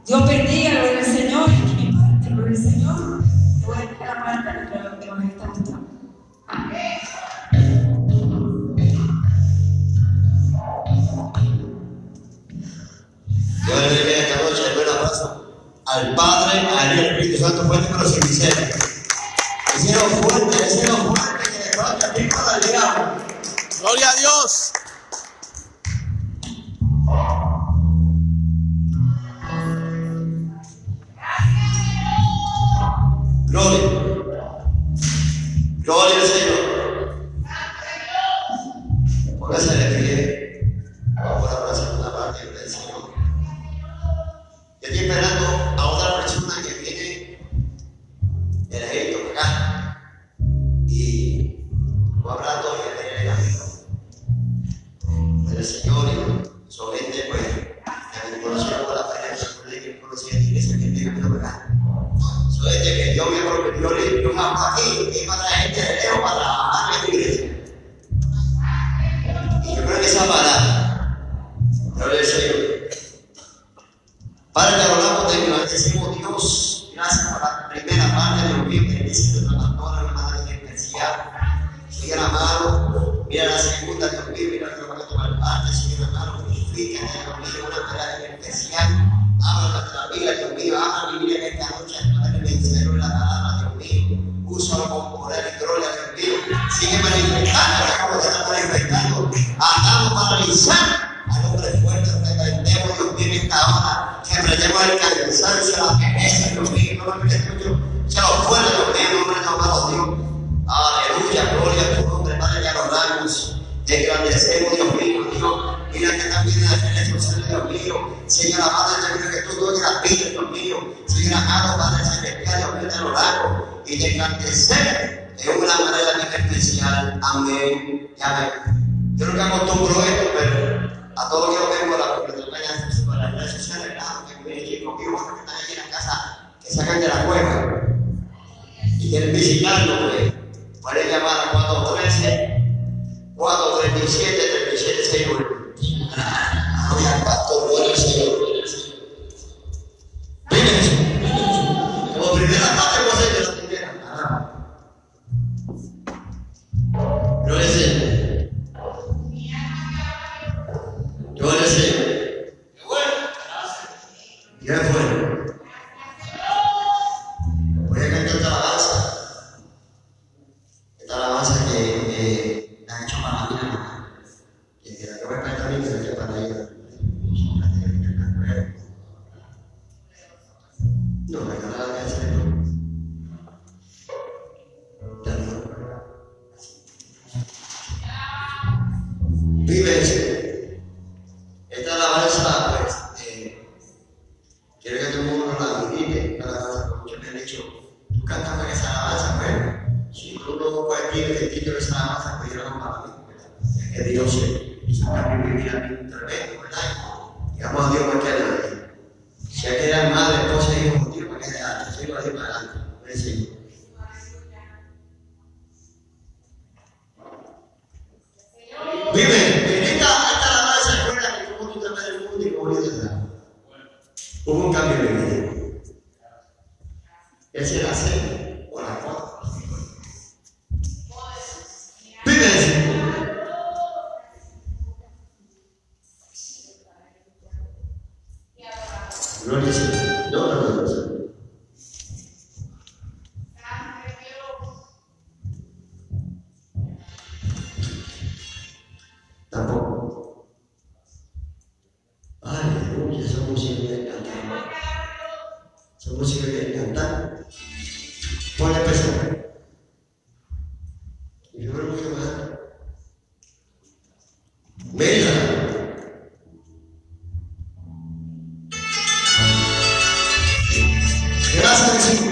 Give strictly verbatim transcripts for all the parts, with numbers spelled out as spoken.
Dios bendiga, gloria al Señor. Mi parte, gloria al Señor. Te voy a dejar la parte de lo que nos está gustando. Yo le doy esta noche el buen abrazo al Padre, al Hijo y al Espíritu Santo, fuerte pero sin miseria. Hicieron fuerte, hicieron fuerte, que le falta el tiempo del diablo. Gloria a Dios. Gloria. Gloria al Señor. Póngase de pie. Vamos a abrazar una parte del Señor. Yo estoy esperando a otra persona que viene del Egipto para acá. Y lo hablando y le tiene el amigo. Pero el Señor y su gente, pues, que me conocieron por la fe, que me conocían en la iglesia, que tenga que para acá. Desde que Dios me prometió ir aquí, y para la gente de lejos para trabajar en la iglesia. Y yo creo que esa palabra, gloria al Señor. Padre, te rogamos de que nos decimos Dios, gracias por la primera parte de lo que bendice nuestra pastora, hermana en especial. Señor amado, mira la segunda, Dios mío, mira que lo que tomar parte, Señor amado, unifica, Dios mío, una palabra en especial. Habla nuestra vida, Dios mío, habla mi vida en esta noche. La palabra, Dios mío, úsalo con poder y gloria, Dios mío. Sigue manifestando, como se está manifestando. Atamos para paralizar al hombre fuerte, reprendemos, Dios mío, en esta hora. Que reprendemos el cansancio, la pereza, Dios mío, no me escucho. Se lo fuerte, Dios mío, nombre amado Dios. Aleluya, gloria a tu nombre, Padre, que adoramos, te engrandecemos, Dios mío, Dios. Mira que también en las redes sociales, Dios mío. Señor amado, te pido que tú doy la vida, Dios mío. Señor amado, Padre celestial, Dios mío, te lo hago y te engrandecemos de una manera bien especial. Amén y amén. Yo nunca acostumbro esto, pero a todos los que vengo a la publicidad por las redes sociales, claro, que vienen aquí conmigo, que están aquí en la casa, que sacan de la cueva y quieren visitarlo, pues pueden llamar a cuatro trece, cuatro treinta y siete, treinta y siete sesenta y nueve. Gloria al pastor, gloria al Señor, gloria al Señor. Miren, como primera parte, vos es de la primera. Gloria al Señor. Gloria al Señor. Qué bueno. Qué bueno. Voy a cantar esta alabanza. Esta alabanza que eh, la he hecho para la mañana. Que la que voy a cantar y que la he hecho para ella. No, la cantada que hace no. Vive. Esta alabanza, pues, eh, quiero que todo el mundo la medite. La alabanza, como muchos me han dicho, tú cantas esa alabanza, bueno, si tú no puedes pedir el título de esa alabanza, pues yo no para mí, ¿verdad? Que Dios se saca mi vida a mí tremendo, ¿verdad? Digamos a Dios más que a nadie. Si hay que dar madre, esposa y hijo, Dios más que adelante, soy para Dios para adelante, por el Señor. Vive. Hubo un cambio de vida. Ese era hacer o la foto. Vive. Gloria a Dios. No, no, no, no. Tampoco. Aleluya, esa música me encanta. Esa música me encanta. Voy a empezar. Y yo creo que más. Mira. Gracias, Jesús.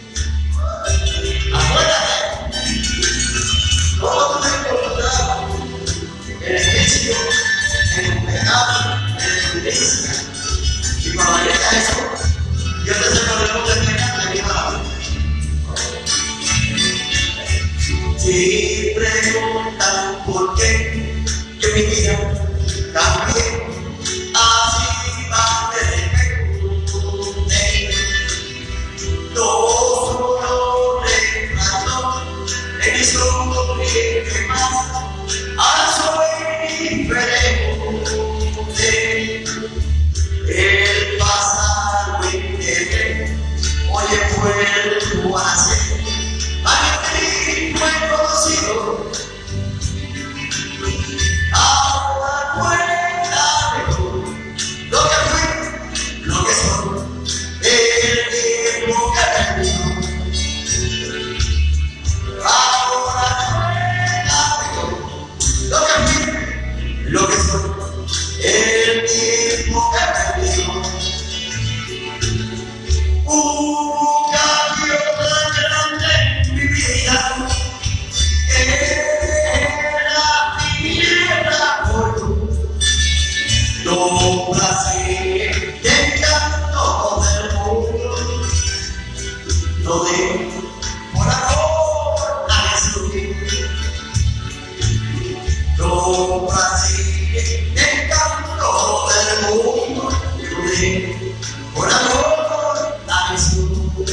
Acuérdate. ¿Cómo tú te encontrabas? En el vicio, en el pecado, en la iglesia. Y cuando llegas a eso, Dios te separó de muchas pecados de mi palabra. encanto del mundo, lo de por amor a Jesús. Lo así, encanto del mundo, lo de por amor a Jesús.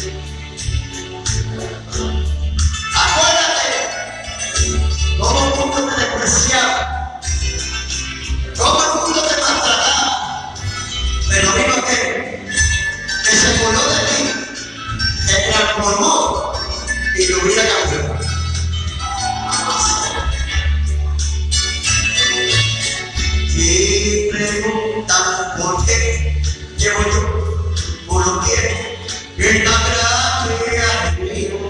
Todo el mundo te despreciaba, todo el mundo te maltrataba, pero vino aquel que se coló de ti, te transformó y tu vida cambió. Y preguntan por qué llevo yo por los pies en la gracia de mío.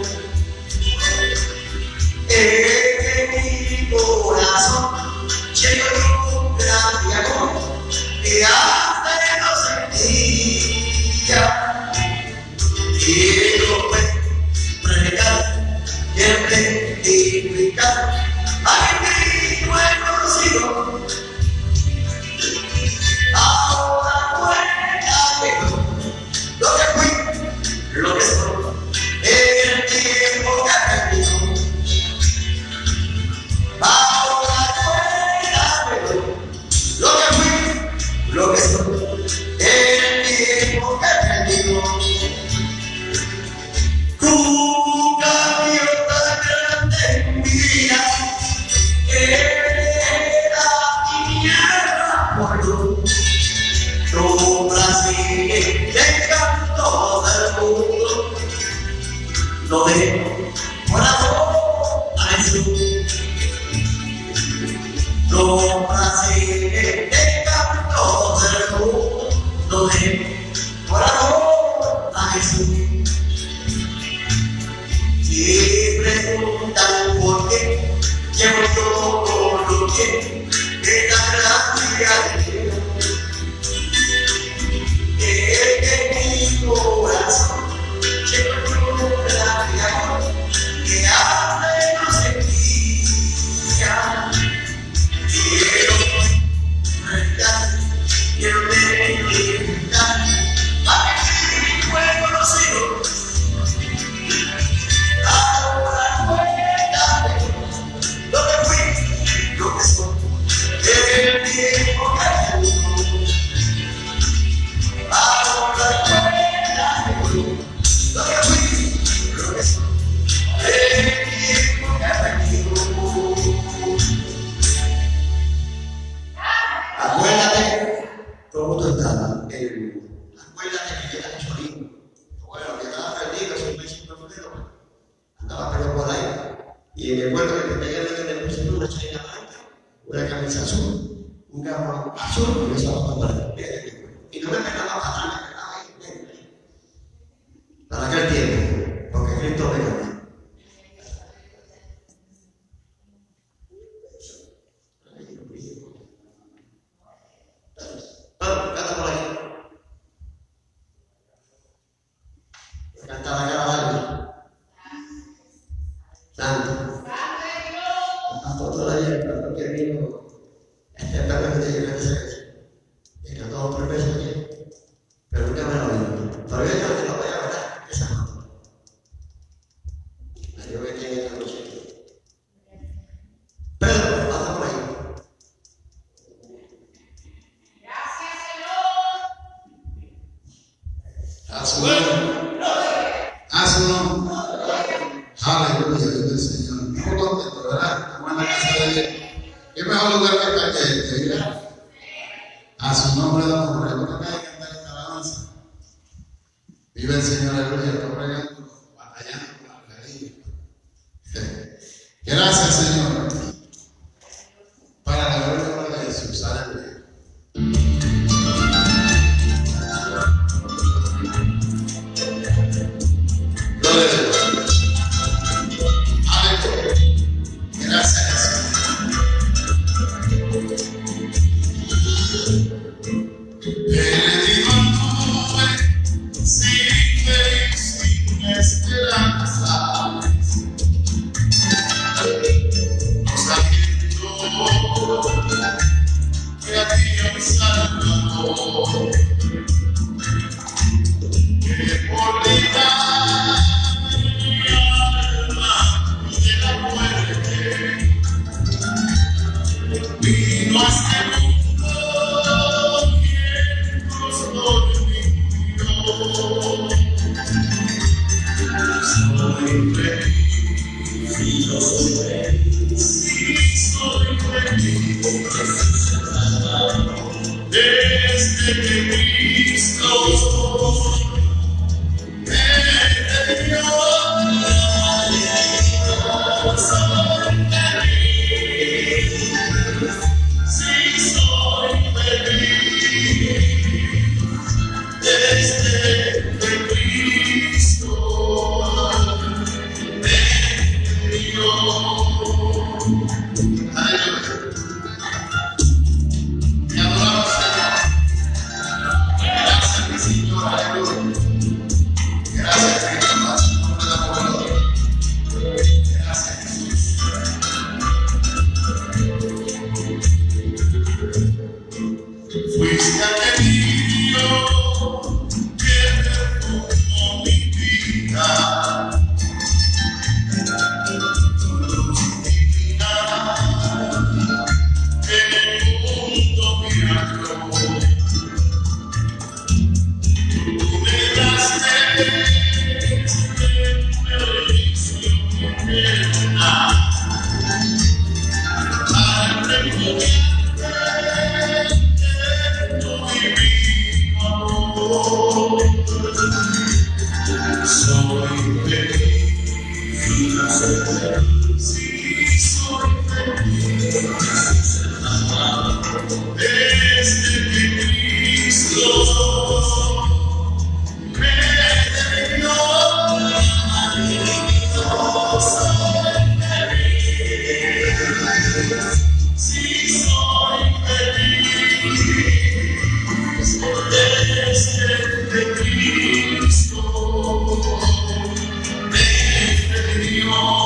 En mi corazón lleno de un gran amor que antes no sentía. Quiero predicar y testificar a mi buen conocido. Ahora cuéntame lo que fui, lo que soy, en el tiempo que he perdido. Ahora cuéntame lo que fui, lo que soy, en el tiempo que he perdido. Tu cambio tan grande en mi vida, que era tiniebla por luz. Tu Brasil, encanto del mundo, lo dejo por amor a Jesús. Tu Brasil, encanto del mundo, lo dejo por amor a Jesús. Y preguntan por qué llevo yo por los pies en la gracia de Dios. Que en mi corazón llevo yo un gran amor que antes no sentía. Quiero predicar, quiero testificar a que mi fue conocido. Ahora cuéntame lo que fui, lo que soy, el tiempo que he perdido. Ahora cuéntame lo que fui, lo que soy, el tiempo que he perdido. Acuérdate cómo tú estabas en el mundo. Acuérdate que eras chorino. Bueno, que estaba perdido, siempre siempre perdido. Andaba perdido por ahí. Y recuerdo que te pegué que le puse una chaina blanca, una camisa azul, un gamo azul y eso va para el pie. Y no me pegaba para atrás, me pegaba ahí. Para aquel tiempo, porque Cristo me ganó. Bueno, canta por ahí. Canta la cara de alguien. Santo. El pastor todavía, el pastor que vino, este perro que tiene que hacer, y cantó dos tres veces aquí, pero nunca me lo vino. Todavía yo te lo voy a ver, esa nota. La yo que tiene esta noche. Pedro, pasa por ahí. A su nombre. A su nombre. Aleluya, Dios del Señor. Muy contento, ¿verdad? Estamos en la casa de Dios. ¿Qué mejor lugar que para que este, mira? A su nombre damos gloria. No te caes cantar esta alabanza. Vive el Señor, aleluya. Estamos pregando, batallando con la alcaldía. Gracias, Señor. Para la gloria y honra de Jesús. Aleluya. Gloria a Dios. Gracias, Jesús. Perdido nube sin destino. desde que Cristo me dio. Soy feliz, sí soy feliz, desde que Cristo me dio. Aleluya. Te adoramos, Señor. Gracias, mi Señor. Aleluya. Gracias, Cristo. Nombre de amor. Gracias, Jesús. Fuiste aquel que perfumó mi vida. Tu luz divina en el mundo mirarlo. Tú me daste bendición eterna para recuperarte en tu divino amor. Soy feliz, sí soy feliz, desde que Cristo me dio. Soy feliz, sí soy feliz, desde que Cristo me dio.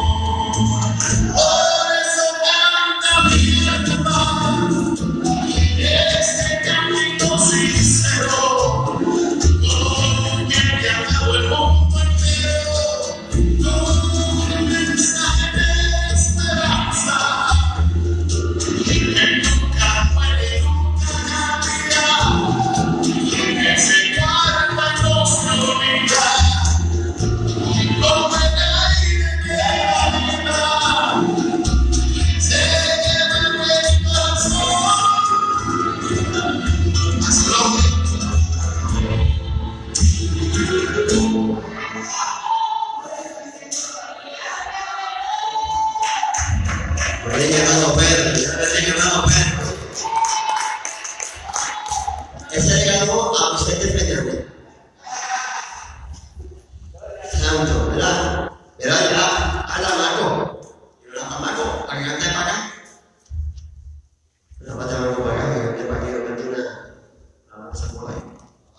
Por eso canta mi alma este camino sincero, porque te ha dado el mundo entero. Tu mensaje de esperanza que nunca muere, nunca cambia, que se guarda y no se olvida, como el aire que la vida se lleva en el corazón. A su nombre. Por ahí llamado Pedro, ya le he llamado Pedro. Ese le llamó a Vicente Fernández. Santo, ¿verdad? ¿Verdad? ¿Verdad? Habla Marco. Y habla para Marco, para que cante para acá. Una pata Marco para acá, que cante para aquí, que cante una. Una cosa por ahí.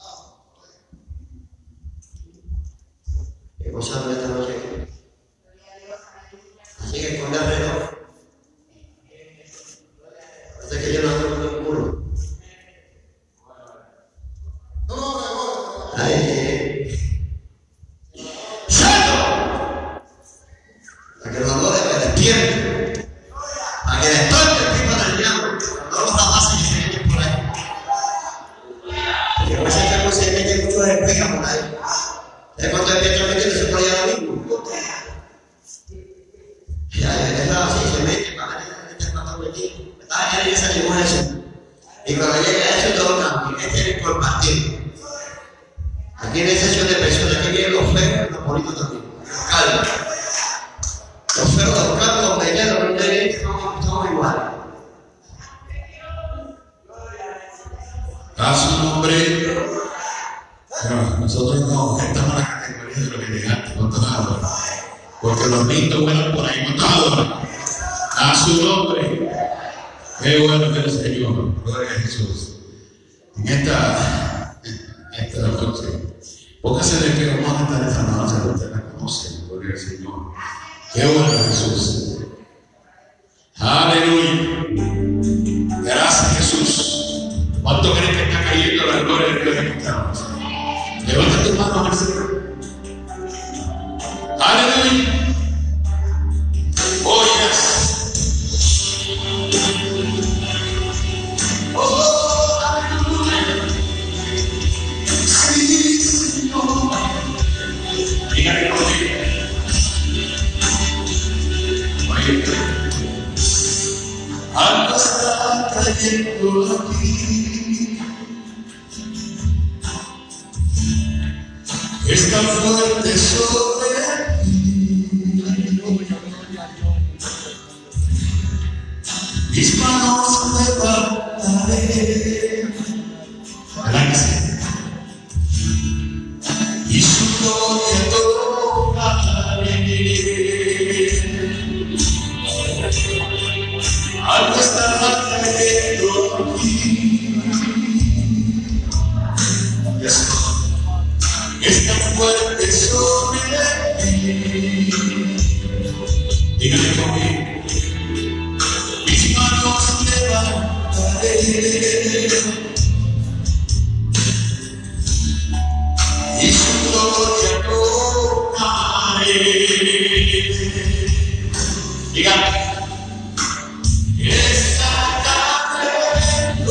¿Qué cosa de esta noche? Así que esconde el reloj. Hasta que yo no ando con el culo. Ay, ¡santo! Para que los dolores me despierten. Para que despierte el tipo del diablo. No los rapaces que se meten por ahí. Porque a veces que se meten muchos espejas por ahí. ¿Sabes cuántos espejas meten? Se puede ir a lo mismo. Ya, es así, se mete para ver este cuánto metí. Ah, ya ya salimos de eso. Y cuando llega a eso, todo cambia. Este es por partido. Aquí en excepción de personas, aquí vienen los feos, los bonitos también. Los calvos. Los feos, los calvos, los medianos, los negritos, somos, somos iguales. A su nombre. Pero nosotros no estamos en la categoría de los elegantes, no todos. Porque los lindos vuelan por ahí montados. A su nombre. Qué bueno que el Señor, gloria a Jesús. En esta, en esta noche, póngase de pie, vamos a estar esta noche, usted la conoce, gloria al Señor. Qué bueno Jesús. Aleluya. Gracias Jesús. ¿Cuánto creen que está cayendo la gloria de Dios en esta noche? Levanta tus manos al Señor. Aleluya. Oh, yes. Oh, aleluya. Sí, Señor. Dígale conmigo. Oye, algo está cayendo aquí. es tan fuerte sobre mí. Mis manos levantaré. Gracias. Y su gloria tocaré. Algo está cayendo aquí. Es tan fuerte sobre mí. Dígale conmigo. Mis manos levantaré. Y su gloria tocaré. Dígame. Está cayendo.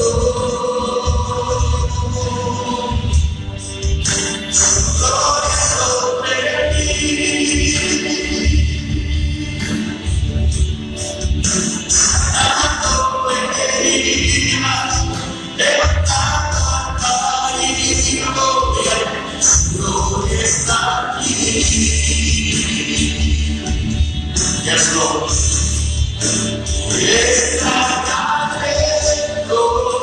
Gloria sobre mí. Sanando heridas, levantando a caído. Gloria está aquí. Yes, Lord. Está cayendo.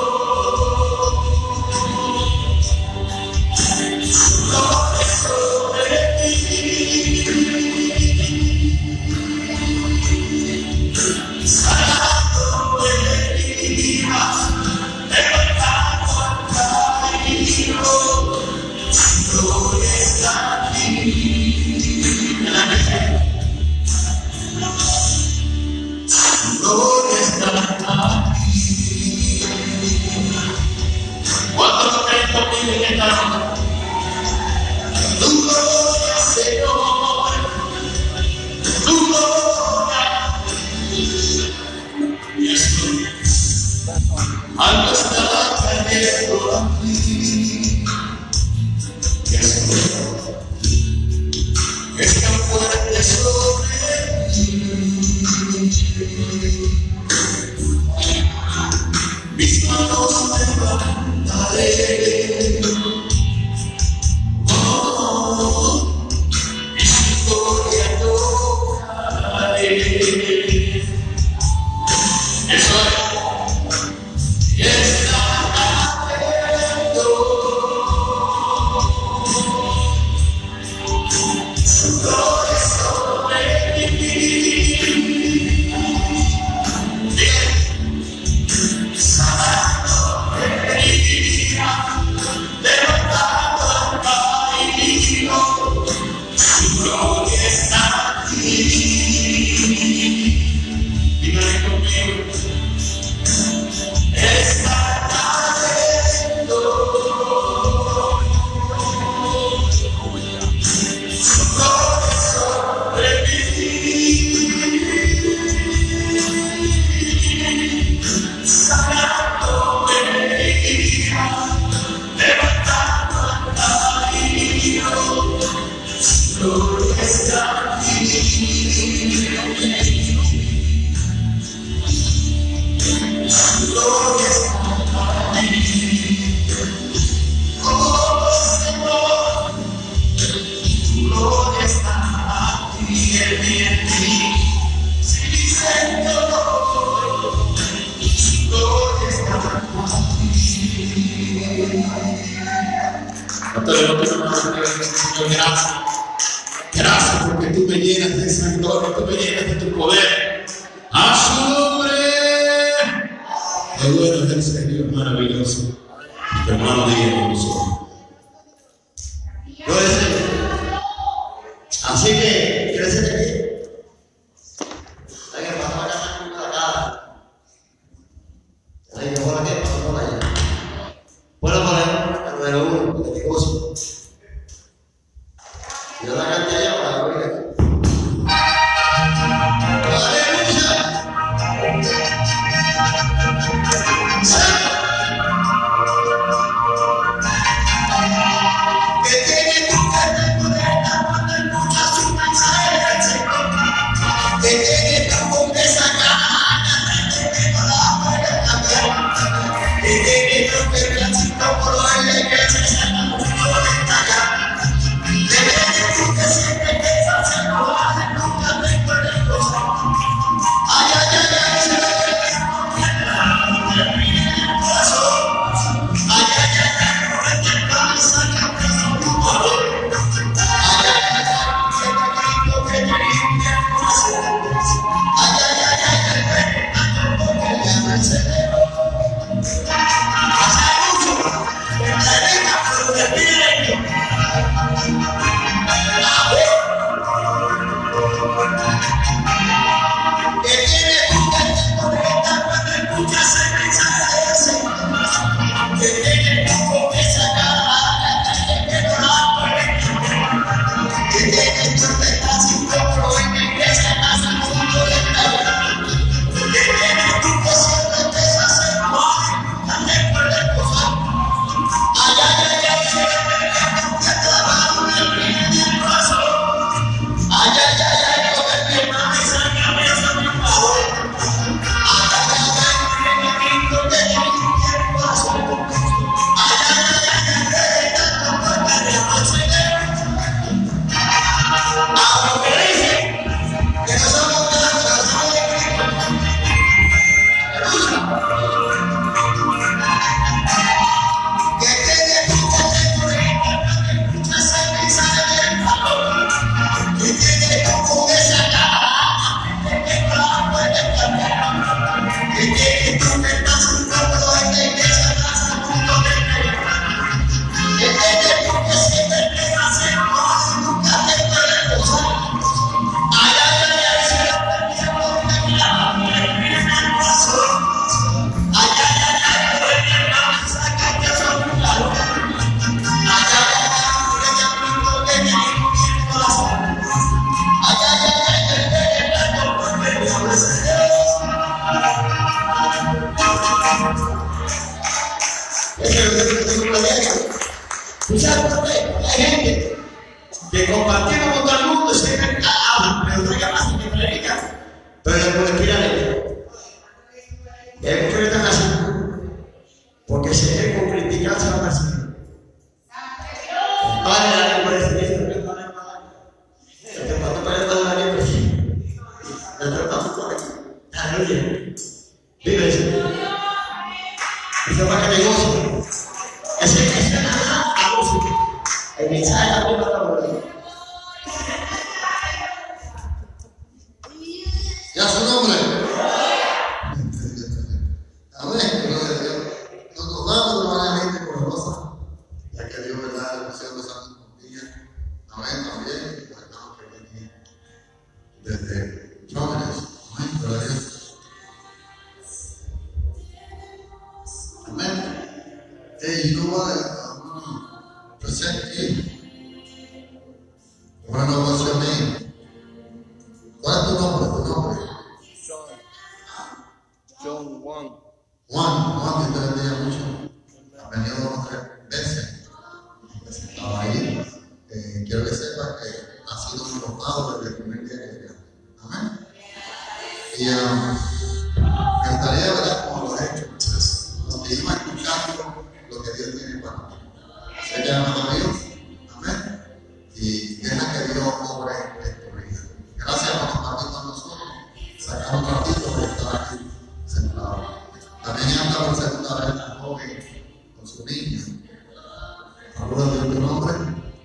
Gloria sobre mí. Sanando heridas, levantando a caído. Gloria está aquí. Gloria está aquí. ¿Cuántos lo creen conmigo en esta noche? Tu gloria, Señor. Tu gloria. Yes, Lord. Algo está cayendo aquí. Yes, Lord. Es tan fuerte sobre mí. Mis manos levantaré. Oh, y su gloria tocaré. Eso es. Y está cayendo. Su gloria sobre mí. Sanando heridas, levantando a caído. Su gloria está aquí. Dígale conmigo. Está cayendo. Su gloria sobre mí. Sanando heridas, levantando a caído. Su gloria está aquí. Su gloria está aquí. Oh, Señor, tu gloria está aquí en mí, en ti. Sí, Señor. Gloria está aquí. No te levantes la mano, Señor, gracias. Gracias porque tú me llenas de esa gloria, tú me llenas de tu poder. A su nombre. Qué bueno es el Señor, maravilloso. Hermano, diga con nosotros. Gloria al Señor. Así que, ¿quieres ser aquí? Hay que pasar acá, acá. Hay que poner aquí, pasar por allá. Bueno, poner el número uno, el negocio. Y la cantidad allá para abrir aquí. ¡Aleluya! Que tiene tu carne poder, cuando escuchas su mensaje del Señor. Que tiene tu pobreza gana, que tengo la fuerza cambiar. Que tiene tu perplacito por la iglesia. ¿Tú sabes por qué? Porque hay gente que compartiendo con todo el mundo siempre hablan, pero no hay más que predican. Pero después tiran ellos. Es porque están así. Porque si es con criticar, se van a hacer. Vale, la lengua de Cristo, que no es mala. El que pasó para el lado de la lengua. El que pasó por aquí. Aleluya. Vive eso. Eso para que me goce. Ese que se nada a goce. El mensaje también para la verdad. Ya su nombre. Amén. Nos gozamos de manera gente poderosa, ya que Dios, ¿verdad?, le pusieron los santos con día. Amén. También. Y estamos que desde jóvenes. Amén. Gloria a Dios. Amen. Hey, you know what? I'm going to present you. I want to know what's your name. ¿Cuál es tu nombre? ¿Tu nombre? John. John Juan. Juan. Juan, que te bendiga mucho. Ha venido dos o tres veces. Estaba ahí. Eh, quiero que sepas que ha sido un rotado desde el primer día que llegaste. Amén. Y um, me gustaría, ¿verdad?, como lo he hecho. Entonces, donde iba escuchando lo que Dios tiene para ti. Sé que ama a Dios. Amén. Y deja que Dios obre en tu vida. Gracias por compartir con nosotros. Sacar un ratito para estar aquí sentado. También anda por segunda vez la joven con su niña. ¿Hablo de tu nombre?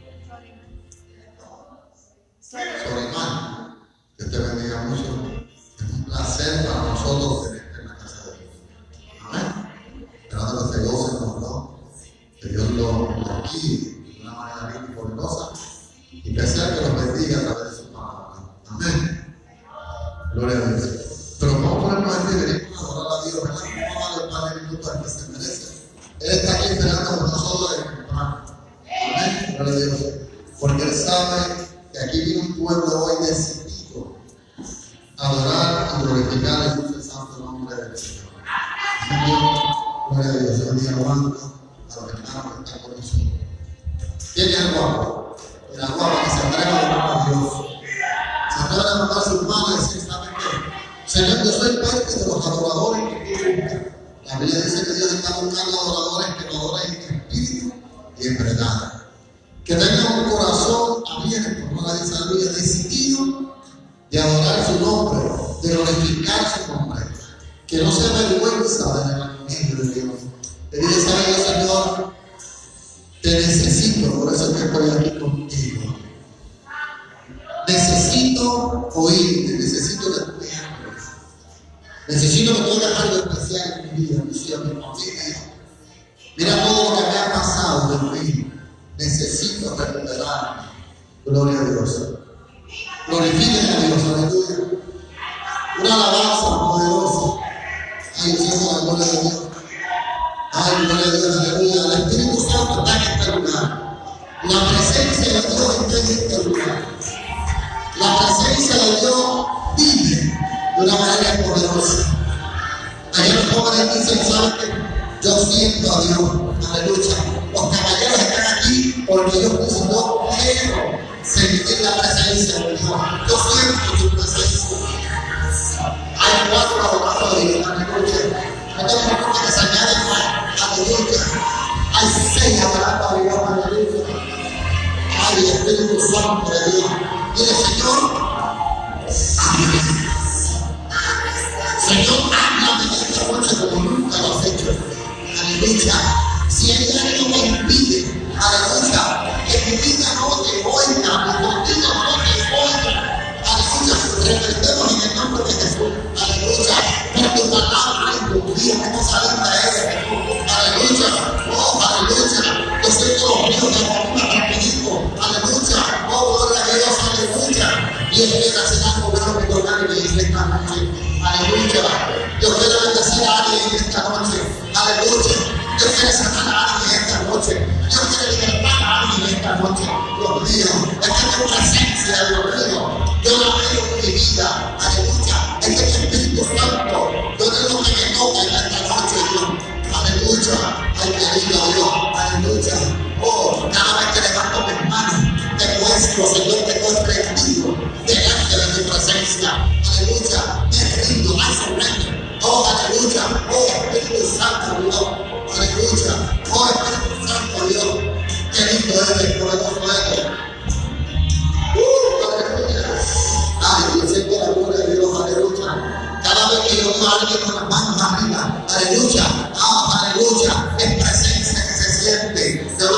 Sorimán. Que te bendiga mucho. Es un placer para nosotros tenerte en la casa de Dios. Amén. Esperando que se gocen los dos. Que Dios lo aquí de una manera bien poderosa. Y que sea que los bendiga a través de su palabra. Amén. Gloria a Dios. Pero vamos a ponernos en pie, venimos a adorar a Dios, ¿verdad? Vamos a darle un par de minutos al que se merece. Él está aquí esperando por nosotros de encontrar. Amén. Gloria a Dios. Porque Él sabe que aquí viene un pueblo hoy decidido a adorar y glorificar el dulce santo nombre del Señor. Amén. Gloria a Dios. Yo día aguanto a los hermanos que están con nosotros. ¿Quién es el guapo? El guapo que se entrega a la a Dios. Se atreve a levantar sus manos y decir, ¿saben qué? Señor, yo soy parte de los adoradores que tú buscas. La Biblia dice que Dios está buscando adoradores que lo adoren en espíritu y en verdad. Que tengan un corazón abierto, como la dice la Biblia, decidido de adorar su nombre, de glorificar su nombre. Que no se avergüenza del evangelio de Dios. Le dice, ¿sabe Dios, Señor? Te necesito, por eso que estoy aquí contigo. Necesito oírte, necesito que tú me hables. Necesito que tú hagas algo especial en mi vida, mi vida, mi familia. Mira todo lo que me ha pasado de mí. Necesito recuperarme. Gloria a Dios. Glorifiquen a Dios, aleluya. Una alabanza poderosa. Ay, Dios, la gloria de Dios. Ay, gloria a Dios, aleluya. El Espíritu Santo está en este lugar. La presencia de Dios está en este lugar. La presencia de Dios vive de una manera poderosa. Ayer los jóvenes dicen, ¿saben qué? Yo siento a Dios. Aleluya. Los caballeros están aquí porque ellos dicen, yo quiero sentir la presencia de Dios. Yo siento su presencia. Hay cuatro adoradores. Aleluya. Hay dos personas que se añaden más. Aleluya. Hay seis adorando a Dios. Aleluya. Ay, el Espíritu Santo de Dios. Dile, Señor, Señor, háblame en esta noche como nunca lo has hecho. Aleluya. Si hay algo que me impide, aleluya, que mi vida no te oiga, mi contigo no te oiga. Aleluya. Reprendemos en el nombre de Jesús. Aleluya. Por tu palabra, ay, Dios mío, que no salga de eso. Aleluya. Oh, aleluya. Yo sé que los míos de forma rapidito. Aleluya. Oh, gloria a Dios, aleluya. Y es que la será cobrado mi hogar en esta noche. Aleluya. Yo quiero bendecir a alguien en esta noche. Aleluya. Yo quiero sanar a alguien en esta noche. Yo quiero libertar a alguien en esta noche. Dios mío, es que tu presencia, Dios mío, yo la veo en mi vida. Aleluya. Es que el Espíritu Santo, yo tengo que me toque en esta noche, Dios. Aleluya. Ay, querido Dios. Aleluya. Oh,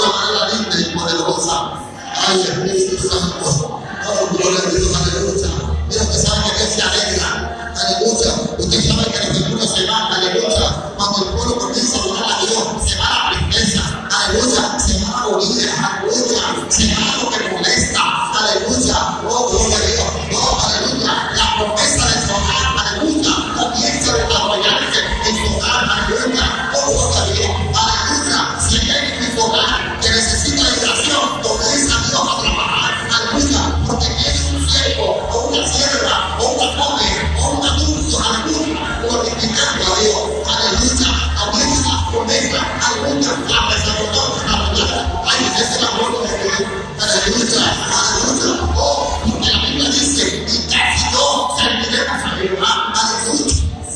una manera linda y poderosa. Ay, Espíritu Santo. Oh, gloria a Dios, aleluya. Mira, usted sabe que Dios se alegra. Aleluya. Usted sabe que los demonios se van. Aleluya. Cuando el pueblo comienza a adorar a Dios, se va la tristeza. Aleluya. Se va la agonía. Aleluya. Se va lo que molesta. Aleluya. Oh, gloria a Dios. Oh, aleluya. La promesa de su hogar. Aleluya. Comienza a desarrollarse en su hogar. Aleluya. Oh, gloria a Dios. Aleluya. Si hay alguien en su hogar que necesita liberación, comienza a Dios a trabajar. Aleluya. Porque es un siervo o una sierva o una joven o un adulto. Aleluya. Glorificando a Dios. Aleluya. Comienza a promesa. Aleluya. A desarrollar. Aleluya. Ay, ese es el amor de Dios. Aleluya. Aleluya. Oh, porque la Biblia dice, y casi no serviremos a Jehová. Aleluya.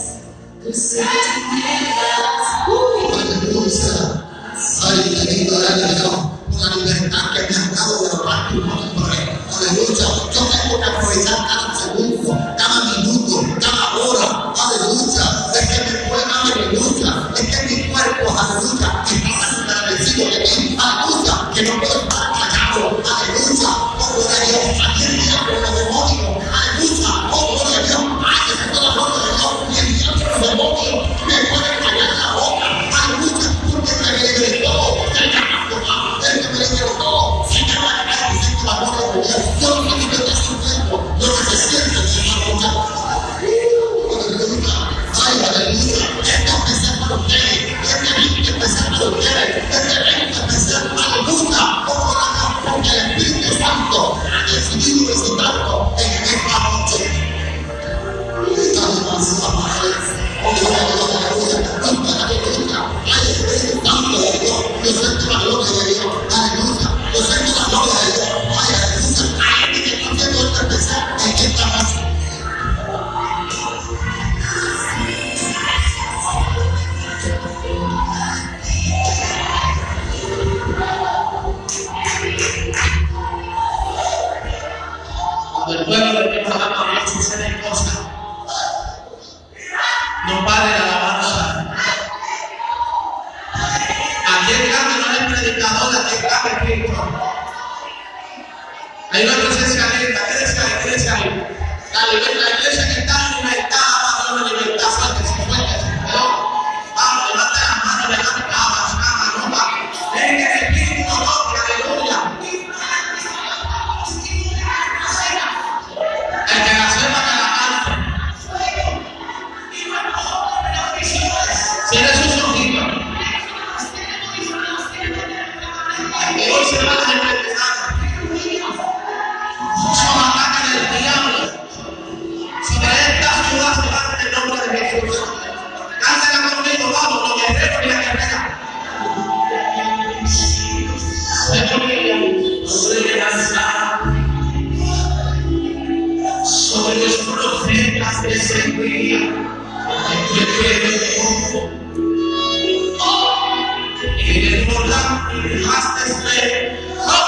Aleluya. Ay, qué lindo es Dios. Una libertad que me ha dado de orar tu nombre. Aleluya. Yo tengo que aprovechar cada segundo, cada minuto, cada hora. Aleluya. Es que mi cuerpo, aleluya. Es que mi cuerpo, aleluya, está agradecido de ti. Aleluya. Que no puedo estar callado. Aleluya. Oh, gloria a Dios. Aquí el diablo, los demonios. Aleluya. Oh, gloria a Dios. Ay, que se puede hablar de Dios. Y el diablo, los demonios, me pueden callar la boca. Aleluya. Porque me libertó. Se llama Jehová. El que me libertó. Se llama el que se amor de Dios. Yo no sé si me está sufriendo lo que se siente en el amor. Aleluya. Ay, aleluya. Este especial para ustedes. Este link especial para ustedes. Este link especial. Aleluya. Porque el Espíritu Santo ha decidido visitarlo en esta noche. Está demasiado padre. Oh, gloria a Dios, aleluya. Aleluya. Ay, Espíritu Santo de Dios. Yo siento la gloria de Dios. Aleluya. Yo siento la gloria de Dios. Ay, aleluya. Ay, que está haciendo este especial en esta noche. Cuando el pueblo de Dios alaba a Dios, suceden cosas. No pare la alabanza. Aquí el cambio no es el predicador, aquí el cambio es Cristo. Hay una presencia lenta. Quédese ahí, quédese ahí. La, la iglesia que está en libertad, va a una libertad fuerte, si fuerte. Vamos, levanta las manos, levanta la mano, no va. Ven que el Espíritu no toque, aleluya. El que la sepa que la cante. Cierre sus ojitos. Que hoy se van a enfrentar. Son ataques del diablo. Sobre esta ciudad se va en el nombre de Jesús. Cántela conmigo, vamos, los guerreros y la guerrera. Sobre los profetas de ese día, y el volante dejaste ver.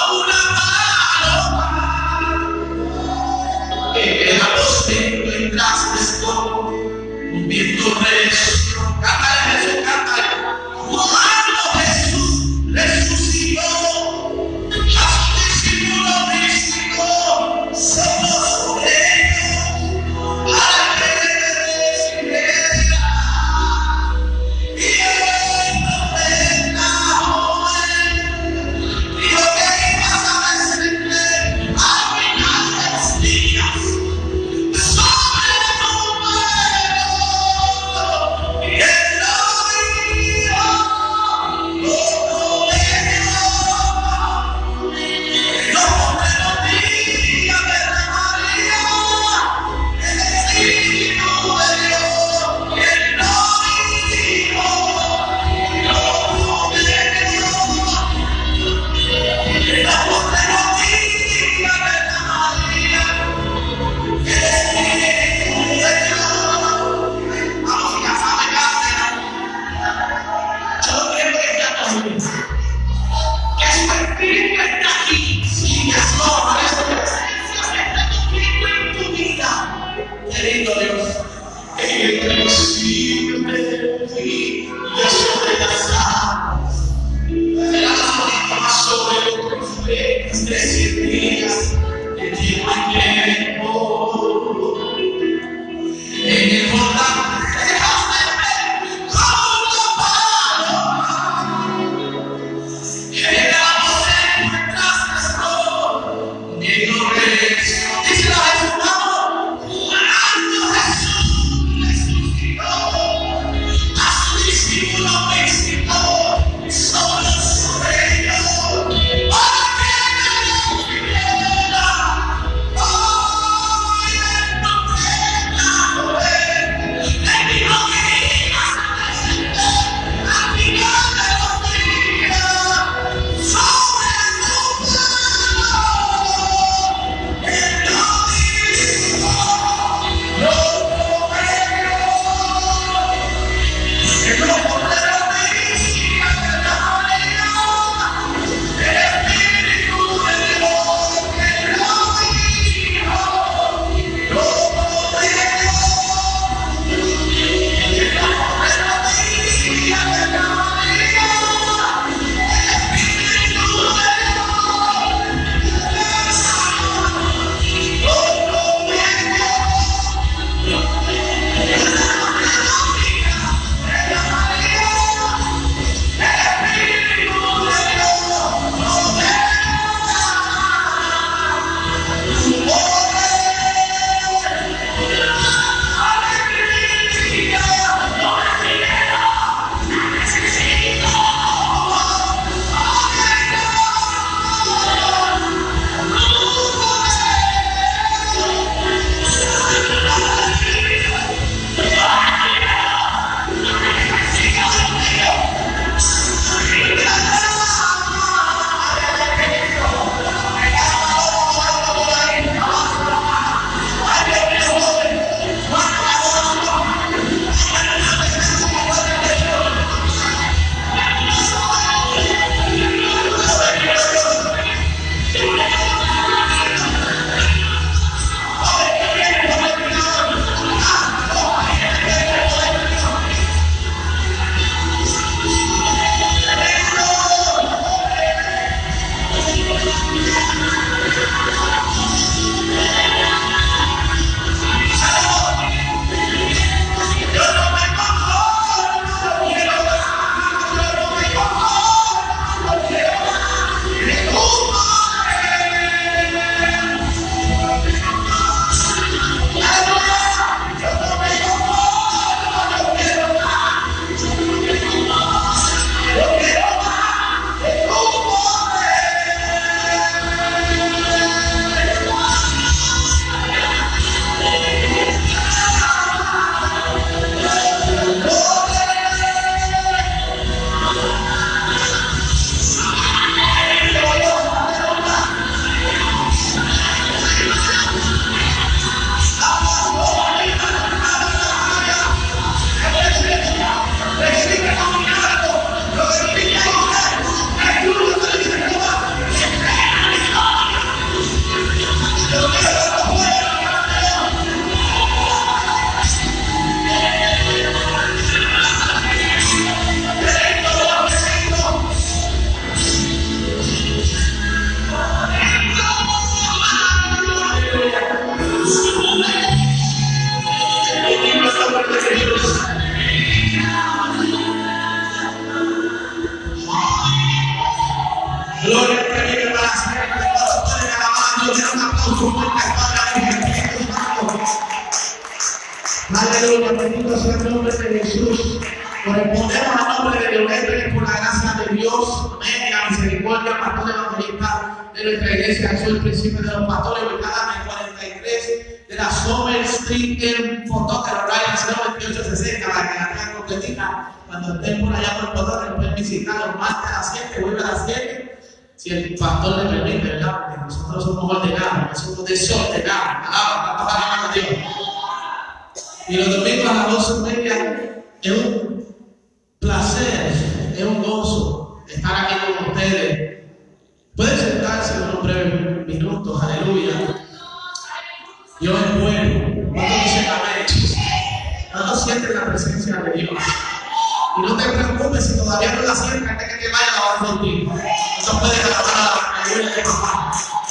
Gloria al que vive para siempre. Todos pueden alabar a Dios. Den un aplauso fuerte al Padre al Espíritu Santo. Aleluya, bendito sea el nombre de Jesús. Por exponemos al nombre de Dios, por la gracia de Dios, amén, y la misericordia, pastor evangelista de nuestra iglesia, que soy el príncipe de los pastores, ubicada en el cuarenta y tres de la Summer Street en Photo, Carolina, cero veintiocho sesenta, para que la tengan completita. Cuando estén por allá por Photo, que pueden visitar los martes a las siete, vuelve a las siete, si el pastor le permite, ¿verdad? Porque nosotros somos ordenados, no somos desordenados. Alaba, tantos alabanzas a Dios. Y los domingos a las doce y media es un placer, es un gozo estar aquí con ustedes. Pueden sentarse unos breves minutos, aleluya. Dios es bueno. ¿Cuántos dicen amén? ¿Cuántos sienten la presencia de Dios? Y no te preocupes si todavía no la sientes antes que te vaya a lavar contigo. No puedes alabar a la gloria de papá.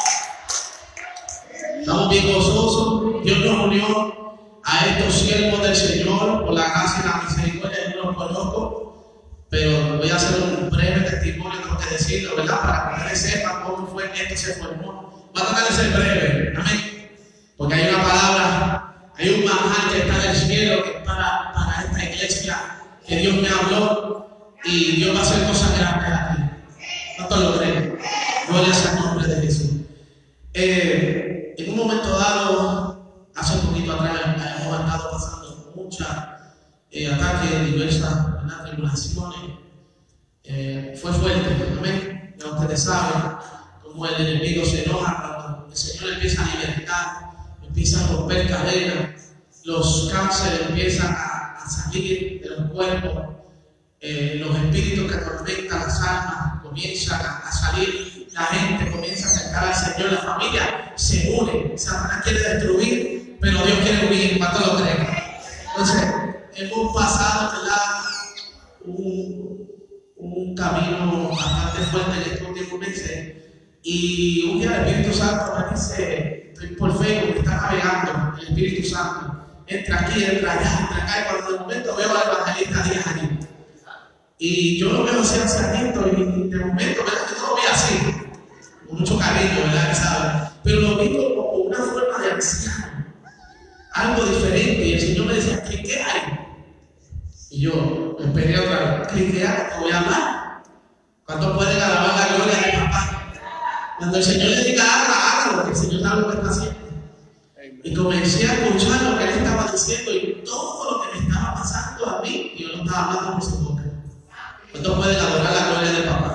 Estamos bien gozosos. Dios nos unió a estos siervos del Señor, por la gracia y la misericordia. Yo no los conozco, pero voy a hacer un breve testimonio, tengo que decirlo, ¿verdad? Para que ustedes sepan cómo fue que esto se formó. Va a tratar de ser breve, amén. Porque hay una palabra, hay un manjar que está en el cielo, que es para, para esta iglesia, que Dios me habló, y Dios va a hacer cosas grandes aquí. ¿Cuántos lo creen? Gloria sea el nombre de Jesús. Eh, en un momento dado, hace un poquito atrás, hemos estado pasando muchos eh, ataques, diversas tribulaciones. Eh, fue fuerte, amén. Ya ustedes saben cómo el enemigo se enoja cuando el Señor empieza a libertar, empieza a romper cadenas, los cánceres empiezan a, a salir de los cuerpos, eh, los espíritus que atormentan las almas comienzan a, a salir, la gente comienza a acercar al Señor, la familia se une. Satanás quiere destruir, pero Dios quiere unir. ¿Cuánto lo creen? Entonces, hemos pasado, ¿verdad?, un, un camino bastante fuerte en estos últimos meses. Y un día el Espíritu Santo me dice, estoy por Facebook, me está navegando el Espíritu Santo. Entra aquí, entra allá, entra acá. Y cuando de momento veo al evangelista Díaz allí. Y yo lo veo así ancianito, y de momento, ¿verdad?, que no lo vi así, con mucho cariño, ¿verdad?, ¿sabes? Pero lo vi como una forma de anciano, algo diferente. Y el Señor me decía, ¿qué, qué hay? Y yo esperé otra vez, ¿qué, qué hay? Te voy a hablar. ¿Cuántos pueden alabar la gloria de papá? Cuando el Señor le diga, hágalo, hágalo, porque el Señor sabe lo que está haciendo. Y comencé a escuchar lo que Él estaba diciendo, y todo lo que me estaba pasando a mí, y yo no estaba hablando por su boca. ¿Cuántos pueden adorar la gloria de papá?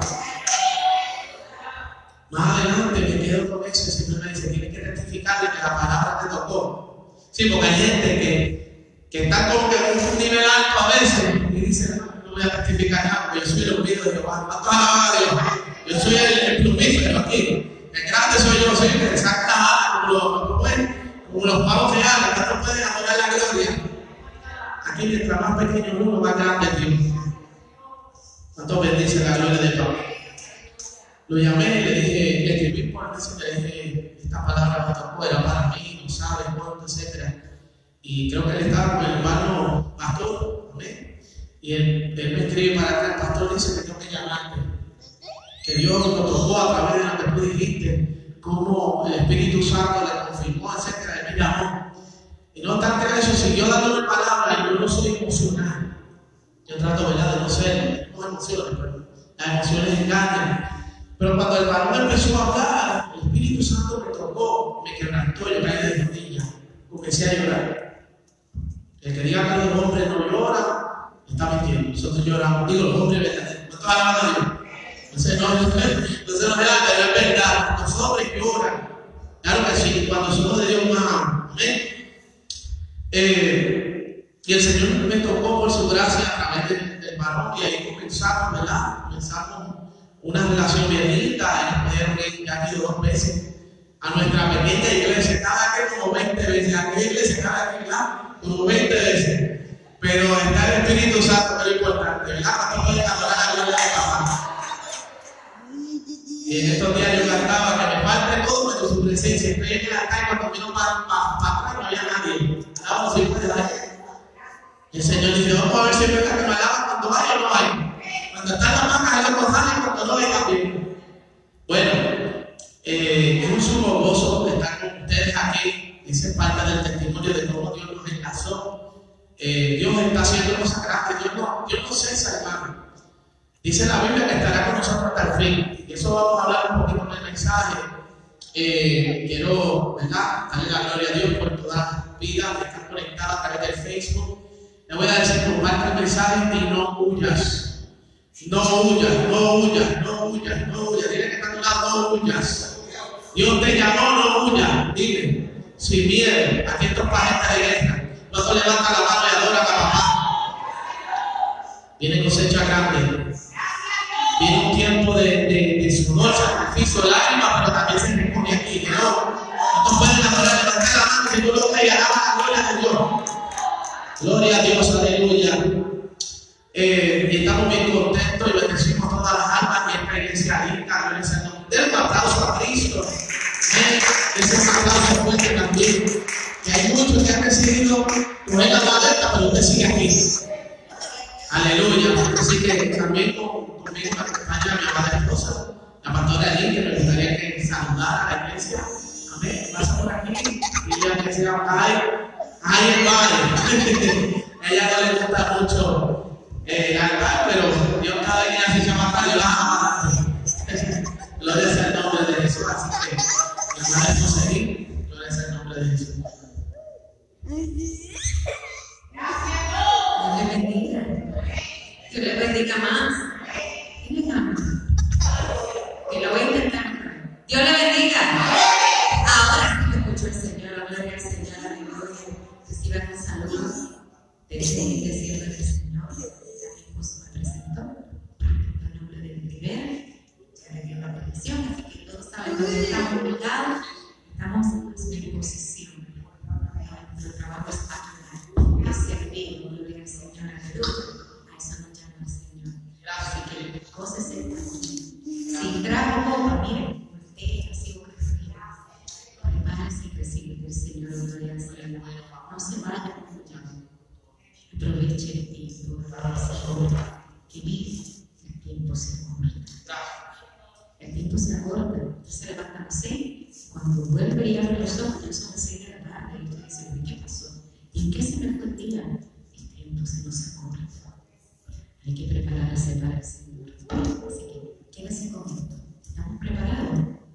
Más adelante me quedo con eso. El Señor me dice, tienes que rectificar de que la palabra te tocó. Sí, porque hay gente que, que está como que en un nivel alto a veces y dice, no, no voy a rectificar nada, porque yo soy el ungido de Jehová. ¿Cuántos alaban a Dios? Yo soy el, el plumífero aquí. El grande soy yo, soy el que saca las alas como los, como, como los pavos de alas. ¿Cuántos pueden adorar la gloria? Aquí mientras más pequeño uno, más grande es Dios. ¿Cuántos bendice la gloria de Papá? Lo llamé y le dije, le escribí por Messenger, le dije, esta palabra me tocó, era para mí, no sabes cuánto, etcétera. Y creo que él estaba con el hermano pastor, ¿amén? Y él, él me escribe para acá, el pastor dice que tengo que llamarte, que Dios lo tocó a través de lo que tú dijiste, cómo el Espíritu Santo le confirmó, etcétera. Él me llamó. Y no obstante eso, siguió dándome palabras, y yo no soy emocional. Yo trato, ¿verdad?, de no ser, no emociones, pero las emociones engañan. Pero cuando el varón empezó a hablar, el Espíritu Santo me tocó, me quebrantó, yo caí de rodillas, comencé a llorar. El que diga que los hombres no lloran, está mintiendo. Nosotros lloramos, digo, los hombres verdaderos. ¿Cuántos alaban a Dios? Entonces no, entonces no es pero es verdad, los hombres lloran. Claro que sí, cuando somos de Dios más. Amén. Eh, y el Señor me tocó por su gracia a través del, del varón, y ahí comenzamos, ¿verdad? Comenzamos una relación bien linda. Él ya ha ido dos veces a nuestra pequeña iglesia, cada vez como veinte veces, a aquella iglesia cada vez como veinte veces. Pero está el Espíritu Santo, que es lo importante, ¿verdad? Cuando pueden adorar a la gloria de papá. Y en estos días yo cantaba que me falte todo menos su presencia. Estoy en la calle, cuando vino para pa, pa atrás no había nadie. Andábamos siempre de la calle. Y el Señor dice, vamos a ver si es verdad que me alaban cuando hay o no hay. Cuando están las mangas en los corrales, cuando no hay también. Bueno, eh, es un sumo gozo estar con ustedes aquí. Esa es parte del testimonio de cómo Dios nos enlazó. Eh, Dios está haciendo cosas grandes. Dios no, Dios no cesa, hermano. Dice la Biblia que estará con nosotros hasta el fin. Y eso vamos a hablar un poquito del mensaje. Eh, quiero, ¿verdad?, darle la gloria a Dios por todas las vidas que están conectadas a través del Facebook. Le voy a decir, comparte el mensaje y no huyas. No huyas, no huyas, no huyas, no huyas. Dile que está a tu lado, no huyas. Dios te llamó, no huyas. Dile, sin miedo. Aquí estos pajes de guerra. No te levanta la mano y adora a papá. Viene cosecha grande. Viene un tiempo de, de, de sudor, sacrificio, lágrimas, pero también se recoge aquí. Que no, no pueden adorar, levantar la mano si tú lo ves y alaba la gloria de Dios. Gloria a Dios, aleluya. Eh, y estamos bien contentos y bendecimos todas las almas y esta iglesia linda. Gloria al Señor. Den un aplauso a Cristo. ¿Eh? Ese es un aplauso fuerte también. Que hay muchos que han recibido no es la maleta, pero usted sigue aquí. Aleluya. Así que también conmigo me acompaña mi amada esposa, la pastora Lynn, que me gustaría que saludara a la iglesia. Amén. Pasa por aquí y ya que sea ay, ay, vale. Ella no le gusta mucho eh, algo, pero Dios cada día se llama acá, yo la amo. Gloria sea el nombre de Jesús. Así que la amada esposa Lynn, gloria sea el nombre de Jesús. Dios le bendiga. Dios le bendiga más. ¿Quién le llama? Que lo voy a intentar. Dios le bendiga. Ahora sí me escuchó el Señor. La gloria al Señor. Aleluya. Reciban un saludo. Desde el desierto del Señor. Ya mi esposo me presentó. En el nombre de Rivera. Ya le dio la bendición. Así que todos saben dónde estamos ubicados. Estamos en su posición. Nuestro trabajo es para hacer bien. Gloria al Señor. Aleluya. A eso nos llama el Señor. Así que cosas se están. Si trajo copa, miren, voltea, así boca arriba. Prepárese y recibe del Señor. Gloria al Señor. No se vaya como ya. Aproveche el tiempo. Que vive. El tiempo se acorta. El tiempo se acorta. Usted se levanta así. Cuando vuelve y abre los ojos, ya son las seis de la tarde. Y usted dice, ¿qué pasó? ¿Y en qué se me fue el día? El tiempo se nos acorta. Hay que prepararse para el Señor. Así que quédese con esto. ¿Estamos preparados?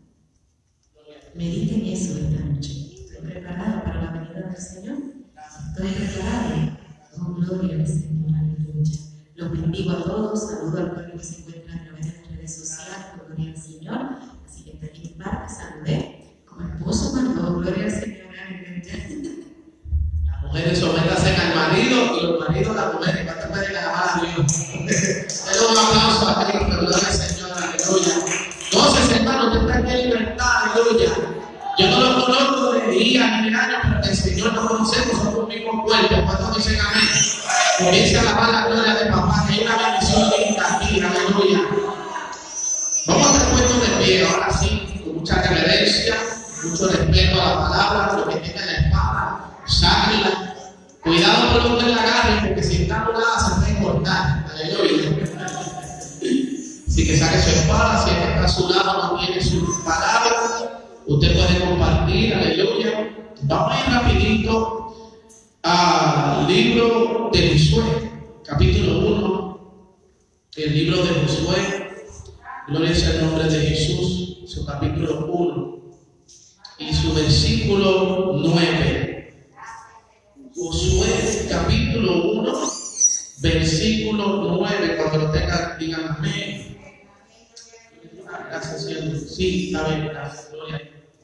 Mediten eso esta noche. ¿Estoy preparado para la venida del Señor? ¿Estoy preparado? Oh, gloria al Señor. Aleluya. Los bendigo a todos. Saludo al pueblo que se encuentra a través de las redes sociales. Gloria al Señor. Así que de mi parte saludé. Como esposo mandó. Gloria al Señor. Aleluya. Las mujeres sométanse al marido y los maridos a las mujeres. ¿Cuánto pueden alabar a Dios? Denle un aplauso a Cristo. Gloria al Señor. Aleluya. Entonces, hermano, usted está en libertad. Aleluya. Yo no lo conozco de día ni de año, pero el Señor nos conocemos, somos un mismo cuerpo. ¿Cuántos dicen amén? Comienza a alabar la gloria de papá, que hay una bendición linda aquí. Aleluya. Vamos a estar puestos de pie, ahora sí, con mucha reverencia, mucho respeto a la palabra, lo que tenga en la espada, sáquenla. Cuidado con lo que la agarren, porque si está volada se puede cortar. Aleluya. Así que saque su espada, si el que está a su lado no tiene sus palabras, usted puede compartir. Aleluya. Vamos a ir rapidito al libro de Josué, capítulo uno. El libro de Josué. Gloria sea el nombre de Jesús, su capítulo uno y su versículo nueve. Josué capítulo uno, versículo nueve. Cuando lo tengan, digan amén. Gracias, Señor. Sí, está bien, gracias. Gloria.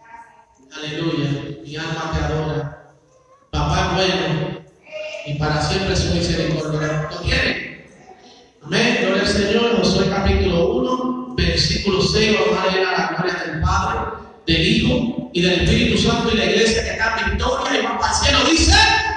Aleluya. Mi alma te adora. Papá es bueno y para siempre su misericordia. ¿Lo tienen? Amén. Gloria al Señor. Josué capítulo uno, versículo seis. Vamos a leer a la gloria del Padre, del Hijo y del Espíritu Santo, y la iglesia que está en victoria y va para el cielo dice: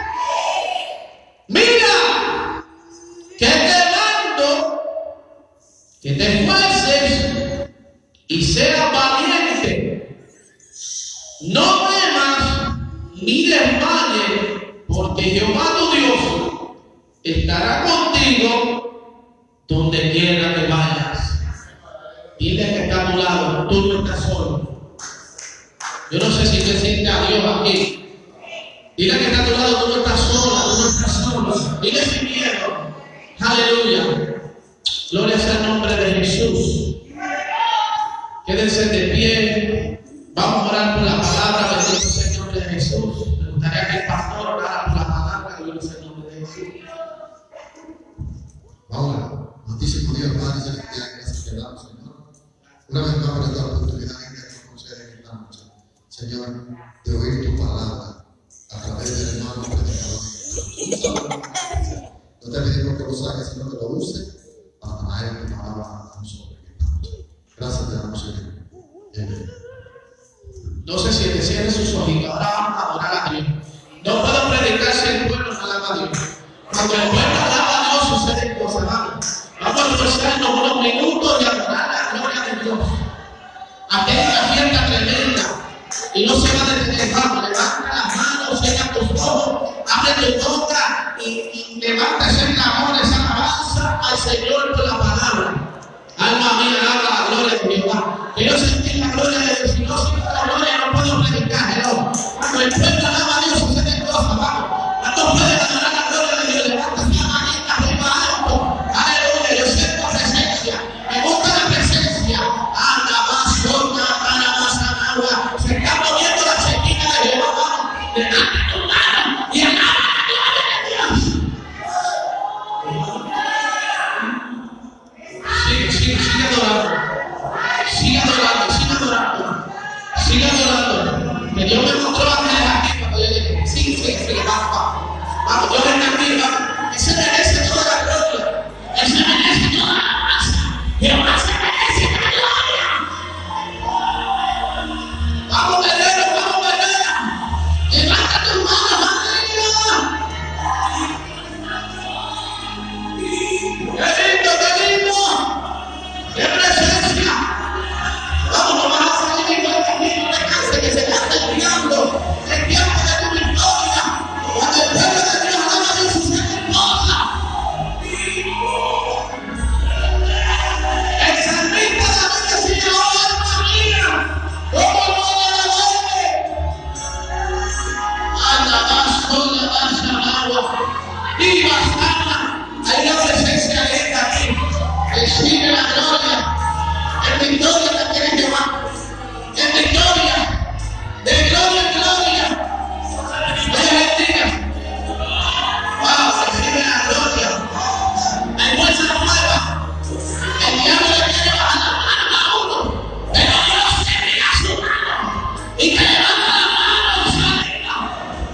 mira, que te mando que te esfuerces y seas valiente. No temas ni desmayes, porque Jehová tu Dios estará contigo donde quiera que vayas. Dile que está a tu lado, tú no estás solo. Yo no sé si tú sientes a Dios aquí. Dile que está a tu lado, tú no estás sola, tú no estás solo. Dile sin miedo. Aleluya. Gloria sea el nombre de Jesús. Quédense de pie. Vamos a orar por la palabra. Bendito sea el nombre de Jesús. Me gustaría que el pastor orara por la palabra. Gloria sea el nombre de Jesús. Ahora, Santísimo Dios, Padre Celestial, gracias te damos, Señor. Una vez más por esta oportunidad que nos concede en esta noche, Señor, de oír tu palabra a través del hermano predicador. No te pedimos que lo saques, sino que lo uses para traer tu palabra a nosotros en esta noche. Gracias te damos, Señor. Amén. No se siente, cierre sus ojitos. Ahora vamos a adorar a Dios. No puedo predicar si el pueblo no alaba a Dios. Cuando el pueblo alaba a Dios, suceden cosas. Vamos, vamos a esforzarnos unos minutos y adorar la gloria de Dios. Aquí hay una fiesta tremenda y no se va a detener. Vamos, levanta las manos, cierra tus ojos, abre tu boca y, y levanta ese clamor, esa alabanza al Señor por la palabra. Alma mía, alaba la gloria de Jehová. Quiero sentir la gloria de Dios. Si no siento la gloria, no puedo predicar. ¿No? Cuando el pueblo alaba a Dios, suceden cosas. Vamos. ¿Cuántos pueden adorar la gloria de Dios? Levanta esa manita arriba alto. Aleluya. Yo siento presencia. Me gusta la presencia. Anda más, soña, anda más, agua. Se está moviendo la chequita de Jehová. Vamos. Levanta tu mano y alaba la gloria de Dios. Sigue, sigue, sigue adorando. Sigue adorando, sigue adorando. Sigue adorando. Que Dios me mostró a Ángeles aquí cuando yo llegué. Sigue, sigue, sigue, vamos, vamos. Vamos, Dios está aquí, vamos. Ese merece toda la gloria. Ese merece toda la alabanza. Jehová se merece la gloria. Vamos, guerrero, vamos, guerrero. Levanta tus manos, aleluya. ¡Qué lindo, qué lindo! ¡Qué presencia! Vamos, no vas a salir de aquí, no descanse, que se está terminando el tiempo de tu victoria. Cuando el pueblo de Dios alaba a Dios, suceden cosas. El salmista David decía: ¡oh, alma mía! ¡Cómo no alabaré! Anda más, sola, más agua. ¡Viva, sana! Hay una presencia de esta aquí. Recibe la gloria. En victoria la tiene Jehová. En victoria. De gloria en gloria. Dios bendiga. Wow, recibe la gloria. Hay fuerza nueva. El diablo le quiere bajar la mano a uno. Pero Dios se mira a su mano. Y que levanta la mano. Salida.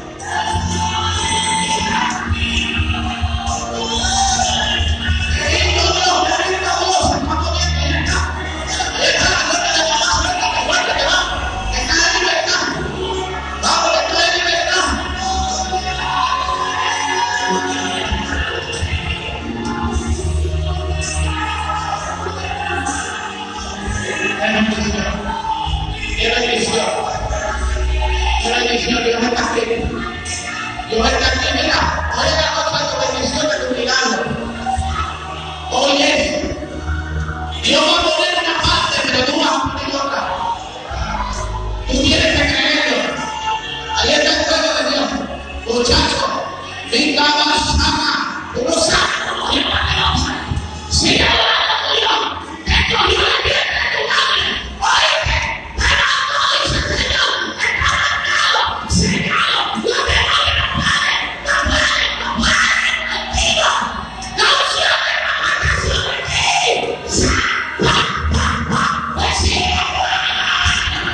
Qué bendición. Qué bendición. Dios está aquí. Dios está aquí. Mira, hoy es la noche de tu bendición, de tu milagro. Hoy es. Dios va a poner una parte, pero tú vas a poner otra. Tú tienes que creerlo. Ahí está el fuego de Dios. Muchachos, venga más sana. Uno sana como Dios la Dios. Sigue adorando a Dios. Que Dios le viene de tu madre. Oíste, pero no dice el Señor. Está marcado. Señor, la verdad de los padres. La madre, los padres, contigo. La unción de la maldición de ti. Pa, pa, pa, pues sigue adorando.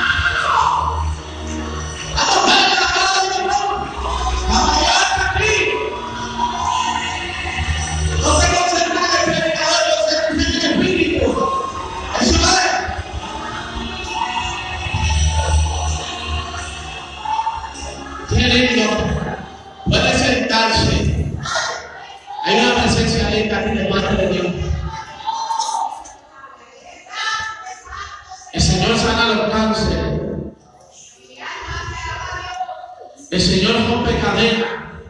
Vamos a ver la cara de Dios. Vamos a llegar hasta aquí. No se concentra en el predicador, no se concentra en el espíritu. Eso es. Qué lindo. Puede sentarse. Hay una presencia linda aquí de parte de Dios. El Señor sana los cánceres. El Señor rompe cadenas.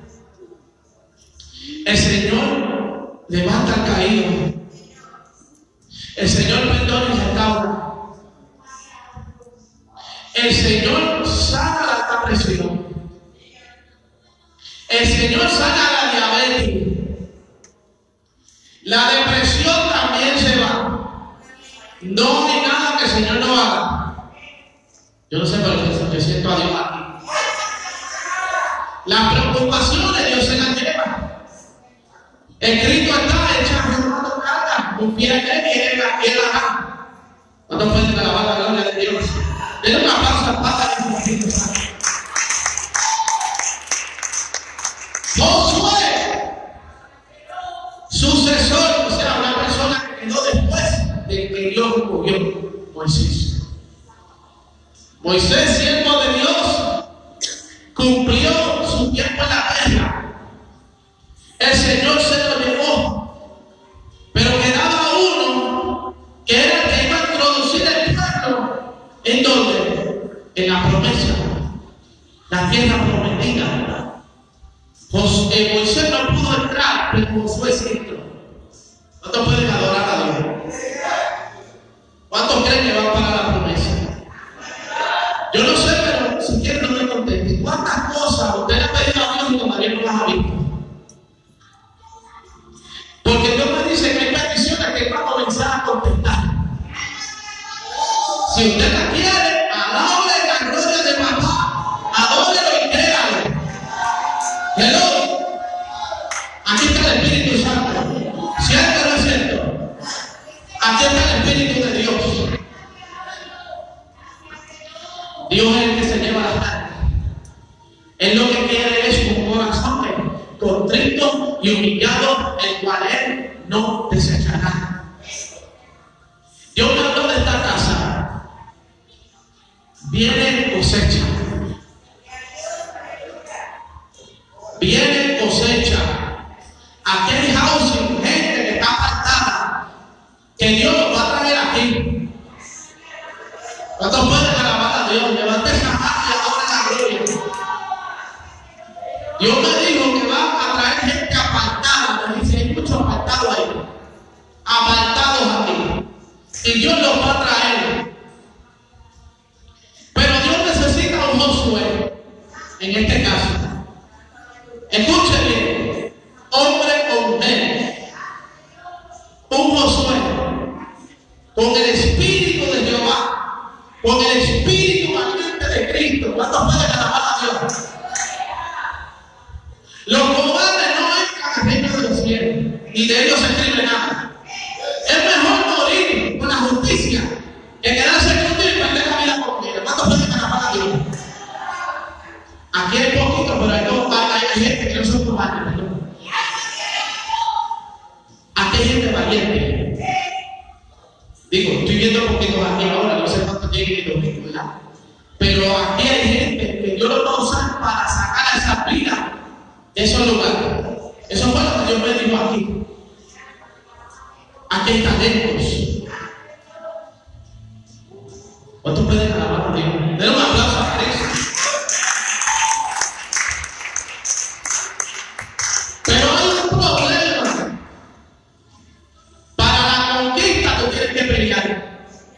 El Señor levanta al caído. El Señor perdona y restaura. El Señor sana la alta presión. El Señor sana la diabetes. La depresión también se va. No hay nada que el Señor no haga. Yo no sé por qué yo siento a Dios aquí. Las preocupaciones Dios se las lleva. Escrito está, echa hermano carga, confía en Él y Él la hará. ¿Cuántos pueden alabar la gloria de Dios? Denle un aplauso al Padre del Espíritu Santo. Josué, sucesor, o sea, una persona que quedó después de que Dios escogió, Moisés. Moisés, siervo de Dios, cumplió su tiempo en la tierra. El Señor se lo llevó, pero quedaba uno que era el que iba a introducir el pueblo. ¿En dónde? En la promesa, la tierra prometida. José, Moisés no pudo entrar, pero Josué sí entró. ¿Cuántos pueden adorar a Dios? ¿Cuántos creen que van para la promesa? Yo no sé, pero si quieren no me contesten. ¿Cuántas cosas usted le ha pedido a Dios y todavía no las ha visto? Porque Dios me dice que hay peticiones que va a comenzar a contestar. Si usted la quiere, alabe la gloria de papá, adórelo y créalo. Hello. Aquí está el Espíritu Santo. ¿Cierto o no es cierto? Aquí está el Espíritu de Dios. Dios es el que se lleva la carga. Él lo que quiere es un corazón contrito y humillado, el cual Él no desechará. Dios me habló de esta casa. Viene cosecha. Viene cosecha. Aquí hay housing, gente que está apartada, que Dios los va a traer aquí. ¿Cuántos pueden alabar a Dios? Levante esa mano y adore la gloria. Dios me dijo que va a traer gente apartada. Me dice, hay muchos apartados ahí. Apartados aquí. Y Dios los va a traer. Pero Dios necesita un Josué. En este caso. Escuche bien. Hombre o mujer. Un Josué. Con el Espíritu de Jehová. Con el Espíritu valiente de Cristo. ¿Cuántos pueden alabar a Dios? Los cobardes no entran al reino de los cielos, ni de ellos se escribe nada. Es mejor morir con la justicia que quedarse contigo y perder la vida conmigo. ¿Cuántos pueden alabar a Dios? Aquí hay poquito, pero hay, hay, hay gente que no son cobardes. ¿No? Aquí hay gente valiente. Digo, estoy viendo poquitos aquí ahora, no sé cuántos lleguen en domingo, ¿verdad? Pero aquí hay gente que Dios lo va a usar para sacar a esa vida de esos lugares. Eso fue lo que Dios me dijo aquí. Aquí hay talentos. ¿Cuántos pueden alabar a Dios? Denle un aplauso a Cristo. Pero hay un problema. Para la conquista tú tienes que pelear.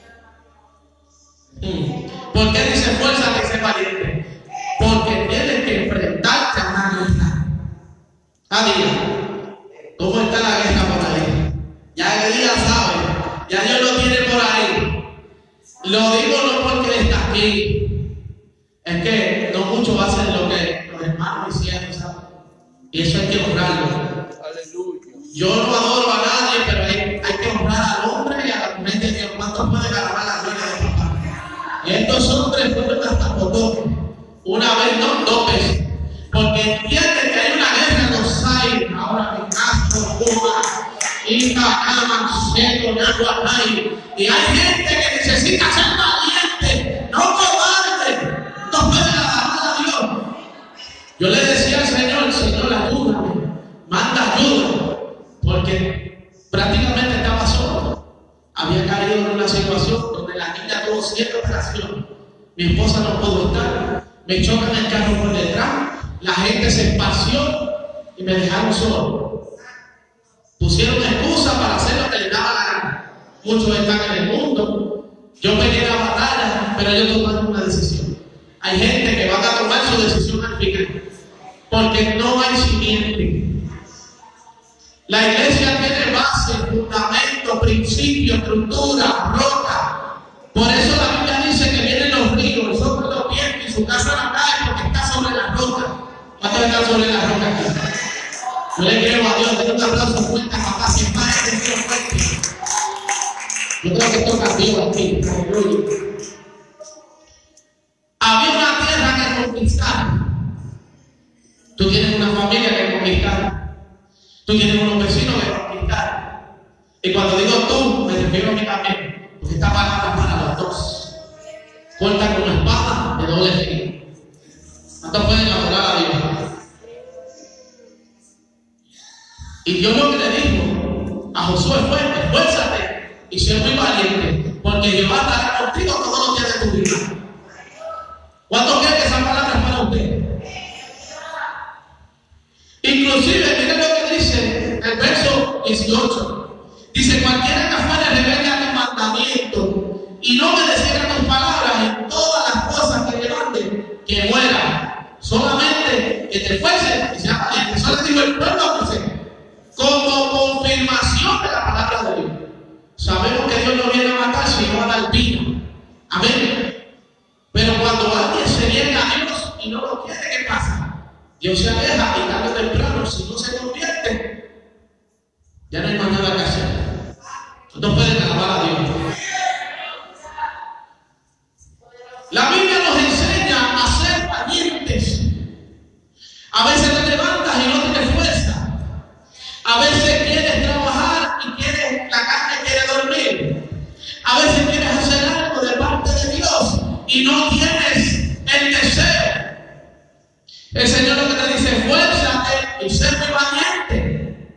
¿Por qué dice fuerza que sea valiente? Porque tienes que enfrentarte a una guerra. Adiós. ¿Cómo está la guerra por ahí? Ya el día sabe. Ya Dios lo tiene por ahí. Lo digo no porque Él está aquí. Es que no mucho va a ser lo que los hermanos hicieron, ¿sabes? Y eso hay que honrarlo. Aleluya. Yo no adoro a nadie, pero hay, hay que honrar al hombre y a la mujer de Dios. ¿Cuántos pueden alabar la gloria de papá? Y estos hombres fueron hasta botones. Una vez, no, dos veces. Porque entienden que hay una guerra en los aires. Ahora mi caso, Cuba, Inca, Cama, Seco, Nahuatay. Y hay gente que necesita ser valiente, no cobarde. No pueden alabar a Dios. Yo le decía al Señor, Señor, ayúdame, manda ayuda. Porque prácticamente estaba solo. Había caído en una situación donde la niña tuvo siete operaciones. Mi esposa no pudo estar. Me chocan el carro por detrás. La gente se esparció y me dejaron solo. Pusieron excusa para hacer lo que les daba la gana. Muchos están en el mundo. Yo peleé la batalla, pero ellos tomaron una decisión. Hay gente que van a tomar su decisión al final, porque no hay simiente. La iglesia tiene base, fundamento, principio, estructura, roca. Por eso la Biblia dice que vienen los ríos, sobre los vientos y su casa no cae porque está sobre la roca. ¿Cuántos están sobre la roca aquí? Yo le creo a Dios, denle un aplauso fuerte a papá, que más es Dios fuerte. Yo creo que toca a Dios aquí. Había una tierra que conquistar. Tú tienes una familia que conquistar. Tú tienes unos vecinos que conquistar. Y cuando digo tú, me refiero a mí también. Porque esta palabra para los dos. Corta con una espada de doble filo. ¿Cuántos pueden adorar a Dios? Y Dios lo que le dijo a Josué fue: esfuérzate y sé muy valiente, porque Jehová estará contigo todos los días de tu vida. ¿Cuántos creen que esa palabra es para usted? Inclusive, miren lo que dice el verso dieciocho. Dice: cualquiera que fuera rebelde a mi mandamiento y no obedeciera tus palabras en todas las cosas que le mande, que muera. Solamente que te esfuerces y sea valiente. Eso le dijo el pueblo a Moisés, como confirmación de la palabra de Dios. Sabemos que Dios no viene a matar, sino a dar vida. Amén. Pero cuando alguien se niega a Dios y no lo quiere, ¿qué pasa? Dios se aleja y tarde o temprano, si no se convierte, ya no hay más nada que hacer. No pueden alabar a Dios. La Biblia nos enseña a ser valientes. A veces te levantas y no tienes fuerza. A veces quieres trabajar y quieres, la carne quiere dormir. A veces quieres hacer algo de parte de Dios y no tienes el deseo. El Señor lo que te dice: esfuérzate y sé muy valiente.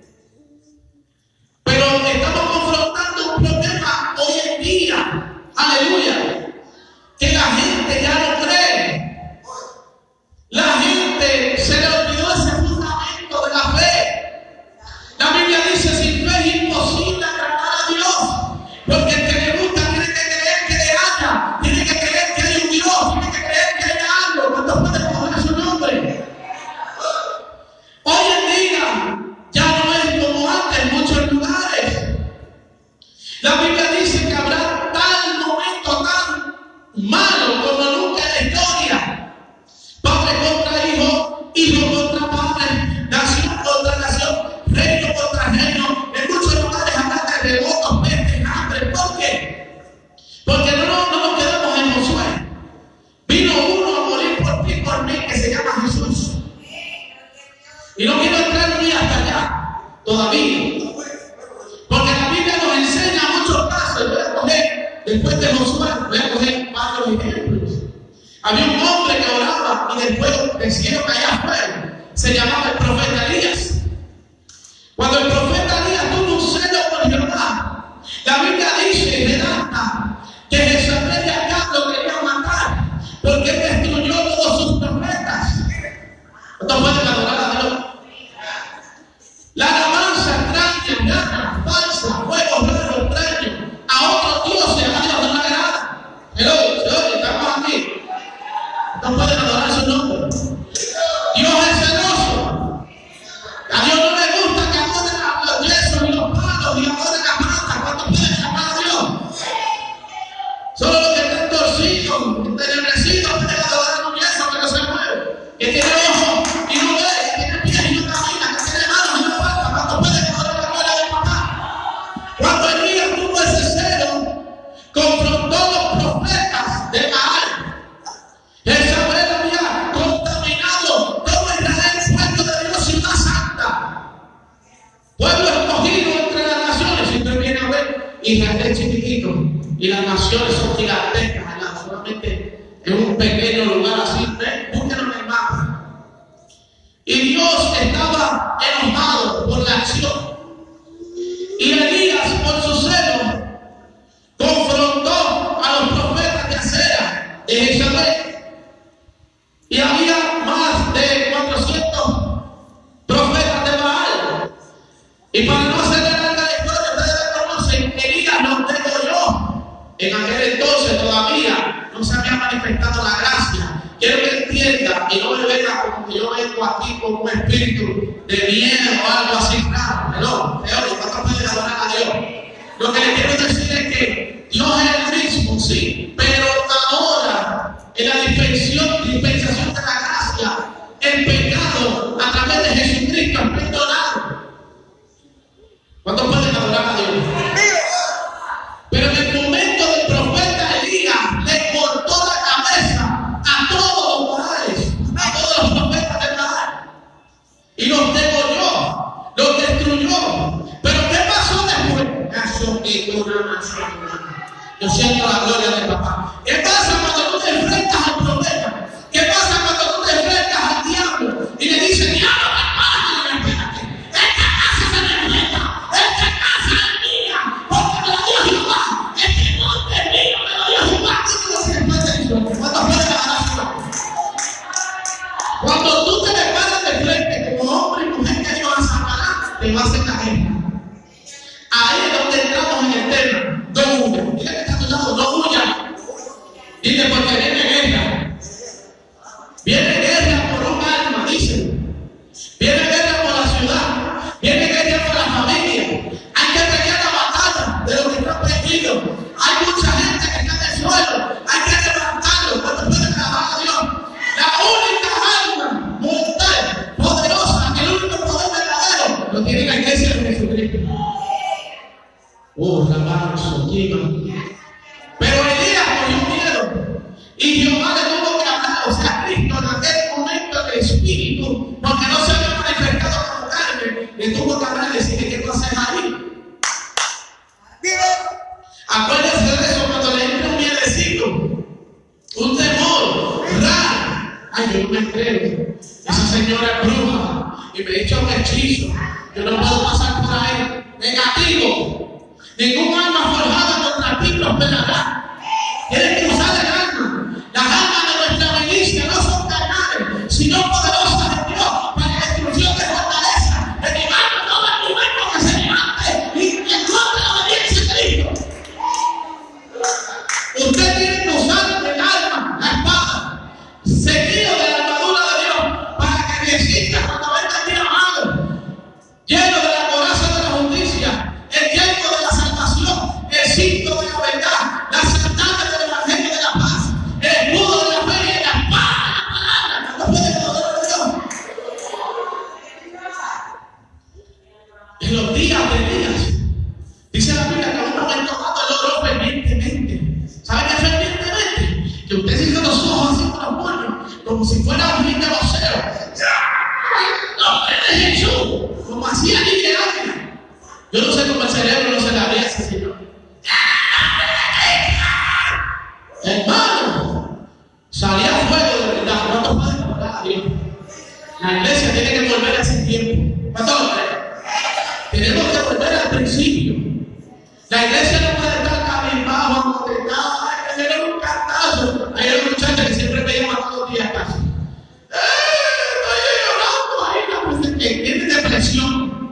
Pero estamos confrontando un problema hoy en día. Aleluya. Que la gente ya no cree. La gente se le olvidó ese fundamento de la fe. La Biblia dice: sin fe es imposible agradar a Dios. Porque el que le gusta tiene que creer que le haya, tiene que creer que hay un Dios, tiene que creer que hay algo. ¿Cuántos pueden coger su nombre? Hoy en día ya no es como antes en muchos lugares. La Biblia dice que habrá tal momento tan malo como nunca en la historia. Padre contra hijo, hijo contra padre, nación contra nación, reino contra reino. En muchos lugares habrá terremotos, pestes, hambre. ¿Por qué? Porque no, no, no nos quedamos en Josué. Vino uno a morir por ti y por mí, que se llama Jesús. Y no quiero entrar ni hasta allá todavía. Porque la Biblia nos enseña muchos casos. Voy a coger, después de Josué, voy a coger varios ejemplos. Había un hombre que oraba y después del cielo caía fuego. Se llamaba el profeta Elías. Cuando el profeta Elías tuvo un celo por Jehová, la Biblia dice y redacta que Jezabel y Acab lo querían matar porque él destruyó todos sus profetas. ¿Cuántos pueden adorar a Dios? La alabanza extraña, gana, falsa, fuego raro, extraño, a otros dioses, a Dios no le agrada. Hello, Señor, estamos aquí. No pueden adorar su nombre. Dios es celoso. A Dios no le gusta que adoren a los yesos y los palos y adoren las plantas. ¿Cuántos pueden llamar a Dios? Solo los que están torcidos, entenebrecidos, pueden adorar a un yeso que no se mueve, que tiene ojos y no ve, que tiene pies y no camina, que tiene manos y no falta. ¿Cuántos pueden adorar la gloria de papá? Cuando Elías tuvo ese celo, confrontó los profetas de Baal. Jezabel había contaminado todo Israel, pueblo de Dios, ciudad santa, pueblo escogido entre las naciones. Si usted viene a ver, Israel es chiquitito y las naciones son gigantescas, ¿verdad? Solamente en un pequeño lugar así. Búsquenlo en el mapa. Y Dios estaba enojado por la acción. Y Elías, por su celo, confrontó a los profetas de Acera, de Jezabel. Y había más de cuatrocientos profetas de Baal. Y para no hacer larga la historia, ustedes conocen, Elías los degolló. En aquel entonces todavía no se había manifestado la gracia. Quiero que entienda y no me venga como que yo vengo aquí con un espíritu de miedo o algo así raro. Hello, hello, ¿cuántos pueden adorar a Dios? Lo que le quiero decir es que Dios es el mismo, sí, pero ahora en la dispensación, dispensación de la gracia, el pecado a través de Jesucristo es perdonado. ¿Cuántos pueden adorar a Dios? Pero en el momento del profeta Elías le cortó la cabeza a todos los baales, a todos los profetas de Baal, y los degolló, los destruyó. Pero ¿qué pasó después? Yo siento la gloria de papá. ¿Qué pasa cuando tú te enfrentas al profeta? ¿Qué pasa cuando tú te enfrentas al diablo y le dices, diablo, hermano, espérate, esta casa se me enfrenta, esta casa es mía, porque me la dio Jehová, este monte es mío, me lo dio Jehová? ¿Cuántos pueden agarrar su mano? Cuando tú te me paras de frente como hombre y mujer que Dios va a Satanás, te va a hacer la guerra. Ahí es donde entramos en el tema. No huyan. Dile que está a tu lado, no huyan. Dile, porque viene guerra. Viene guerra por un alma, dice. Viene guerra por la ciudad. Viene guerra por la familia. Hay que pelear la batalla de los que están perdidos. Hay mucha gente que está en el suelo. Hay que levantarlo. Cuando pueden alabar a Dios. La única alma mortal, poderosa, el único poder verdadero, lo tiene la iglesia de Jesucristo. Oh, la mano soquima. Pero Elías cogió miedo y Jehová le tuvo que hablar, o sea, Cristo en aquel momento del Espíritu, porque no se había manifestado como carne, le tuvo que hablar y decirle qué tú haces ahí. Acuérdense de eso cuando le entra un miedecito, un temor raro. Ay, yo no me creo. Esa señora es bruja y me echa un hechizo. Yo no puedo pasar por ahí. Negativo. Ningún alma forjada contra ti prosperará. Tienes que usar el alma. Las almas de nuestra milicia no son carnales, sino poderosas en Dios para la destrucción de fortaleza, derribando todo argumento que se levante y en contra de la obediencia de Cristo. Usted tiene que usar el alma, la espada, seguido de la armadura de Dios, para que resista cuando venga el día malo, lleno de la coraza de la justicia, el tiempo de la salvación, el cinto de la verdad, la santidad del evangelio de la paz, el escudo de la fe y la espada de la palabra. ¿No puede adorar a Dios? En los días de Elías, dice la Biblia que en un momento dado él oró fervientemente. ¿Sabe qué fervientemente? Que usted cierra los ojos así con los puños, como si fuera un niño vocero. ¡Nombre de Jesús! Como hacía Miguel Ángel. Yo no sé cómo el cerebro no se le abría ese señor. Hermano, salía fuego de verdad. ¿Cuántos pueden adorar a Dios? La iglesia tiene que volver a ese tiempo. ¿Cuántos lo creen? Tenemos que volver al principio. La iglesia no puede estar cabizbajo, contentado. Ay, que tiene un cantazo. Hay una muchacha que siempre me llama todos los días casi. ¡Eh! Estoy llorando ahí. Que tiene depresión.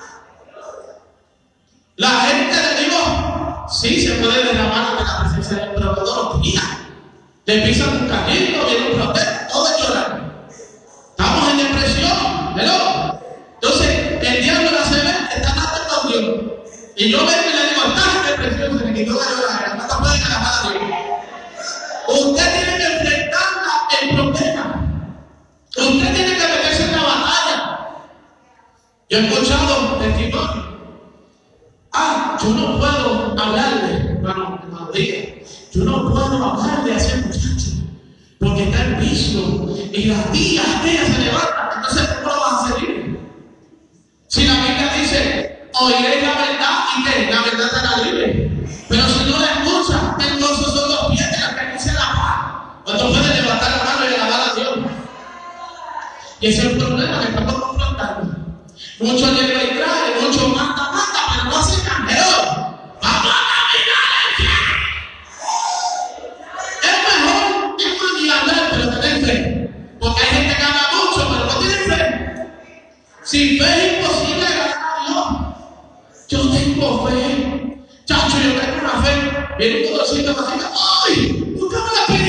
La gente de Dios sí se puede derramar ante la presencia de Dios, pero todos los días le pisan un carrito, viene un protesta, todo es llorar. Estamos en depresión, ¿verdad? Entonces, el diablo la se ve, está matando a Dios. Y yo vengo y le digo, estás en depresión, se me quitó la lloradera, no te pueden alabar a Dios. Usted tiene que enfrentar el problema. Usted tiene que meterse en la batalla. Yo he escuchado testimonios. Ah, yo no puedo hablarle, hermano, hermano Díaz. Yo no puedo hablarle a ese muchacho porque está en piso y las días que ella se levanta. Entonces, ¿cómo lo vas a seguir? Si la Biblia dice, oiréis la verdad y que la verdad te la libre. Pero si no la escuchas, entonces son los pies de la que dice la paz. Cuando puedes levantar la mano y alabar a Dios. Y ese es el problema que estamos confrontando. Muchos le traen, muchos mata, mata, pero no hacen cambio. Vamos a caminar aquí. Es mejor, es más ni hablar, pero tener fe. Porque hay gente que habla mucho, pero no tiene fe. Sin fe es imposible ganar a Dios. Yo tengo fe. Chacho, yo tengo una fe. Viene un dolorcito, ¡ay! Buscame la fe.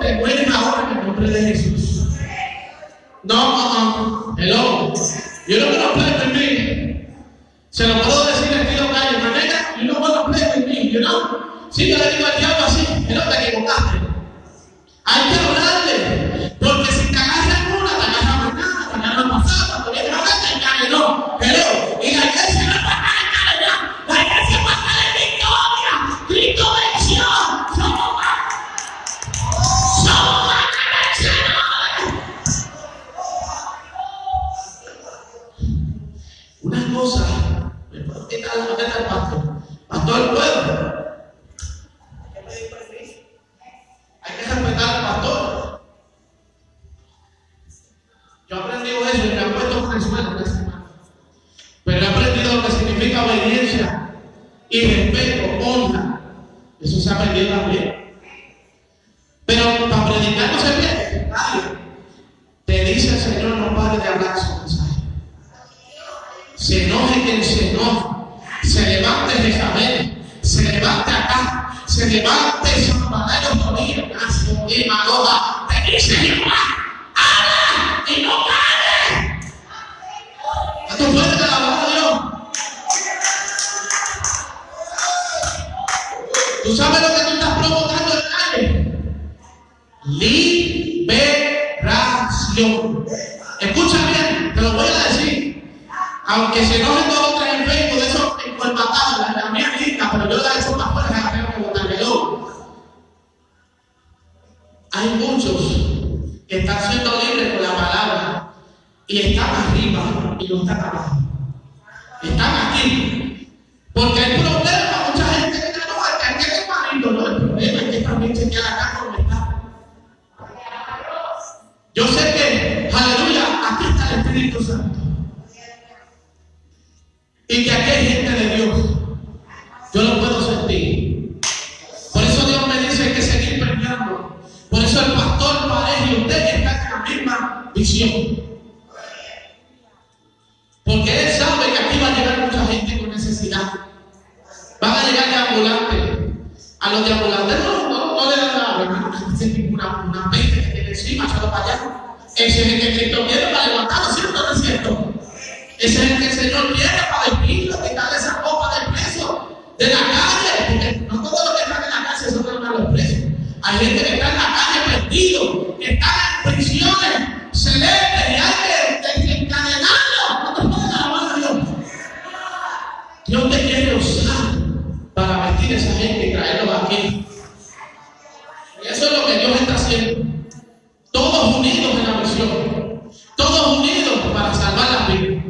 te mueres ahora en el nombre de Jesús. No, no, hello. You don't want to play with me. Se lo puedo decir al estilo calle, manera, you don't want to play with me, you know. Si yo le digo al diablo así, no te equivocaste. Hay que hablarle, porque si te agarras una, te agarras mañana, te agarras pasado, cuando vienes a hablar, te engañas, no. Hello. Y la iglesia no es para estar ya, la iglesia es para estar en victoria. Cristo venció. Somos más. Somos más que vencedores. Una cosa, me puedo quitar la pateta al pastor. Pastor, ¿puedo? Hay que respetar al pastor. Yo he aprendido eso y me he puesto con el suelo esta semana. Pero he aprendido lo que significa obediencia y respeto, honra. Eso se ha aprendido también. Pero para predicar no se pierde. Nadie te dice el Señor, no pare de hablar su mensaje. Se enoje quien se enoje. Se levante Jezabel. Se levante acá. Se levante Zambalelo Tobío. Y Maloja. Te dice Jehová. Habla y no calles. ¿Esto puede de la voz de Dios? ¿Tú sabes lo que tú estás provocando en la calle? Liberación. Escucha bien, te lo voy a decir. Aunque se enojen dos o tres en Facebook, de eso en colmatadas, la mía es linda, pero yo la he hecho más fuerte, la tengo que botar yo. Hay muchos que están siendo libres con la palabra y están arriba y no están abajo. Están aquí. Porque hay problemas, mucha gente que no va a que es marido, no, el problema es que también se queda acá donde está. Yo sé que, aleluya, aquí está el Espíritu Santo. Y que aquí hay gente de Dios. Yo lo puedo sentir. Por eso Dios me dice que seguir peleando. Por eso el pastor Parejo y usted que están en la misma visión. Porque él sabe que aquí va a llegar mucha gente con necesidad. Van a llegar de ambulantes. A los de ambulantes no, no, no le dan la hermano. Una, una peste que tiene encima, echado para allá. Ese es el que Cristo quiere para levantarlo, ¿cierto o no es cierto? Ese es el que el Señor quiere para despedirlo, quitarle esa copa del preso de la calle. Porque no todos los que están en la calle son hermanos los presos. Hay gente que está en la calle perdido, que está en prisiones celestes y hay que encadenarlo. No te puedes dar la mano a Dios. Dios te quiere usar para vestir a esa gente y traerlos aquí. Y eso es lo que Dios está haciendo. Todos unidos en la misión. Todos unidos para salvar las vidas.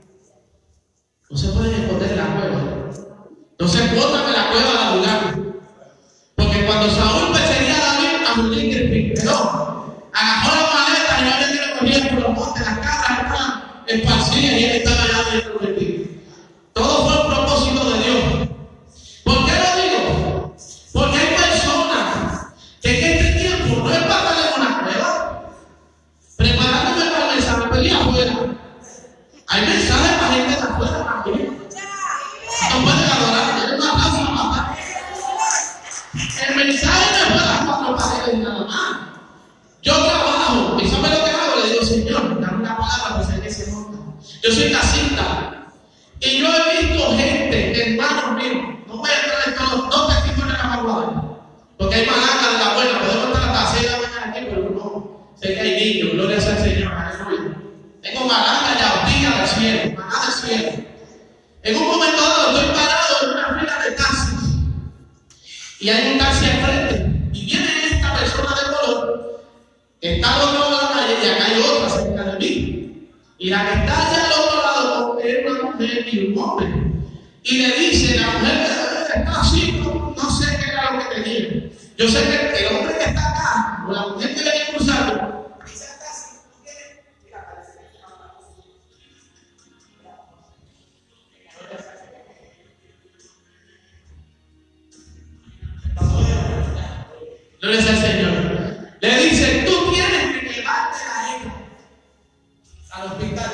No se pueden esconder en la cueva. No se escondan en la cueva de Adulán. Porque cuando Saúl perseguía a David, Adulán que no. Agarró la maleta y no le cogía por los montes, las casas estaban esparcidas y él estaba allá dentro de ti. Todo fue un propósito de Dios. ¿Por qué lo digo? Porque hay personas que en este tiempo no es para darle una prueba, preparándome para el mensaje, pelea afuera. Hay mensajes para gente de afuera también. No pueden adorar, tienen un aplauso a mamá. El mensaje no es para cuatro paredes nada más. Yo trabajo, y ¿sabe lo que hago? Le digo, Señor, dame una palabra para que se monta. Yo soy taxista. Y yo he visto gente, hermanos míos, no voy a entrar en todos los dos testimonios de la madrugada, porque hay malacas de la buena, podemos estar hasta las seis de la mañana aquí, pero no, sé que hay niños, gloria sea al Señor, aleluya. Tengo malacas de autilla del cielo, maná del cielo. En un momento dado estoy parado en una fila de taxis, y hay un taxi al frente, y viene esta persona de color, que está al otro lado de la calle, y acá hay otra cerca de mí. Y la que está allá al otro lado es una mujer y un hombre. Y le dice, la mujer está así, no, no sé qué era lo que tenía. Yo sé que el hombre que está acá, o la mujer que venía cruzando, dice así, ¿tú quieres? Mira, parece que está hablando. Gloria sea al Señor. Le dice, tú tienes que llevarte a ella al hospital.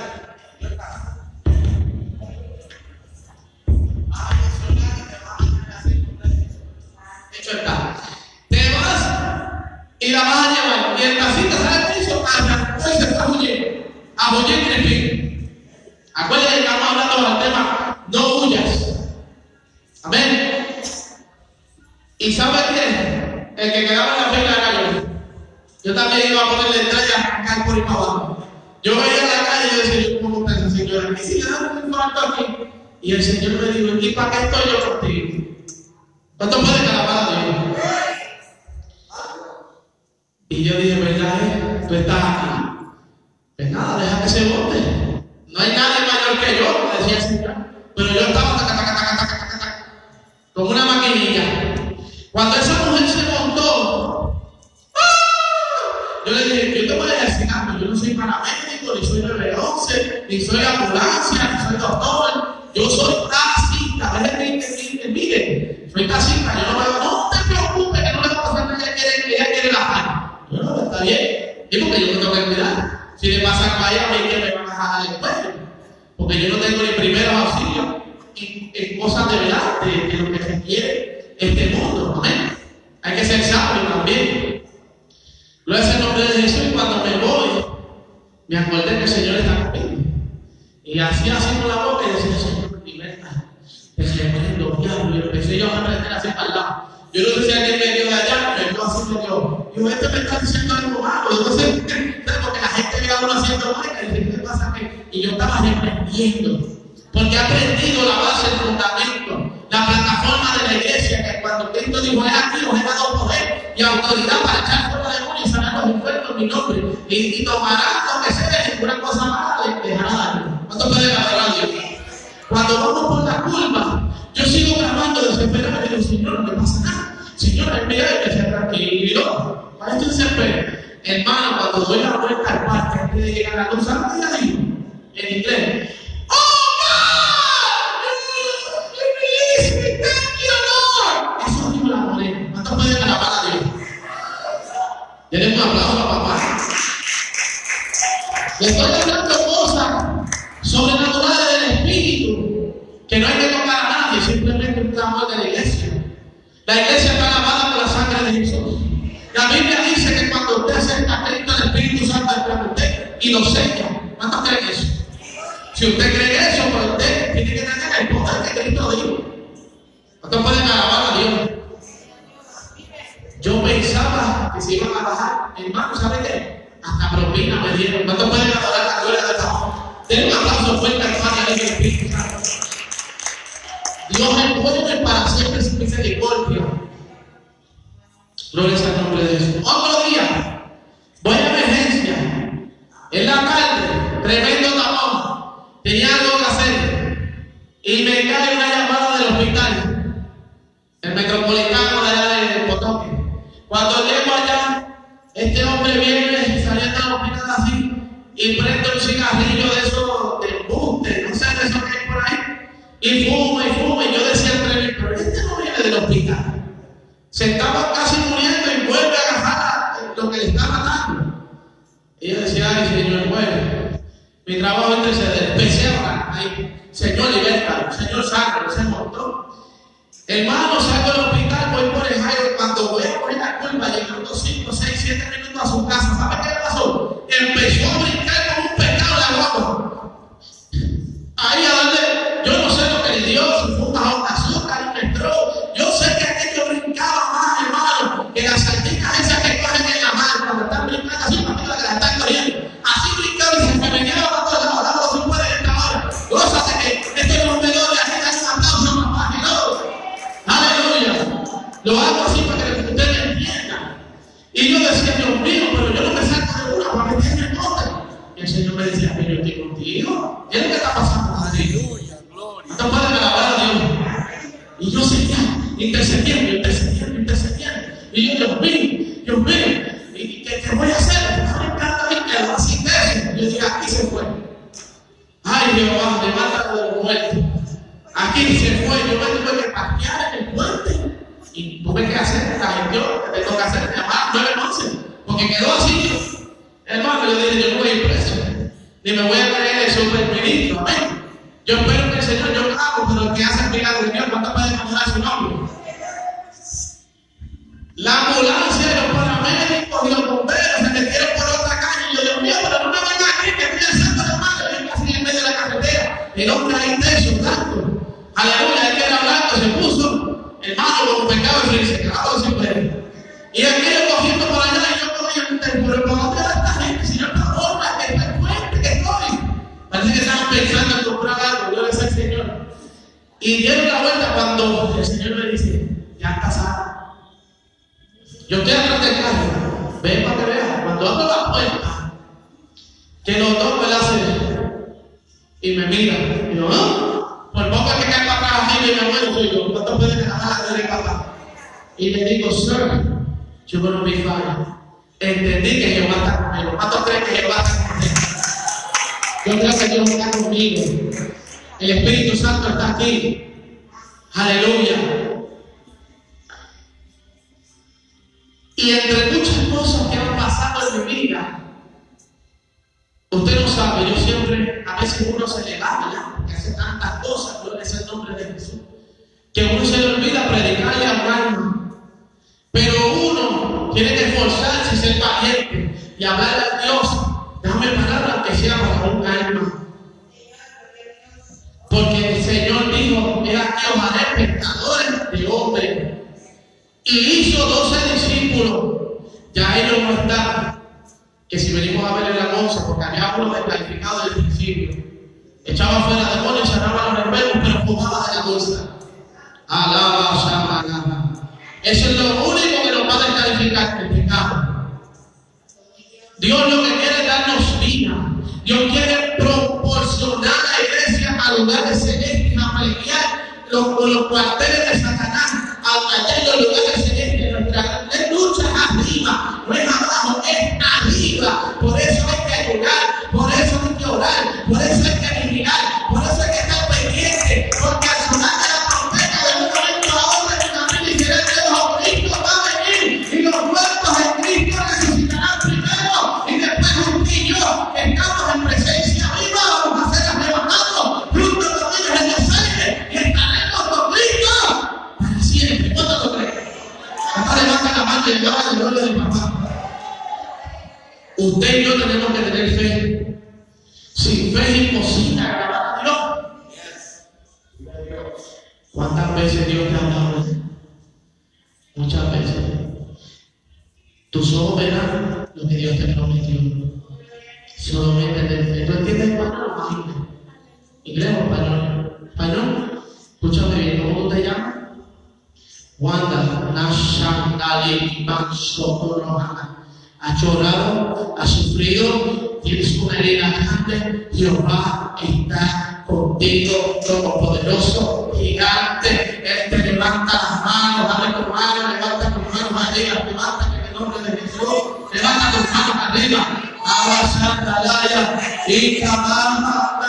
Hecho está. Te vas y la vas a y el taxista sale al piso, arrancó y se fue a huir, a huir en el piso. Acuérdense que estamos hablando del tema, no huyas. Amén. ¿Y sabe quién? El que quedaba en la fila era yo. Yo también iba a ponerle estrella a arrancar por ahí para abajo. Yo veía en la calle y yo decía, ¿cómo está esa señora? ¿Qué si le dan un infarto aquí? Y el Señor me dijo, ¿y para qué estoy yo contigo? ¿Cuánto puede alabar a Dios? Y yo dije, ¿verdad? Eh? Tú estás aquí. Pues nada, deja que se bote. No hay nadie mayor que yo, me decía el Señor. Pero yo estaba taca, taca, taca, taca, taca, taca, como una maquinilla. Cuando esa mujer se montó, ¡ah! Yo le dije, yo te voy a decir algo, yo no soy paramédico, ni soy nueve once, ni soy ambulancia, ni soy doctor. Yo soy taxista. A veces me mire, soy taxista, yo no me digo, no te preocupes, que no le va a pasar nada, ella quiere, ella quiere la paz. Yo no, está bien. Y porque yo me tengo que cuidar. Si le pasa algo a ella, a mí que me van a jalar el cuello. Porque yo no tengo ni primeros auxilios en, en cosas de verdad, de, de lo que requiere este mundo. Amén. Hay que ser sabio también. Gloria al nombre de Jesús. Y cuando me voy, me acordé que el Señor está conmigo. Y hacía así con la boca y decía, Señor, libertad. El reprendo, diablo. Y empecé yo a aprender así para el lado. Yo no decía que me dio de allá, pero yo así me dio. Digo, este me está diciendo algo malo. Entonces, porque la gente ve a uno haciendo mal, y dice, ¿qué pasa? Y yo estaba reprendiendo. Porque he aprendido la base, el fundamento, la plataforma de la iglesia, que cuando Cristo dijo, es aquí, os he dado poder y autoridad para echar fuera demonios y sanar los enfermos en mi nombre. Y, y tomarán lo que sea, y ninguna cosa mala les dejará daño. ¿Cuánto puede adorar a Dios? Cuando vamos por la curva, yo sigo grabando desesperado y digo, Señor, no me pasa nada. Señor, envía y me dice, tranquilo. ¿Para esto se espera? Hermano, cuando doy la vuelta al parque, antes de llegar a la luz, ¿sabes qué digo? En inglés. ¡Oh, God! You release me, thank you, Lord. Eso digo la moneda. ¿Cuánto pueden alabar a Dios? Denle un aplauso a papá. Le estoy hablando cosas sobrenaturales del Espíritu, que no hay que tocar a nadie, simplemente un clamor de la iglesia. La iglesia está lavada por la sangre de Jesús. La Biblia dice que cuando usted acepta a Cristo, el Espíritu Santo entra en usted y lo sella. ¿Cuántos creen eso? Si usted cree eso, pues usted tiene que tener el poder que Cristo dijo. ¿Cuántos pueden alabar a Dios? Yo pensaba que se iban a bajar. Hermano, ¿sabe qué? Hasta propina me dieron. ¿Cuántos pueden adorar la gloria de Dios? Den un aplauso fuerte al Padre del Espíritu Santo. Dios es bueno y para siempre sin misericordia. Gloria al nombre de Jesús. Otro día, voy a emergencia. En la tarde, tremendo tapón. Tenía algo que hacer. Y me cae una llamada del hospital. El metropolitano de allá del Potoque. Cuando llego allá, este hombre viene saliendo del hospital así y prende un cigarrillo de esos de embuste, no sé de esos que hay por ahí. Y fuma y fuma. Y yo decía entre mí, pero este no viene del hospital. Se estaba casi muriendo y vuelve a agarrar lo que le está matando. Y yo decía, ay, Señor, bueno, mi trabajo es interceder. Empecé a orar. Ay, Señor, liberta, Señor, sácalo, se montó. Hermano, salgo del hospital, voy por el highway. Cuando voy a poner la curva, llegando cinco, seis, siete minutos a su casa, ¿sabe qué pasó? Empezó a brincar como un pescado en la guagua. Ahí a darle, yo no sé lo que le dio, si fue una hoja de azúcar, un entró. Yo sé que aquello brincaba más, hermano, que las sardinas esas que cogen en la mano, cuando están brincando así, para que la están corriendo. Así brincaba y se me venía para todos lados, ahora no se puede en esta hora. Gózate que esto no me doy, la gente hace un aplauso, papá, ¿no? Aleluya. Lo hago así para que ustedes entiendan. Y yo decía, Dios mío, pero yo no me saco de una para meterme en otra. Y el Señor me decía, pero yo estoy contigo. ¿Qué es lo que está pasando? Aleluya, gloria. No pueden alabar a Dios. Y yo seguía intercediendo, intercediendo, intercediendo. Y yo, Dios mío, Dios mío, ¿y qué, qué voy a hacer? Me encanta a mí, quedó así de eso. Yo dije, aquí se fue. Ay, Jehová, me mata de los muertos. Aquí se fue, yo me tuve que parquear en el puente. Y tuve que hacer la gestión que tengo que hacer, llamar nueve once, porque quedó así. Hermano, yo dije, yo no voy a ir preso, ni me voy a creer el superministro, amén. Yo espero que el Señor, yo hago, pero el que hace el milagro de Dios, ¿cuánto puede nombrar su nombre? La ambulancia, los paramédicos y los bomberos se Y me mira, y yo, ¿no? Por poco que caigo atrás así y me muero, soy yo. ¿Cuánto pueden dejar de papá? Y le digo, sir, you're going to be fine. Entendí que Jehová está conmigo. ¿Cuántos creen que Jehová está conmigo? Yo creo que Dios está conmigo. El Espíritu Santo está aquí. Aleluya. Y entre muchas cosas que han pasado en mi vida, usted no sabe, yo siempre, a veces uno se le va, ¿verdad? Porque hace tantas cosas, gloria es el nombre de Jesús, que uno se le olvida predicarle a un alma. Pero uno tiene que esforzarse y ser valiente y hablarle a Dios. Dame palabra que sea para un alma. Porque el Señor dijo, he aquí os haré pescadores de hombres. Y hizo doce discípulos. Ya ellos no están. Que si venimos a ver en la once, porque había uno descalificado desde el principio. Echaba fuera demonios, cerraba los hermanos, pero fumaba de la bolsa. Alaba, alaba, alaba. Eso es lo único que nos va a descalificar, el pecado. Dios lo que quiere es darnos vida. Dios quiere proporcionar a la iglesia a lugares celestes, a pelear los, con los cuarteles de Satanás, a callar los lugares celestes. Nuestra gran lucha es arriba, no es abajo, es arriba. Por eso hay que ayudar, por eso hay que orar, por eso hay que vigilar, por eso hay que estar pendiente, porque al sonar de la trompeta de un momento a otro en la Biblia dice que los Cristo va a venir y los muertos en Cristo resucitarán primero y después usted y yo estamos en presencia viva, vamos a ser arrebatados junto con ellos en los aires y estaremos con Cristo para siempre. ¿Cuánto lo creen? Ahora levanta la mano y le llama el nombre de papá. Usted y yo tenemos que tener fe. Sin fe es imposible agradar a Dios. ¿Cuántas veces Dios te ha hablado? Muchas veces. Tus ojos verán lo que Dios te prometió. Solamente ten fe. ¿Tú entiendes español o inglés? ¿Inglés o español? ¿Español? Escúchame bien, ¿cómo te llamas? Wanda, Nashandali, Mansokorohana. Has llorado, has sufrido, tienes una herida grande. Jehová está contigo, todopoderoso, gigante. Él te levanta las manos, abre tu mano, levanta tus manos arriba, levanta en el nombre de Jesús, levanta tus manos arriba. Abasandalaya, y Kamama,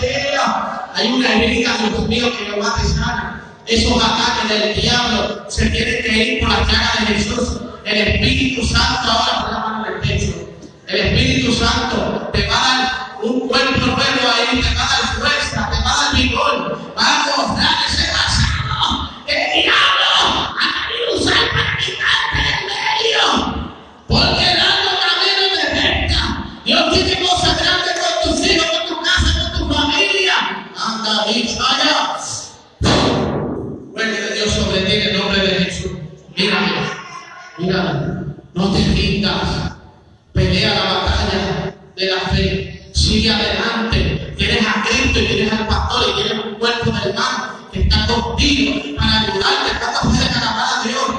hay una herida, Dios mío, que Jehová te sana. Esos ataques del diablo se tienen que ir por la llaga de Jesús. El Espíritu Santo ahora por la mano del pecho. El Espíritu Santo te va a dar un buen proverbio ahí, te va a dar fuerza, te va a dar vigor. Va a mostrar ese pasado. El diablo ha querido usar para quitarte del medio. Porque dando camino de recta. Dios tiene cosas grandes con tus hijos, con tu casa, con tu familia. Anda, bicho, allá. Fuerte de Dios sobre ti en el nombre de Jesús. Mírame, mírame, no te rindas. Pelea la batalla de la fe. Sigue adelante. Tienes a Cristo y tienes al pastor y tienes un cuerpo de hermano que está contigo para ayudarte. ¿Cuántas puedes alabar a Dios?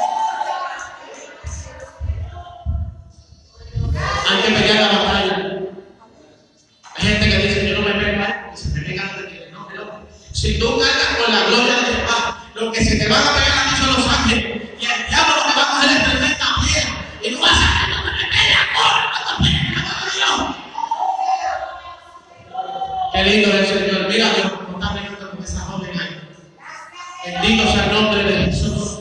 Hay que pelear la batalla. Hay gente que dice: yo no me pego a él porque se me pega lo que quiere. No, pero si tú cargas con la gloria de Dios, lo que se te van a pegar a ti son los ángeles. Y el diablo lo que va a coger es tremenda piedra. Y tú vas a sacar no me pelea, corre, cuando pelea, a Dios. Qué lindo es el Señor. Mira Dios, cómo está peleando con esa joven ahí. Bendito sea el nombre de Jesús.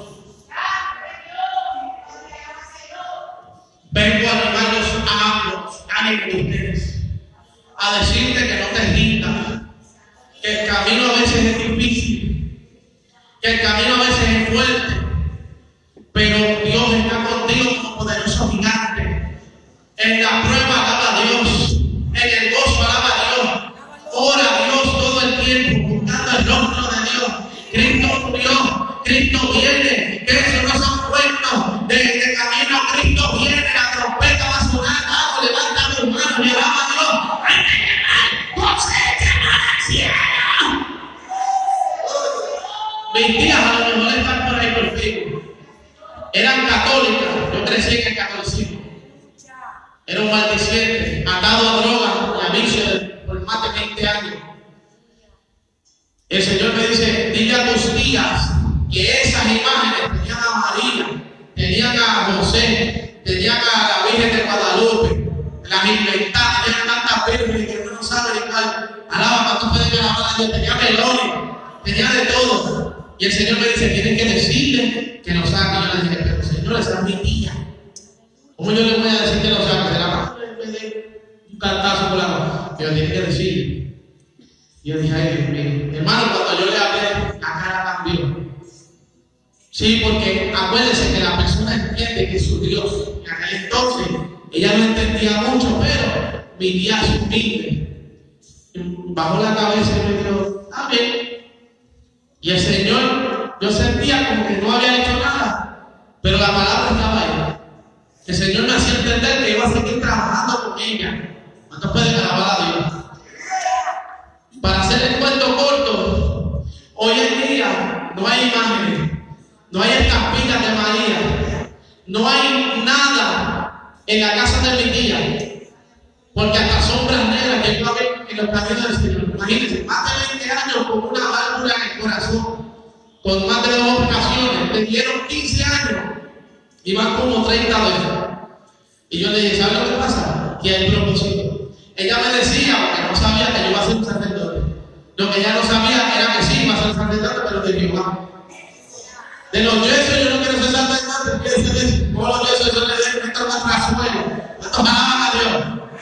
Vengo a animarlos a los ánimos de ustedes. A decirte que no te rindas. Que el camino a veces es difícil. Que el camino a veces es fuerte. Pero Dios está contigo como poderoso gigante. En la prueba alaba a Dios. En el gozo alaba a Dios. Ora a Dios todo el tiempo, buscando el rostro de Dios. Cristo murió, Cristo viene. Que eso no son cuentos de, de camino. Cristo viene, la trompeta va a sonar. Vamos, levanta tus manos y alaba a Dios. Hay que llevar cosecha al cielo. Mis tías a lo mejor están por ahí por Facebook. Eran católicas, yo crecí en el catolicismo. Era un maldiciente, atado a drogas y a vicios por más de veinte años. el Señor me dice, dile a tus tías que esas imágenes tenían a María, tenían a José, tenían a la Virgen de Guadalupe, las inventadas, tenían tantas vírgenes que uno no sabe ni cuál. Alaba, ¿cuántos pueden alabar a Dios? Tenía melones, tenía de todo. Y el Señor me dice, tienes que decirle que lo saque. Yo le dije, pero Señor, esa es mi tía. ¿Cómo yo le voy a decir que lo saque? ¿Será más un cartazo por la mano? Yo tiene que decirle. Y yo dije, ay Dios mío. Hermano, cuando yo le hablé, la cara cambió. Sí, porque acuérdense que la persona entiende que es su Dios. En aquel entonces, ella no entendía mucho, pero mi tía es humilde. Bajó la cabeza y me dijo, amén. Y el Señor, yo sentía como que no había hecho nada, pero la palabra estaba ahí. El Señor me hacía entender que iba a seguir trabajando con ella. ¿Cuántos pueden alabar a Dios? Para hacer el cuento corto, hoy en día no hay imágenes, no hay estampillas de María, no hay nada en la casa de mi tía, porque hasta sombras negras que yo había en los caminos del Señor. Imagínense, más de veinte años con una válvula en el corazón, con más de dos operaciones, le dieron quince años y van como treinta veces. Y yo le dije, ¿sabes lo que pasa? Que hay propósito. Ella me decía, porque no sabía que yo iba a ser un sacerdote. Lo que ella no sabía era que sí iba a ser un sacerdote, pero de Jehová. De los yesos yo no quiero ser sacerdote, quiero ser como los yesos, yo le dije, esto es un trasuelo. Esto alaban a Dios.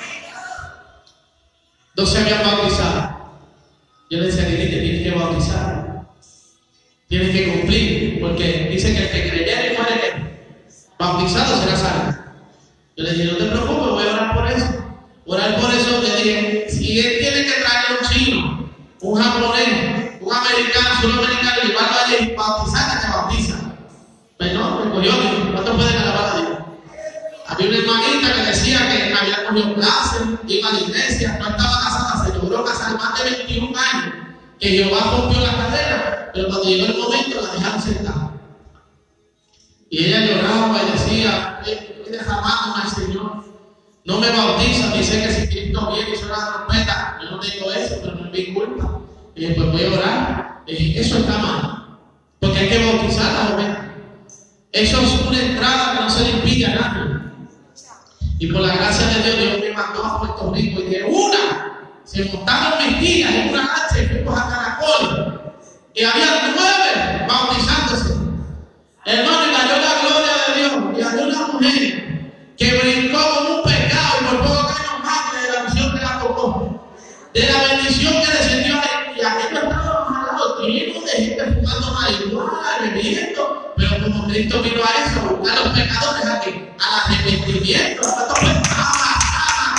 Dos se habían bautizado. Yo le decía, tienes que, tienes que bautizar. Tienes que cumplir, porque dice que el que creyera y fuera bautizado será salvo. Yo le dije, no te preocupes, voy a orar por eso. Orar por eso, le dije, si él tiene que traer un chino, un japonés, un americano, un americano, y llevarlo allí y bautizar, que bautiza. Pero no, me cogió, ¿cuántos pueden alabar a Dios? Había una hermanita que decía que había cogido clases, iba a la iglesia, no estaba casada, se logró casar más de veintiún años, que Jehová rompió la cadena, pero cuando llegó el momento la dejaron sentada. Y ella lloraba y decía, estoy derramando al Señor, no me bautiza, dice que si Cristo viene y suena la trompeta, yo no digo eso, pero no es mi culpa. Y dije, pues voy a orar. Y dije, eso está mal, porque hay que bautizar a la joven. Eso es una entrada que no se le impide a nadie. Y por la gracia de Dios, Dios me mandó a Puerto Rico y de una se montaron mis tías en una lancha y fuimos a Caracol. Y había nueve bautizándose. Hermano, y cayó la gloria de Dios. Y había una mujer que brincó con un pecado y por poco años más de la unción que la tocó. De la bendición que descendió a él. Y aquello estaba jalado, lleno de gente fumando marihuana, bebiendo. Pero como Cristo vino a eso, a buscar a los pecadores aquí, al arrepentimiento. ¿Cuánto fue? ¡Ah! ¡Ah!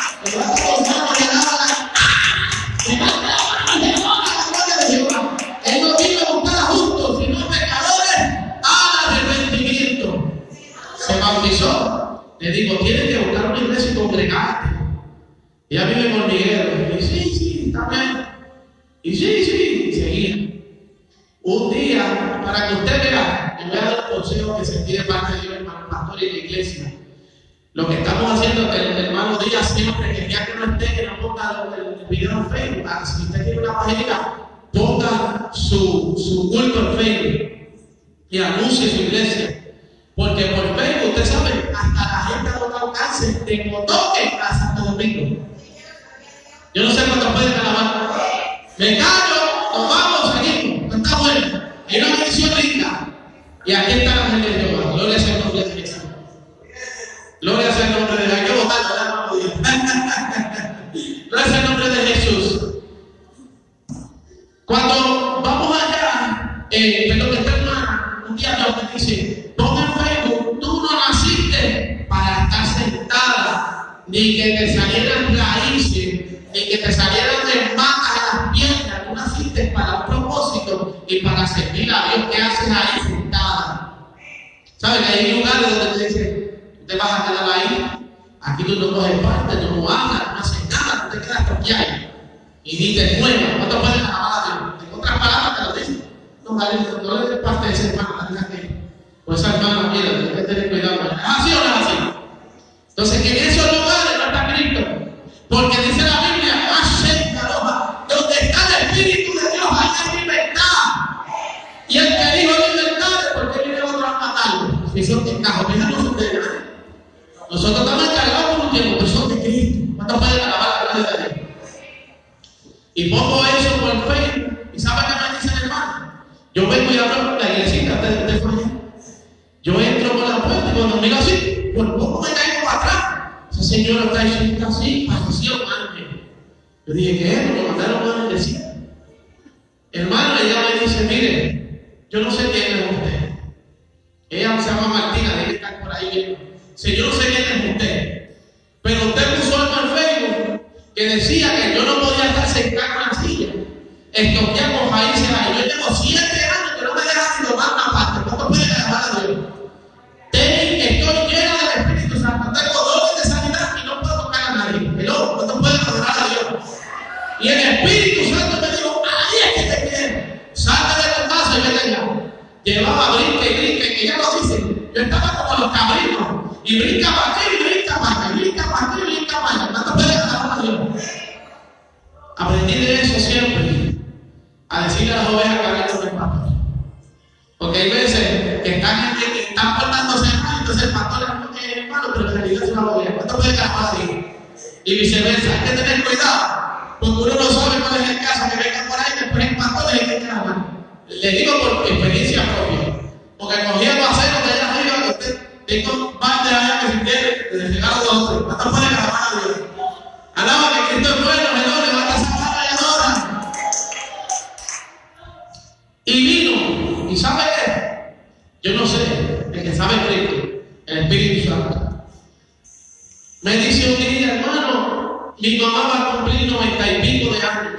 Él no vino a buscar a justos, sino pecadores al arrepentimiento. Se bautizó. Le digo, tienes que buscar una iglesia y congregarte. Y a mí me hormiguero. Y sí, sí, está bien. Y sí, sí, seguía. Un día, para que usted vea, le voy a dar un consejo que se pide parte de Dios para el pastor y la iglesia. Lo que estamos haciendo es que el hermano Díaz siempre, que ya que no esté, que no ponga el video en Facebook. Si usted tiene una página, ponga su, su culto en Facebook y anuncie su iglesia. Porque por Facebook, usted sabe, hasta la gente ha tocado cáncer de motoque a Santo Domingo. Yo no sé cuánto pueden alabar. Me callo, nos vamos, seguimos. No está bueno. Hay una bendición linda. Y aquí está la gente de Jehová. Gloria sea el nombre de Jesús. Gloria sea el nombre de Jesús. Hay que votarlo, hermano Dios. Gloria sea el nombre de Jesús. Cuando vamos allá, eh, perdón, esta hermana, un día Dios me dice, pon en Facebook, tú no naciste para estar sentada, ni que te salieran raíces, ni que te salieran desmatas en las piernas, tú naciste para un propósito y para servir a Dios. ¿Qué haces ahí sentada? ¿Sabes que hay lugares donde te dicen, te vas a quedar ahí, aquí tú no coges parte, tú no hablas, tú no haces nada, tú te quedas aquí y ni te muevas? ¿Cuánto puedes alabar a Dios? En otras palabras te lo dicen. No, vale, no le des parte de ese hermano, la deja que, pues esa hermana, mira, tienes que tener cuidado con ella. ¿Es así o no es así? Entonces, que en esos lugares no está Cristo, porque dice la Biblia, más cerca, donde está el Espíritu de Dios, ahí vive aleluya, porque son de Cristo. ¿Cuántos pueden alabar la gloria de Dios? Y pongo eso por Facebook. ¿Y sabe qué me dice el hermano? Yo vengo y abro la iglesita de, de Falla. Yo entro por la puerta y cuando miro así, por poco me caigo para atrás. Esa señora está diciendo así, pareció un ángel. Yo dije, ¿qué es? Me mandaron a la iglesia. Hermano, ella me dice, mire, yo no sé quién es usted. Ella se llama Martina, debe estar por ahí mismo. Si yo no sé quién es usted, pero usted puso algo en Facebook que decía que yo no podía estar sentado en la silla. Estoquea con países ahí. Yo llevo siete años que no me dejan ni tomar una parte. ¿Cómo puede llamar a Dios? Estoy llena del Espíritu Santo. Tengo dones de sanidad y no puedo tocar a nadie. Pero no puedo adorar a Dios. Y el Espíritu Santo me dijo, ahí es que te quiere. Salte de tu casa y vete allá. Llevaba brinca y brinca, y ella lo dice. Yo estaba como los cabritos. Y brinca para aquí, y brinca para acá, y brinca para aquí, y brinca para allá. ¿Cuánto puede adorar a Dios? Aprendí de eso siempre. A decirle a las ovejas que hagan con el pastor. Porque hay veces que están, que están portándose mal, entonces el pastor es hermano, pero en realidad es una oveja. ¿Cuánto puede llamar así? Y viceversa. Hay que tener cuidado, porque uno no sabe cuál es el caso, que venga por ahí y después el pastor es el que queda mal. Le digo por experiencia propia, porque cogí el paseo de allá arriba, que usted tengo un par de allá que se quiere, desde llegar a los otros. ¿Cuánto puede llamar a Dios? Alaba que Cristo es bueno, menor, levanta esa mano y adora. Y vino, ¿y sabe qué? Yo no sé, el que sabe Cristo, el Espíritu Santo. Me dice un día, hermano, mi mamá va a cumplir noventa y pico de años.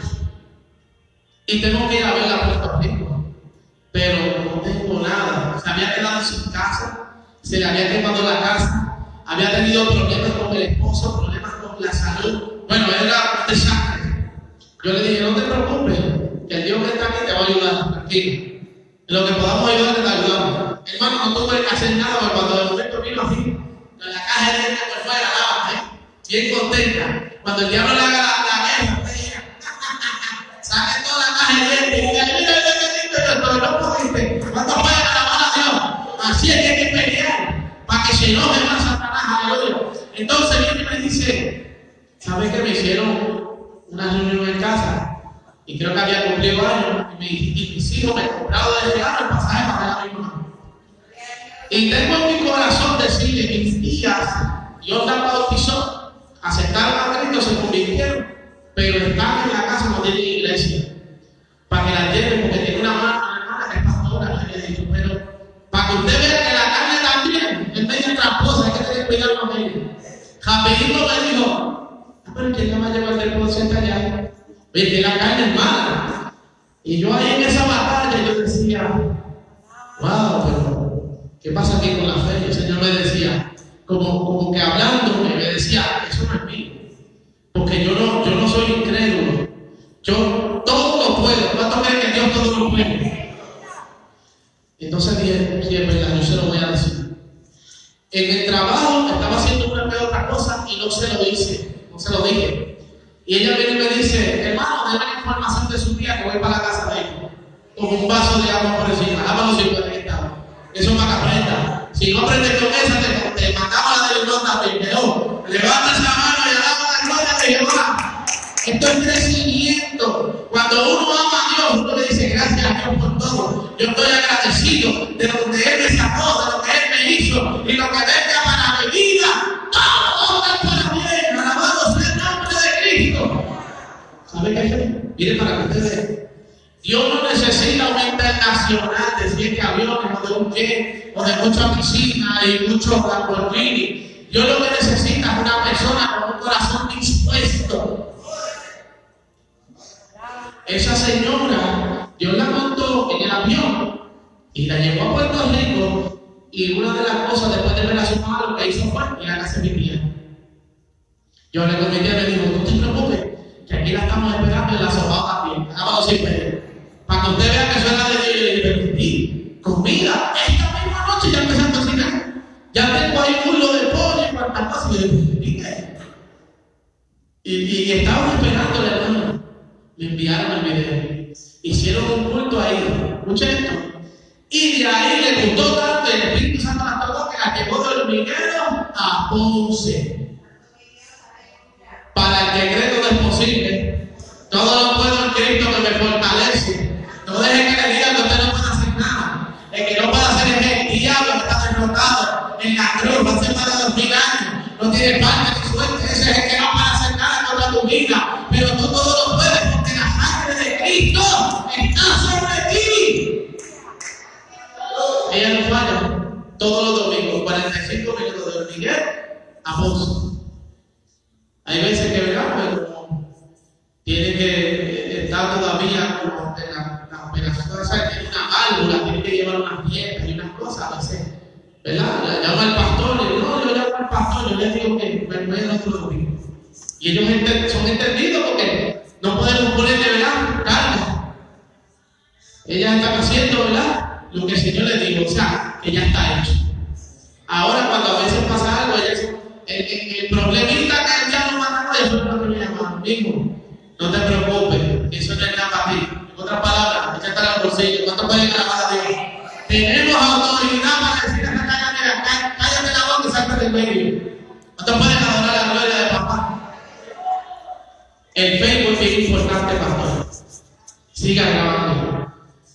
Y tengo que ir a verla a Puerto Rico. Pero no tengo nada. Se había quedado en su casa, se le había quemado la casa, había tenido problemas con el esposo, problemas con la salud. Bueno, era un desastre. Yo le dije, no te preocupes, que el Dios que está aquí te va a ayudar, tranquilo. En lo que podamos ayudar, te ayudamos. Hermano, no tuve que hacer nada, porque cuando de momento vino así, con la caja de dientes por fuera, nada, ¿eh? Bien contenta. Cuando el diablo le haga la, la guerra, saque toda la caja de dientes y diga, mira, mira, mira, mira, no pudiste. ¿Cuántos pueden alabar a Dios? Así es que hay que pelear, para que se enoje más Satanás, aleluya. Entonces viene y me dice, ¿sabes qué me hicieron una reunión en casa? Y creo que había cumplido años, y, me, y mis hijos me compraron de regalo el pasaje para allá mismo. Y tengo en mi corazón decirle que mis tías, Dios las bautizó, aceptaron a Cristo, se convirtieron, pero están en la casa, no tienen iglesia, para que la lleven, porque tiene una mano, una hermana que es pastora, le he dicho, pero para que usted vea que la carne también es medio tramposa, hay que tener cuidado con ella. Rapidito me dijo, ah, pero ¿quién no me lleva el depósito allá? Oye, que la carne es mala. Y yo ahí en esa batalla yo decía, wow, pero ¿qué pasa aquí con la fe? Y el Señor me decía, como, como que hablándome, me decía, eso no es mío. Porque yo no, yo no soy incrédulo. Yo todo lo puedo. ¿Cuánto creen que Dios todo lo puede? Entonces dije, sí, es verdad, yo se lo voy a decir. En el trabajo estaba haciendo una que otra cosa y no se lo hice, no se lo dije. Y ella viene y me dice, hermano, dame la información de su día que voy para la casa de ella. Con un vaso de agua por encima, lávalo si puede que estaba. Eso es para que aprenda. Si no aprendes con esa, te, te mandamos la del nota también. Pero levanta esa mano y alaba la gloria de Jehová. Esto es crecimiento. Cuando uno ama a Dios, uno le dice gracias a Dios por todo. Yo estoy agradecido de donde Él me sacó, de lo que Él me hizo y lo que venga para mi vida. Todo está para bien. Alabado sea el nombre de Cristo. ¿Sabe qué? Mire para que ustedes. Dios no necesita una internacional de siete aviones o de un jet o de muchas piscinas y muchos Lamborghini. Dios lo que necesita es una persona con un corazón dispuesto. Esa señora, Dios la montó en el avión y la llevó a Puerto Rico. Y una de las cosas, después de ver a su mamá, lo que hizo fue ir a casa de mi tía. Yo le comenté y le digo, no te preocupes, que aquí la estamos esperando en la sofá también. Vamos siempre. Para que usted vea que suena de Dios y le permití comida. Esta misma noche ya empecé a cocinar. Ya tengo ahí un mulo de pollo y cuantas cosas. Y le permití. Y, y estábamos esperando, hermano. Le enviaron el video. Hicieron un culto ahí. Escuchen esto. Y de ahí le gustó tanto el Espíritu Santo la tocó que la llevó del hormiguero a Ponce. Para el que cree todo es posible. Todo lo puedo en Cristo que me fortalece. No deje que le digan que usted no puede hacer nada. El que no puede hacer es el diablo que está derrotado en la cruz hace más de dos mil años. No tiene parte ni suerte. Ese es el que no puede hacer nada contra tu vida. Pero tú todo lo puedes porque la sangre de Cristo está sobre ti. Ella no falla. Todos los domingos, cuarenta y cinco minutos de hormiguero a voz. Hay veces que, ¿verdad? Pero tiene que estar todavía como en la, la operación, o sea, tiene una válvula, tiene que llevar unas piezas y unas cosas a veces, ¿verdad? La llama al pastor, y no, yo llamo al pastor, yo les digo que me voy el otro domingo. Y ellos ent son entendidos porque no podemos ponerle, ¿verdad? Carga. Ellas están haciendo, ¿verdad? Lo que el Señor les dijo, o sea, que ya está hecho. Ahora, cuando a veces pasa algo, ellas, el, el, el problemita que ya no manda, eso es lo que me llaman, hijo. No te preocupes, eso no es nada para ti. En otras palabras, échate al bolsillo. ¿Cuánto pueden alabar a Dios? Tenemos autoridad para decir a esta cállate, cállate la boca y salta del medio. ¿Cuánto pueden adorar la gloria de papá? El Facebook es importante, pastor. Siga grabando.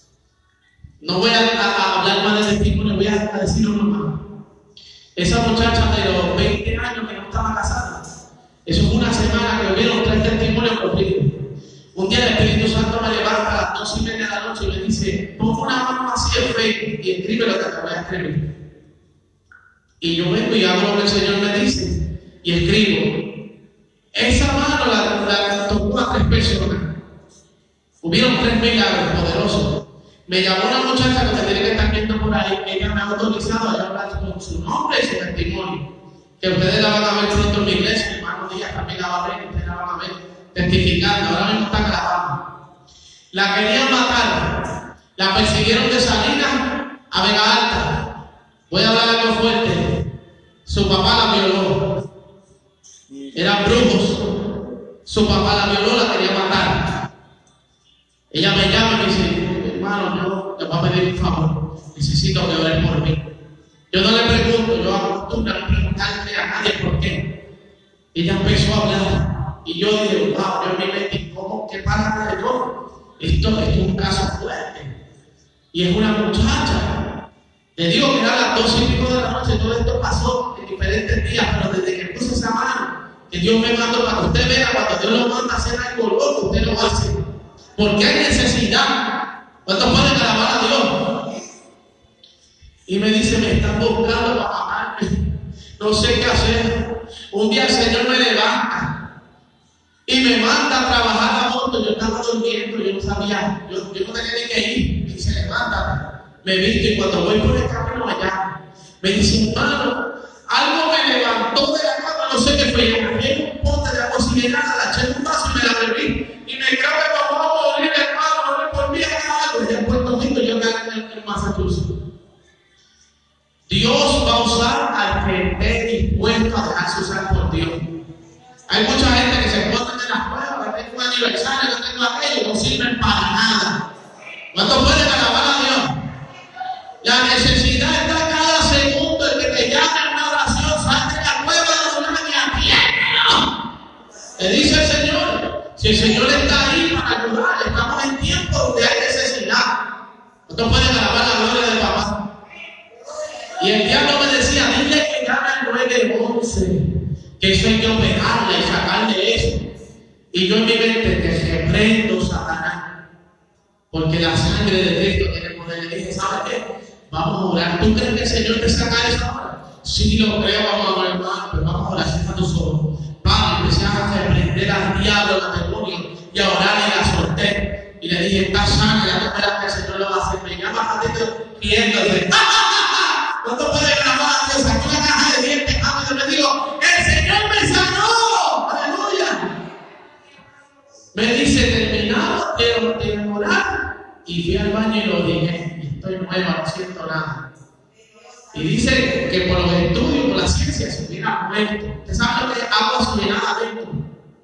No voy a, a, a hablar más de testimonio, voy a, a decir uno más. Esa muchacha de los veinte años que no estaba casada, eso fue una semana que hubieron tres testimonios conmigo. Un día el Espíritu Santo me levanta a las dos y media de la noche y me dice, pon una mano así en Facebook y escribe lo que te voy a escribir. Y yo vengo y hago lo que el Señor me dice y escribo. Esa mano la, la tocó a tres personas. Hubieron tres milagros poderosos. Me llamó una muchacha que me tiene que estar viendo por ahí. Ella me ha autorizado a hablar con su nombre y su testimonio. Que ustedes la van a ver pronto en mi iglesia. Mi hermano Díaz también la va a ver. Ustedes la van a ver testificando. Ahora mismo está grabando. La querían matar. La persiguieron de Salinas a Vega Alta. Voy a hablar algo fuerte. Su papá la violó. Eran brujos. Su papá la violó, la quería matar. Ella me llama y me dice, hermano, yo te voy a pedir un favor. Necesito que ores por mí. Yo no le pregunto, yo acostumbro a no preguntarle a nadie por qué. Ella empezó a hablar. Y yo dije, wow, yo me metí, ¿cómo? ¿Qué pasa de yo? Esto, esto es un caso fuerte. Y es una muchacha. Le digo que era a las doce y pico de la noche, todo esto pasó en diferentes días, pero desde que puse esa mano, que Dios me mandó para que usted vea, cuando Dios lo manda a hacer algo loco, usted lo hace. Porque hay necesidad. ¿Cuántos pueden alabar a Dios? Y me dice, me están buscando para matarme. No sé qué hacer. Un día el Señor me levanta y me manda a trabajar a moto. Yo estaba durmiendo, yo no sabía, yo, yo no tenía ni que ir. Me dice, levántate. Me visto y cuando voy por el camino me llama. Me dice, hermano, algo me levantó de la cama, no sé qué fue. Yo me un pote de agua oxigenada, la eché en un vaso y me la bebí. Y me creo que vamos a morir, hermano, morir por mí, algo. Y en Puerto Rico yo gané en, en Massachusetts. Dios va a usar al que esté dispuesto a dejarse usar por Dios. Hay mucha gente que se pone en las pruebas, que tengo un aniversario, que tengo aquello, no sirven para nada. ¿Cuántos pueden alabar a Dios? La necesidad está cada segundo. El que te llame en una oración, salte de la cueva de una y atiéndelo. Te dice el Señor. Si el Señor está ahí para ayudar, estamos en tiempo donde hay necesidad. ¿Cuántos pueden alabar la gloria de papá? Y el diablo me decía, dile que llame al nueve once, que eso hay que operarle y sacarle eso. Y yo en mi mente te reprendo, Satanás, porque la sangre de Cristo tiene poder. Le dije, ¿sabes qué? Vamos a orar. ¿Tú crees que el Señor te saca eso ahora? Sí, lo creo, vamos a orar, hermano, pero vamos a orar, cierra tus ojos. Padre, empecé a reprender al diablo, al demonio, y a orar y la solté. Y le dije, está sana, ya no esperas que el Señor lo va a hacer. Me llama a ti riéndose. ¿Cuánto puede grabar a Dios? Aquí una caja de dientes. Yo le digo, el Señor me sanó. Aleluya. Me dice, terminamos de, de orar. Y fui al baño y lo dije, estoy nueva, no siento nada. Y dice que por los estudios, por la ciencia, se hubiera muerto. ¿Usted sabe lo que es agua oxigenada adentro?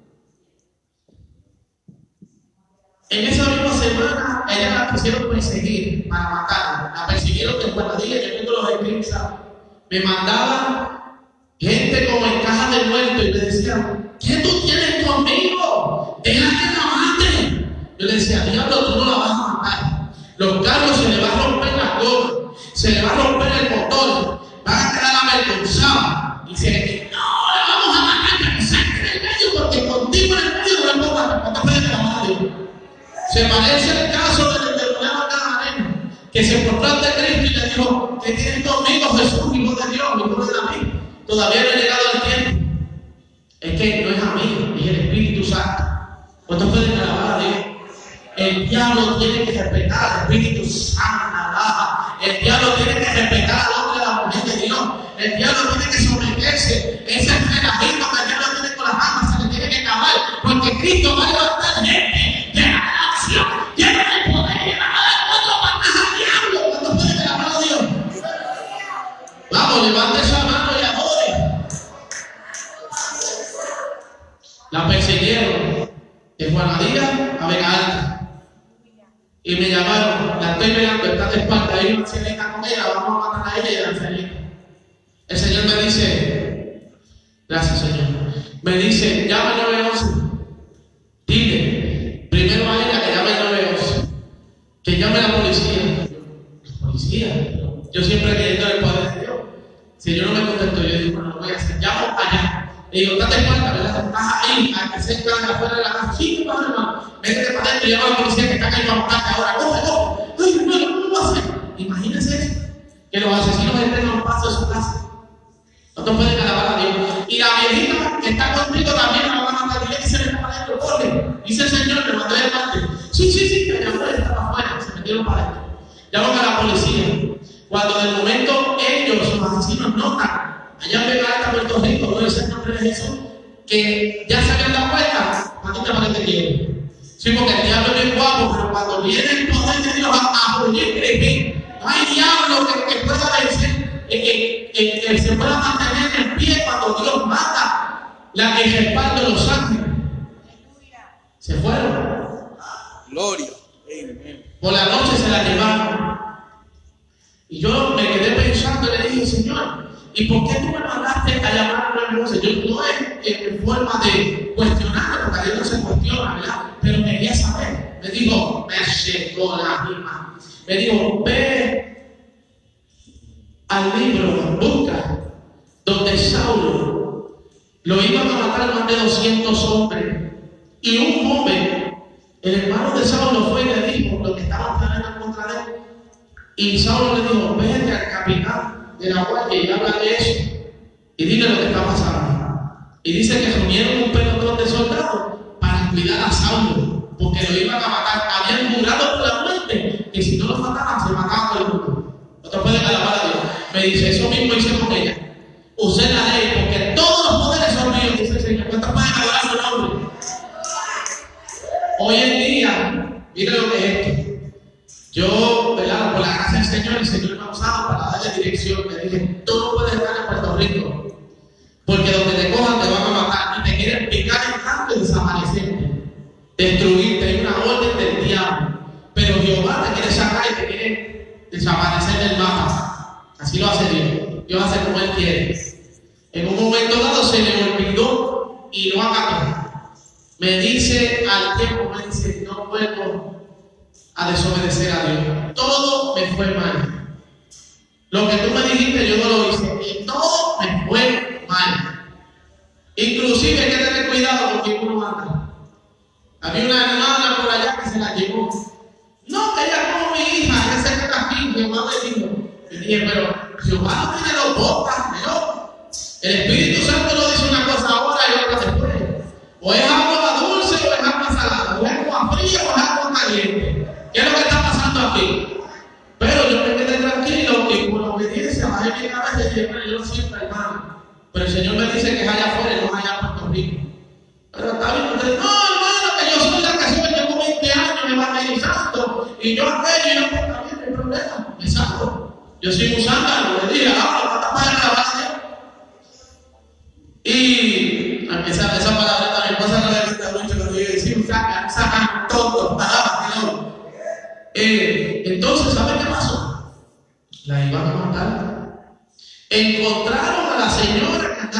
En esa misma semana, ella la quisieron perseguir para matarla. La persiguieron de Guadalajara, yo tengo los escritos. Me mandaban gente como en caja de muerto, y me decían, ¿qué tú tienes conmigo? Deja que la mate. Yo le decía, diablo, tú no la vas a matar. Los carros se le va a romper la gomas, se le va a romper el motor, van a quedar avergonzados. Y dice, no, la vamos a matar, que me saque del medio, porque contigo en el medio no le puedo matar. ¿Cuántas veces la mano de Dios? Se parece al caso del endemoniado Gadareno, que se encontró ante Cristo y le dijo, ¿qué tienes conmigo, Jesús, hijo de Dios, hijo de David? Todavía no ha llegado el tiempo. Es que no es a mí, es el Espíritu Santo. ¿Cuántos pueden alabar a Dios? El diablo tiene que respetar al Espíritu Santo. El diablo tiene que respetar al hombre de la mujer de Dios. El diablo tiene que someterse. Ese relajito que el diablo tiene con las almas se le tiene que acabar. Porque Cristo va a levantar gente llena de la acción, llena de poder, llena de cuatro patas al diablo. ¿Cuántos pueden alabar a Dios? Vamos, levante esa mano y adore. La persiguieron de Juanadía a Vega Alta. Y me llamaron, la estoy mirando, está de espalda, hay una ancianita con ella, vamos a matar a ella y a la ancianita. El Señor me dice, gracias Señor, me dice, llama al nueve once. Dile, primero a ella que llame al nueve once, que llame a la policía. ¿La policía? Yo siempre creyendo en el poder de Dios. Si yo no me contesto, yo digo, bueno, lo voy a hacer, llamo allá. Le digo, date cuenta, ¿verdad? Estás ahí, a que se encarga afuera de la casa. Sí, padre, hermano. Métete para adentro y llama a la policía que está acá y va a buscarte ahora. ¡Coge, coge! ¡Ay, hermano, cómo lo va a hacer! Imagínense eso. Que los asesinos estén a un paso de su casa. No te pueden alabar a Dios. Y la viejita que está contigo también la van a matar. Y le dice, para adentro, corre. Dice el Señor, me mandó el parte. Sí, sí, sí, que llamó, estaba afuera. Se metieron para adentro. Llaman a la policía. Cuando de momento ellos, los asesinos, notan allá en Vega Alta, Puerto Rico, no es el nombre de Jesús, que ya se habían dado cuenta, ¿a ti te parece que quiere? Sí, porque el diablo es bien guapo, pero cuando viene el poder de Dios a apoyar creer, no hay diablo que, que pueda vencer, que, que, que, que se pueda mantener en pie cuando Dios mata la que respalda los ángeles. Se fueron. Gloria. Amen. Por la noche se la llevaron. Y yo me quedé pensando y le dije, Señor, ¿y por qué tú me mandaste a llamar a nueve once? Yo no es en forma de cuestionarme, porque Dios no se cuestiona, ¿verdad? Pero quería saber. Me dijo, me llegó la misma. Me dijo, ve al libro, busca, donde Saulo lo iban a matar más de doscientos hombres. Y un joven, el hermano de Saulo, fue y le dijo lo que estaban planeando en contra de él. Y Saulo le dijo, vete al capitán de la guardia y habla de eso y dile lo que está pasando. Y dice que reunieron un pelotón de soldados para cuidar a Saulo, porque lo iban a matar. Habían jurado por la muerte que si no lo mataban, se mataban todo el mundo. No te pueden alabar a Dios. Me dice, eso mismo hice con ella. Usé la ley, porque todos los poderes son míos, dice el Señor. ¿Cuántos pueden adorar su nombre? Hoy en día, mire lo que es esto. Yo, ¿verdad? Por la gracia del Señor, el Señor me ha usado para darle dirección. Le dije, tú no puedes estar en Puerto Rico, porque donde te cojan te van a matar y te quieren picar en tanto y desaparecerte, destruirte. Hay una orden del diablo, pero Jehová te quiere sacar y te quiere desaparecer del mapa. Así lo hace Dios. Dios hace como Él quiere. En un momento dado se le olvidó y no acató. Me dice al tiempo, me dice, no vuelvo a desobedecer a Dios. Todo me fue mal. Lo que tú me dijiste, yo no lo hice. Y todo me fue mal. Inclusive hay que tener cuidado con quien uno anda. Había una hermana por allá que se la llevó. No, que ella como mi hija, ella se queda aquí, Jehová me dijo. Y dije, pero Jehová no tiene dos bocas, ¿no? El Espíritu Santo no dice una cosa ahora y otra después. O es agua dulce o es agua salada. O es agua fría o es agua caliente. ¿Qué es lo que está pasando aquí? Pero yo me quedé tranquilo y por obediencia bajé mi cabeza y dije, yo siempre, hermano. Pero el Señor me dice que es allá afuera y no es allá en Puerto Rico. Pero está bien, usted, no, hermano, que yo soy la que soy, llevo veinte años evangelizando y yo aquello y yo, pues también no hay problema, me saco. Yo soy un sándalo, le dije, ahora, ¿cuántas páginas la vas a hacer? Y esa, esa palabra mi esposa no le gusta mucho cuando yo decía, sacan, sacan tontos, palabras que no. Eh, entonces, ¿saben qué pasó? La iban a matar. Encontraron a la señora que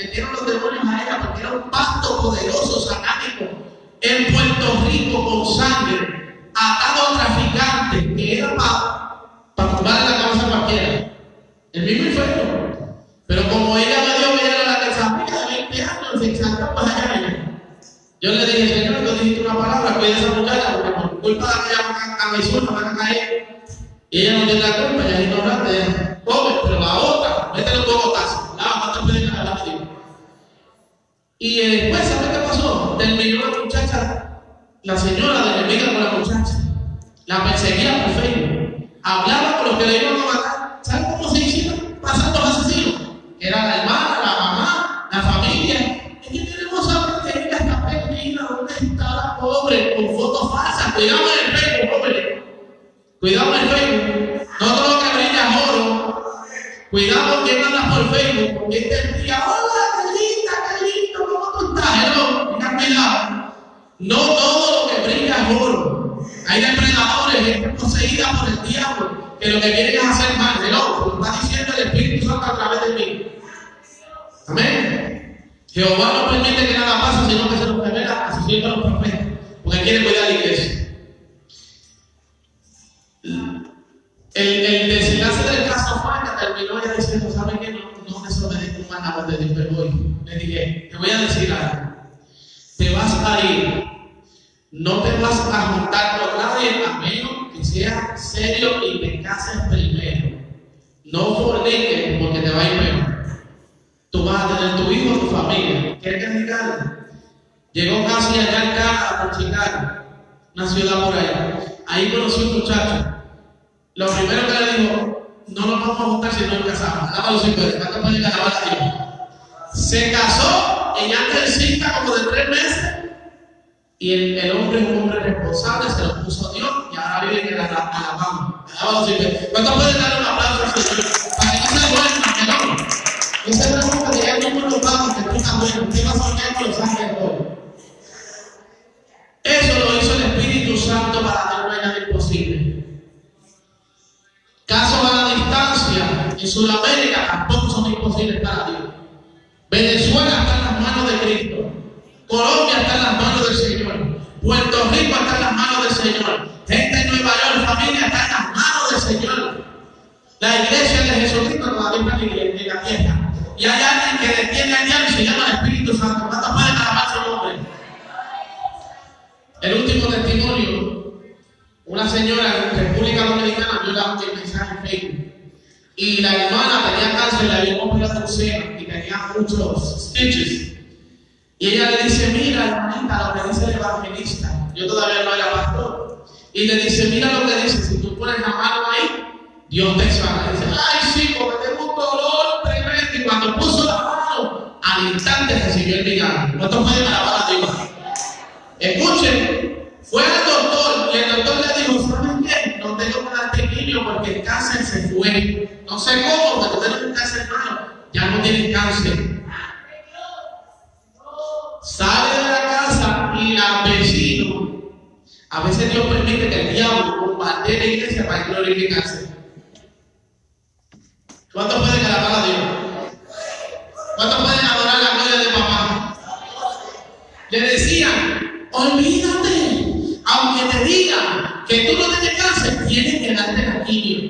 metieron los demonios a ella porque era un pacto poderoso, satánico, en Puerto Rico con sangre, atado a traficantes, que era para pa tumbarle la cabeza a cualquiera. El mismo infierno. Pero como ella me dio que era la que sabía de veinte años, se exaltó pues allá ella. Yo le dije, Señor, tú dijiste una palabra, cuida a esa muchacha, porque por culpa de que ella a mi suelo van a caer. Y ella no tiene la culpa, ella es ignorante, ella es pobre, pero la otra, métele todo botazo, lava, ¿cuánto puede ganar la vida? Y eh, después, ¿sabe qué pasó? Terminó la muchacha, la señora de enemiga con la muchacha, la perseguía por Facebook, hablaba con los que le iban a matar. ¿Sabe cómo se hicieron pasar los asesinos? Era la hermana, la mamá, la familia. Es que queremos saber que ella está perdida, ¿dónde está la pobre? Con fotos falsas, cuidado en el Facebook, pobre. Cuidado en el Facebook, no todo lo que brilla es oro. Cuidado que anda por Facebook, porque este día, hola, qué linda, qué lindo, ¿cómo tú estás? Hello, tenga cuidado. No todo lo que brilla es oro. Hay depredadores, gente poseída por el diablo, que lo que quieren es hacer mal. Hello, lo está diciendo el Espíritu Santo a través de mí. Amén. Jehová no permite que nada pase, sino que se nos revela a sus hijos los profetas, porque quiere cuidar a la iglesia. El, el desenlace del caso fue que terminó ella diciendo, ¿saben qué? No, no desobedezco un mandato de Dios, pero hoy le dije, te voy a decir algo. Te vas a ir, no te vas a juntar con nadie a menos que seas serio y te cases primero. No forniques porque te va a ir peor. Tú vas a tener tu hijo, tu familia. ¿Quieres que diga? Llegó casi allá en Cana, por Chicago, una ciudad por ahí. Ahí conocí un muchacho. Lo primero que le dijo, no nos vamos a juntar si no nos casamos. Dame los cinco veces, ¿cuánto puede ganar a Dios? Se casó en antesita como de tres meses. Y el, el hombre es un hombre responsable, se lo puso a Dios y ahora vive en la Alabama. Dame los cinco veces. ¿Cuánto puede dar un aplauso al Señor? Para que no se duerma, que no. Esa pregunta que ya no nos vamos, que tú estás bueno. ¿Qué va a soñar con los ángeles hoy? Eso lo hizo el Espíritu Santo para hacer nada imposible. Casos a la distancia en Sudamérica tampoco son imposibles para Dios. Venezuela está en las manos de Cristo. Colombia está en las manos del Señor. Puerto Rico está en las manos del Señor. Gente en Nueva York, familia, está en las manos del Señor. La iglesia de Jesucristo todavía está en la tierra. Y hay alguien que detiene al diablo y se llama el Espíritu Santo. ¿Cuántos pueden alabar su nombre? El último testimonio. Una señora en República Dominicana vio la mensaje en Facebook y la hermana tenía cáncer, le había operado un seno y tenía muchos stitches. Y ella le dice, mira hermanita, lo que dice el evangelista. Yo todavía no era pastor. Y le dice, mira lo que dice, si tú pones la mano ahí, Dios te sana. Y dice, ay sí, porque tengo un dolor tremendo. Y cuando puso la mano, al instante recibió el milagro. ¿Cuántos pueden alabar a Dios? Escuchen. Fue al doctor y el doctor le dijo, ¿saben qué? No tengo que darte quimio porque el cáncer se fue. No sé cómo, pero tú tienes un cáncer malo. Ya no tienes cáncer. Sale de la casa y la vecino. A veces Dios permite que el diablo bombardee la iglesia para glorificarse. ¿Cuántos pueden alabar a Dios? ¿Cuántos pueden adorar la gloria de papá? Le decían, olvídate. Aunque te digan que tú no tienes cáncer, tienes que darte la quimio.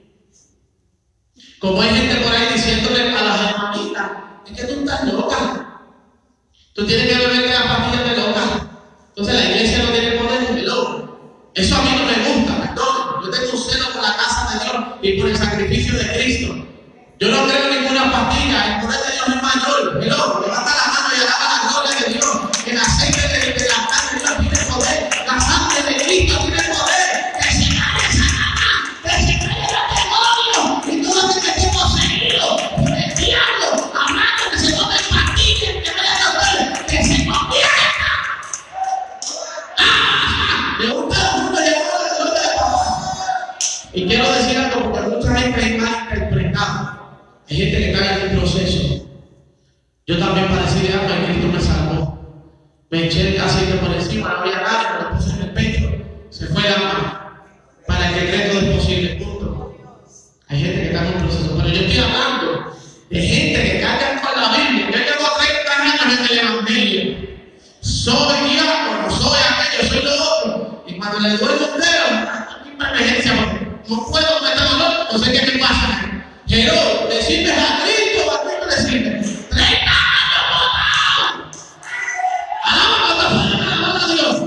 Como hay gente por ahí diciéndole a las hermanitas, es que tú estás loca. Tú tienes que beberte las pastillas de loca. Entonces la iglesia no tiene poder en el loco. Eso a mí no me gusta, perdón. Yo tengo un celo por la casa de Dios y por el sacrificio de Cristo. Yo no creo en ninguna pastilla. El poder de Dios es mayor. El ojo, levanta la mano y alaba la gloria de Dios. El aceite de, de la carne de Dios tiene poder. La sangre de Cristo tiene poder. Que se cae Satanás, que se cae el demonio y todo lo que esté poseído por el diablo, hablando que se tome pastillas, que vaya a hacer, que se convierta. ¡Ah! Le gusta el mundo llevar la gloria de papá. Y quiero decir algo porque mucha gente hay mal interpretado. Hay gente que cae en el proceso. Yo también padecí de alma y Cristo me salvó. Me eché el aceite por encima, no había nadie, me lo puse en el pecho. Se fue el alma. Para el que cree todo es posible, punto. Hay gente que está en un proceso, pero yo estoy hablando de gente que carga con la Biblia. Yo llevo soy diácono, soy aquello, soy lo otro. Y cuando le duele un dedo, una emergencia, no puedo meter dolor, no sé qué me pasa. Pero le sirves a Cristo, a Cristo le sirves. treinta años botado. Alaba a Dios.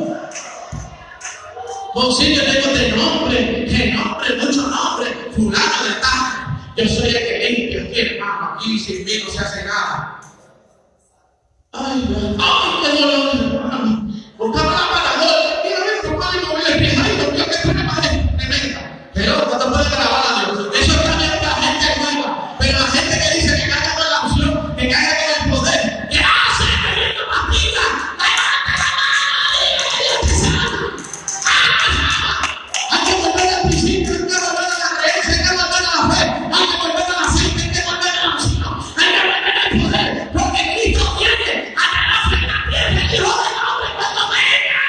Concilio tengo de nombre, que nombre, muchos nombres, fulano de tal. Yo soy el que limpia aquí, hermano, aquí sin mí no se hace nada. Ay, ay, qué dolor, hermano. Buscaba la paradora, mira, ven, papá, y moví el pie, ay, Dios mío, qué tremenda, tremenda. Pero cuando puede grabar a Dios, eso está bien para la gente nueva, pero la gente que dice que caiga con la unción, que caiga con el poder, ¿qué hace? Bebiendo pastillas, levanta la mano, Dios te sana. Hay que volver al principio, hay que volver a la creencia, hay que volver a la fe, hay que volver a la aceite, hay que volver a la unción, hay que volver al poder, porque Cristo viene a la fe, la piel, el Hijo del Hombre cuando venga.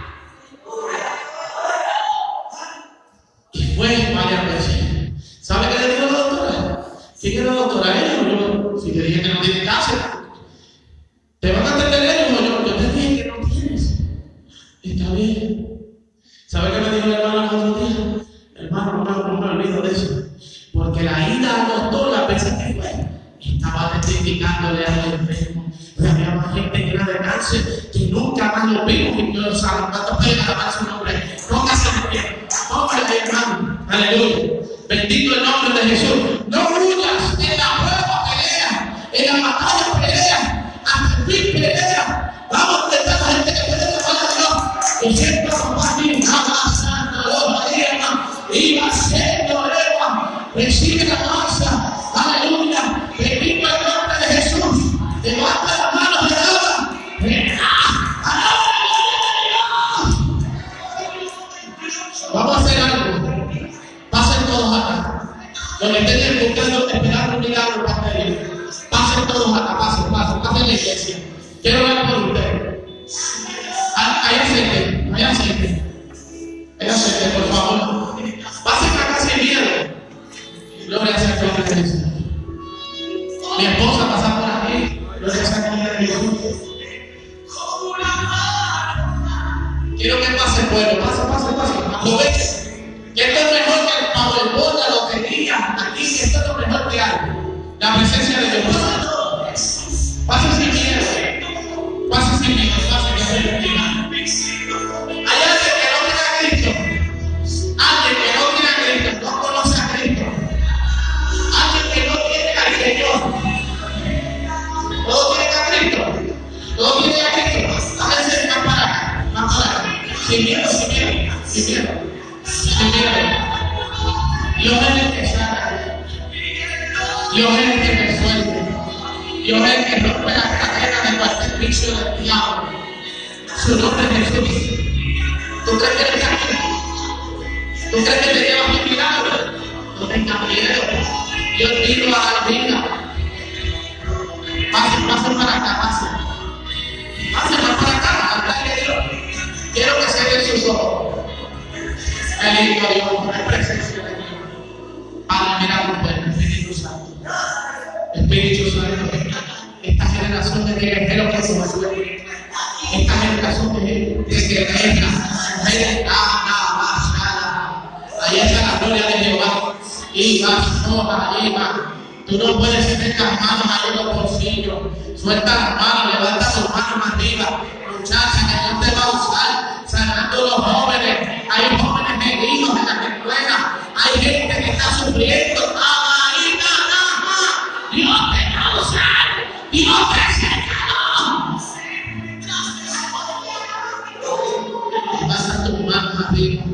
Y fue varias veces. ¿Sabe qué le dijo la doctora? ¿Quién era la doctora? Ella o yo. Si te dije que no tiene cáncer, ¿te van a atender ellos o yo? Yo te dije que no tienes. Está bien. ¿Sabe qué me dijo el hermano el otro día? Hermano, no me, no me olvido de eso. Porque la ida al doctor, la veces que fue, estaba testificándole a los enfermos. Había más gente llena de cáncer que nunca más lo vimos. Y yo, ¿saben cuánto puede alabar su nombre? Póngase de pie. Póngale, hermano. Aleluya. Bendito el nombre de Jesús. No huyas en la prueba, pelea. En la batalla, pelea. Hasta el fin, pelea. Vamos a intentar a la gente que puede llamar a Dios. Y siempre vamos a ir avanzando los días. Y haciendo eva. Recibe la masa. Aleluya. Bendito el nombre de Jesús. Levanta las manos de nada. Vamos a hacer algo. Pasen todos acá. Los que estén buscando, esperando un milagro para pedir. Pasen todos acá, pasen, pasen, pasen la iglesia. Quiero ver por ustedes. Hay aceite, hay aceite. Hay aceite, por favor. Pasen acá sin miedo. Gloria sea a Dios. Mi esposa pasa por aquí. Gloria sea a Dios. Quiero que pase el pueblo. Pase, pase, pase. Aproveche. Que esto es mejor que el Powerball, la lotería. Aquí, esto es lo mejor que hay. La presencia de Dios. Pase sin miedo. Pase sin miedo. Pase sin miedo. Hay alguien que no tiene a Cristo. Alguien que no tiene a Cristo. No conoce a Cristo. Alguien que no tiene al Señor. ¿Todos tienen a Cristo? ¿Todos tienen a Cristo? Háganse más para acá. Más para acá. Sin miedo, sin miedo. Sin miedo. Sin miedo. Dios es el que sana. Dios es el que resuelve. Dios es el que rompe las cadenas de cualquier vicio del diablo. Su nombre es Jesús. ¿Tú crees que eres aquí? ¿Tú crees que te llevas un milagro? No tengas miedo. Dios vino a la vida. Pasen, pasen para acá, pasen. Pasen más para acá, al de Dios. Quiero que se den sus ojos. Qué lindo Dios, la presencia de Dios. Para mirar un buen Espíritu Santo. Espíritu Santo, esta generación de guerreros que se resuelve. Esta generación de guerreras, mujeres, nada, nada más, nada. Ahí está la gloria de Jehová. Y vas, no, ahí va. Tú no puedes tener las manos ahí en los bolsillos. Suelta las manos, levanta tus manos más arriba. Muchacha, que Dios te va a usar, sanando a los jóvenes. Hay jóvenes heridos en las escuelas. Hay gente que está sufriendo. Ahí, nada más. Dios te va a usar. Dios te sacará. Pasa tus manos arriba.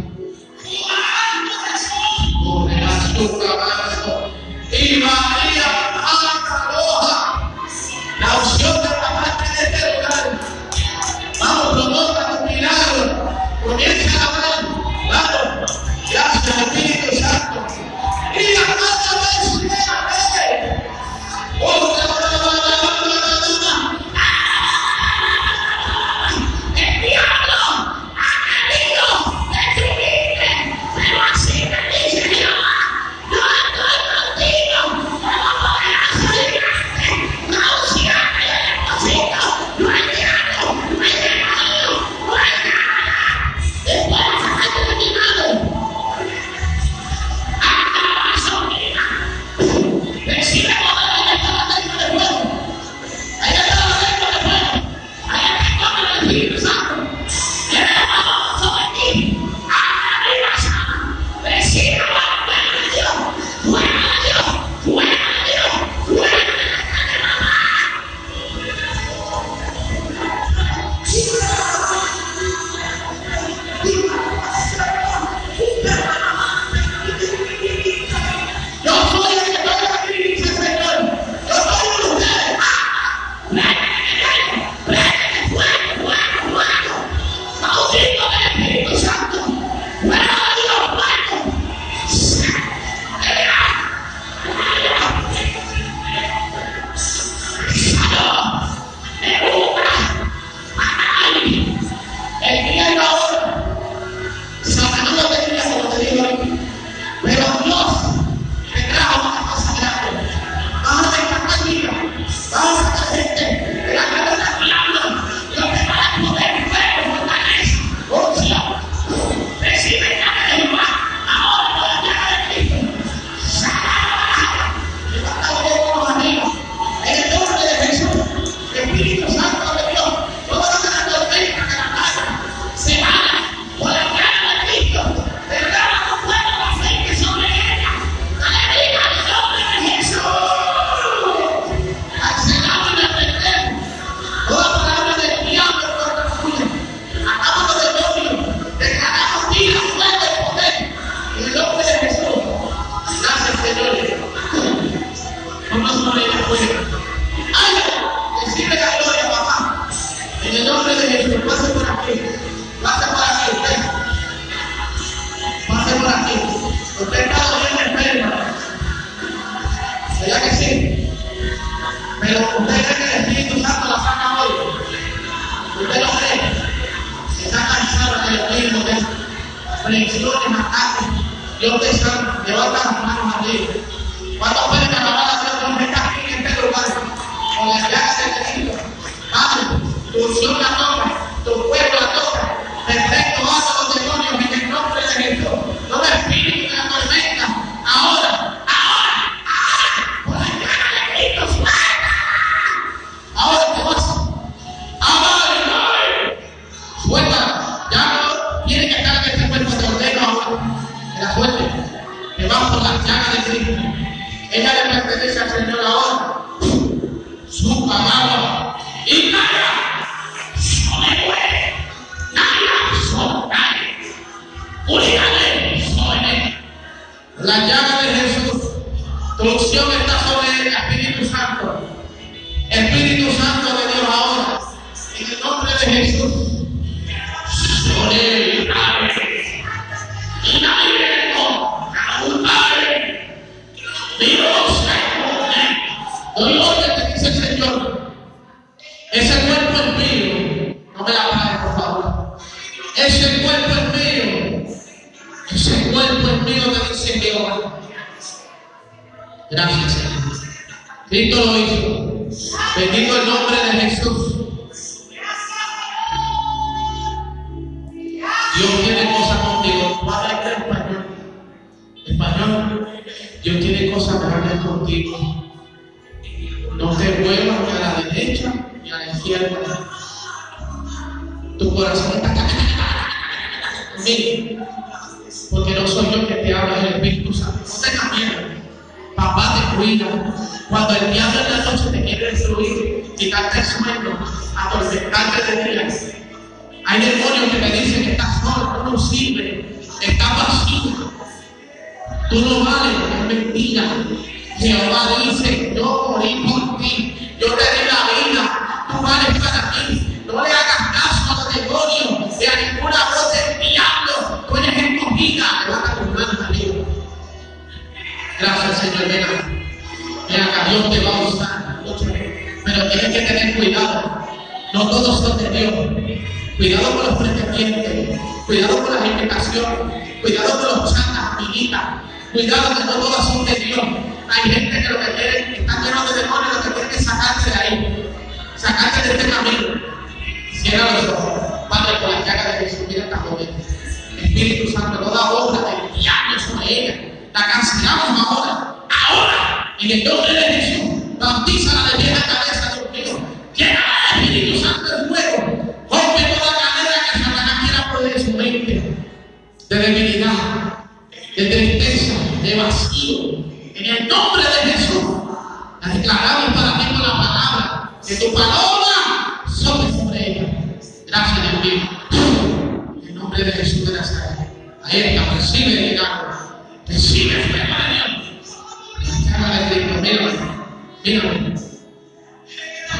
Por el azúcar abajo. Y María Aloha. La unción de la parte de este lugar. Vamos, provoca tu milagro. Comienza a hablar. Vamos. Gracias, Espíritu Santo. Y la cada vez que amén. Oh, la la la la la la la. El diablo ha querido destruirte, pero así me dice Dios. Yo estoy contigo. No voy a salir. No, si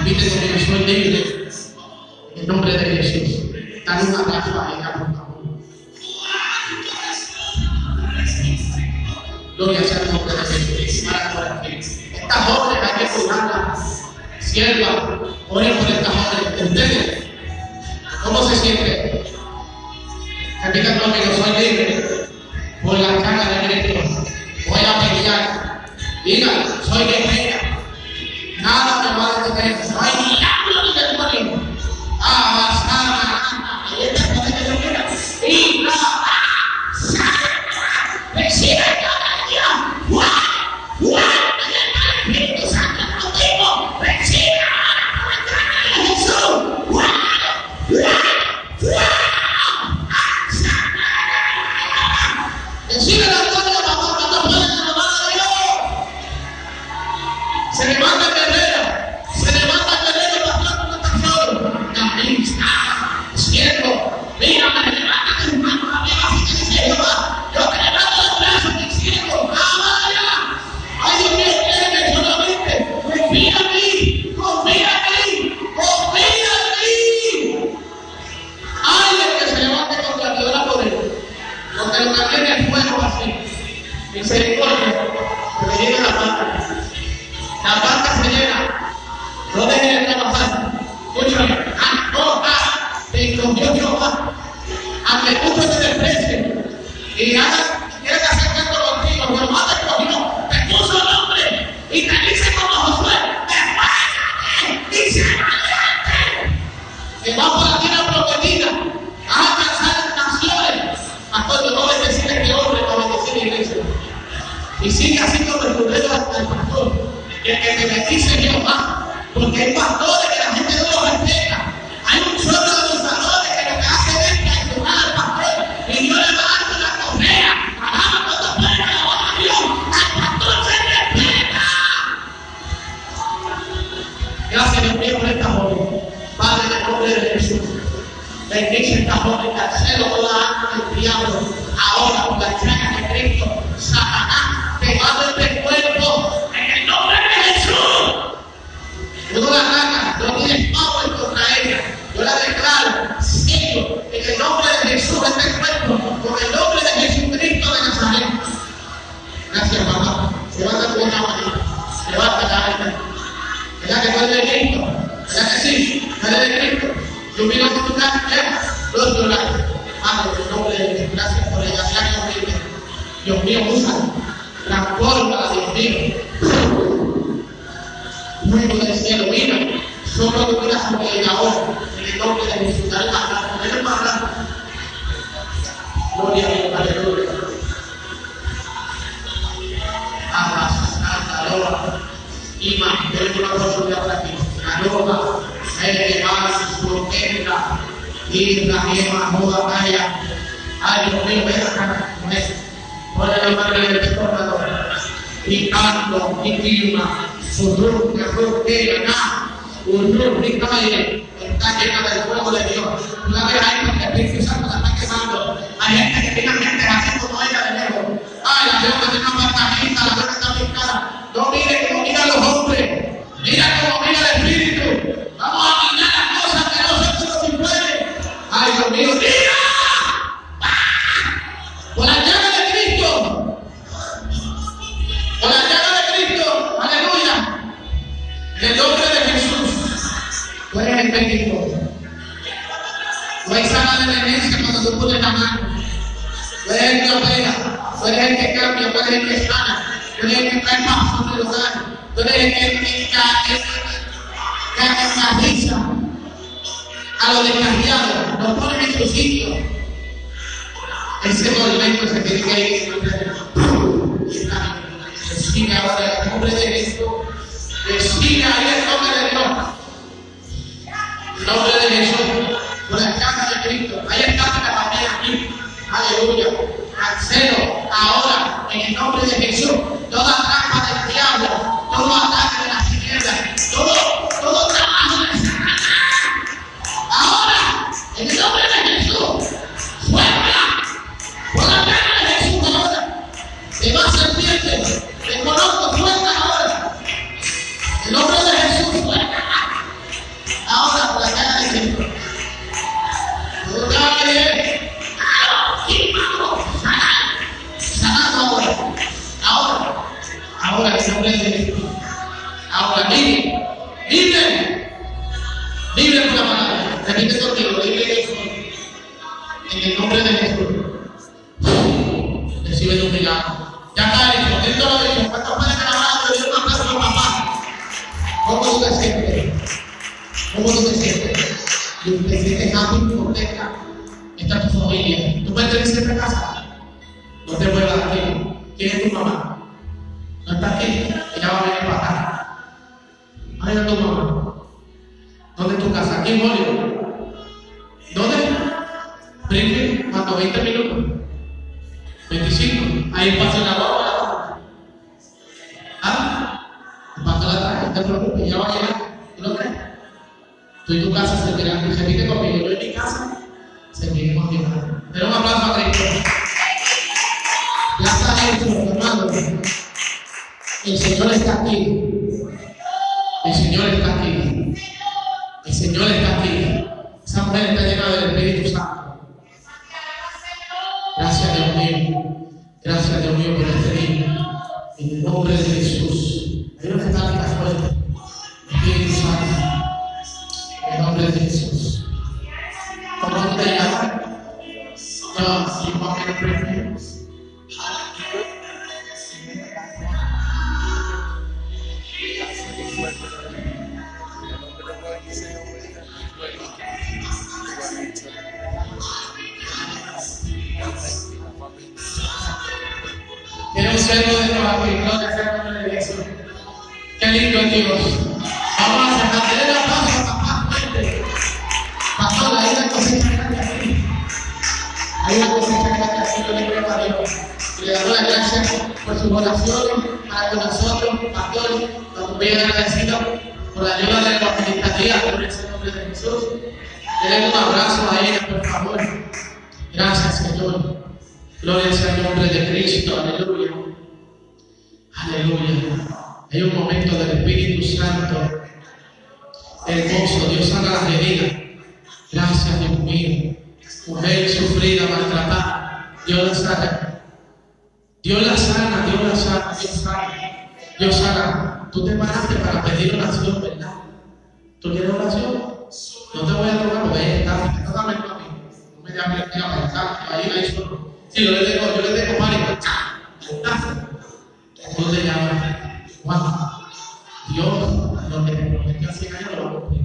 Repite conmigo, soy libre. En el nombre de Jesús. Dale un abrazo a ella, por favor. Gloria sea el nombre de Jesús. Estas jóvenes hay que cuidarlas. Sierva, oren por estas jóvenes. Ustedes, ¿cómo se sienten? Repitan conmigo, soy libre por la carga de Cristo. Voy a pelear. Digan, soy guerrera. Nada me va a detener. No hay milagro ni demonio. Avanzar. Y la recibe cada día. ¡Guau! ¡Guau! El Espíritu Santo contigo. Recibe la carga de Jesús. ¡Guau! ¡Guau! ¡Guau! Recibe la gloria, papá, cuando pueden alabar a Dios. Se levanta el guerrero, se levanta el guerrero, pastor, cuando está solo. También está, siervo, mírame, levanta tus manos arriba, así que dice Jehová, yo te levanto los brazos, mi siervo, ¡amaya! Ay, Dios mío, créeme, solamente, confía en mí, confía en mí, confía en mí. Ay, el que se levante contra ti, ora por él. Porque lo que viene el fuego así, misericordia, que me llene la barca. La barca se llena, no dejen de trabajar. Escúchame, antoja, te escogió Jehová, aunque muchos te desprecien y hagan, quieren hacer tanto contigo, Jehová te escogió, te puso nombre y te dice como Josué, después dice adelante, que va por la tierra prometida, vas a alcanzar naciones. Pastor, yo no voy a decir este hombre para bendecir la iglesia. Y sigue así como el problema al pastor. Que, que me bendice Jehová. Porque hay pastores que la gente no los respeta. Hay un chorro de abusadores que lo que hacen es traicionar al pastor. Y Dios le va a dar una correa. Alaba cuando pueda alabar a Dios. Al pastor se respeta. Gracias, Dios mío, por esta joven. Padre, en el nombre de Jesús. Bendice esta joven, cancelo toda alma del diablo. Ahora, por la llaga de Cristo, Satanás, te mando este cuerpo en el nombre de Jesús. Yo no la ataca, no tienes power contra ella. Yo la declaro, sello, en el nombre de Jesús, este cuerpo, con el nombre de Jesucristo de Nazaret. Gracias, papá. Levanta tu otra manita. Levanta la alma. ¿Verdad que tú eres de Cristo? ¿Verdad que sí? ¿Eres de Cristo? Yo miro que tú estás bien, los llorantes. Padre, en nombre de Dios, gracias por ella, gracias por ella. Dios mío, usa, transforma, Dios mío. Fuego del cielo, mira, solo tu vida sobre ella ahora, en el nombre de Jesús. Dale más grande, dale más grande. Gloria a Dios, aleluya. Abra, santa, aloha. Ima, yo una oportunidad para ti. Aloha. El más protesta y la gema no batalla. Ay, Dios mío, ven acá con eso. Pon la mano del destornador. Y canto, y clima, su luz, que fue acá, un luz, y calle, está llena del fuego de Dios. La ves ahí porque el Espíritu Santo se está quemando. Hay gente que tiene gente así como ella de lejos. Ay, la veo que tiene una pantajita, la veo que está bien cara. No mire como miran los hombres, mira como mira el Espíritu. Vamos a mirar las cosas que nosotros no se pueden. Ay, Dios mío, ¡mira! Por la llaga de Cristo. Por la llaga de Cristo. Aleluya. En el nombre de Jesús. Tú eres el bendito. Tú eres sana de emergencia cuando tú pones la mano. Tú eres el que opera. Tú eres el que cambia. Tú eres el que sana. Tú eres el que trae paz sobre los hogares. Tú eres el que que canaliza a los descarriados, los pones en su sitio. Ese movimiento se tiene que ir. Recibe ahora el nombre de Jesús. Recibe ahí el nombre de Dios. El nombre de Jesús. Por la casa de Cristo. Ahí está la familia aquí. Aleluya. Cancelo ahora en el nombre de Jesús toda trampa del diablo, todo ataque de las tinieblas, todo, todo trabajo de Satanás. Ahora, en el nombre de Jesús, fuera, por la cara de Jesús ahora, te va a serpiente, te conozco, fuera ahora, en el nombre de Jesús, fuera, Libre por la palabra. Repite conmigo, libre yo soy. En el nombre de Jesús. Recibe tu milagro. Ya está hecho. Esto lo he dicho. ¿Cuántos pueden alabar a Dios? Un aplauso a papá. ¿Cómo tú te sientes? ¿Cómo tú te sientes? Y te sientes happy, contenta. Esta es tu familia. ¿Tú puedes tener siempre en casa? No te muevas de aquí. ¿Quién es tu mamá? No está aquí. Ella va a venir para acá. Ahí está tu mamá. ¿Dónde es tu casa? Aquí en Hollywood. ¿Dónde? Springfield. ¿Cuánto? ¿veinte minutos? ¿veinticinco? Ahí pasa la guagua. ¿Ah? Pasa la traje, no te preocupes, ya va a llegar. ¿Tú lo crees? Tú y tu casa se servirán. Se repite conmigo. Yo en mi casa serviré con mi madre. Pero un aplauso a Cristo. Ya está hecho, hermano. El Señor está aquí. El Señor está aquí. El Señor está aquí. Esa mujer está llena del Espíritu Santo. Gracias, Dios mío. Gracias, Dios mío, por este día. En el nombre de Jesús. Hay una estática fuerte. Espíritu Santo. En el nombre de Jesús. ¿Cómo te llamas? John, you want me to pray for you? Tiene un siervo de Dios aquí, gloria sea el nombre de Jesús. Qué lindo es Dios. Vamos a hacer la aplauso a papá fuerte. Pastor, hay una cosecha grande aquí. Hay una cosecha grande aquí, yo le creo a Dios. Y le damos las gracias por sus oraciones para con nosotros, pastor. Nos muy agradecidos por la ayuda de la evangelista, por ese nombre de Jesús. Le den un abrazo a ella, por favor. Gracias, Señor. Gloria sea el nombre de Cristo. Aleluya. Aleluya. Hay un momento del Espíritu Santo hermoso. Dios sana las heridas. Gracias, Dios mío. Mujer sufrida, maltratada. Dios la sana. Dios la sana, Dios la sana, Dios sana. Dios sana. Tú te paraste para pedir oración, ¿verdad? ¿Tú quieres oración? No te voy a tocar porque ahí está. Tócame a mí. No me llames aquí a pensar. Ahí, ahí solo. Sí, yo le dejo, yo le dejo Mario. ¿Cómo te llamas? Juan. Dios, lo que te prometió hace años lo va a cumplir.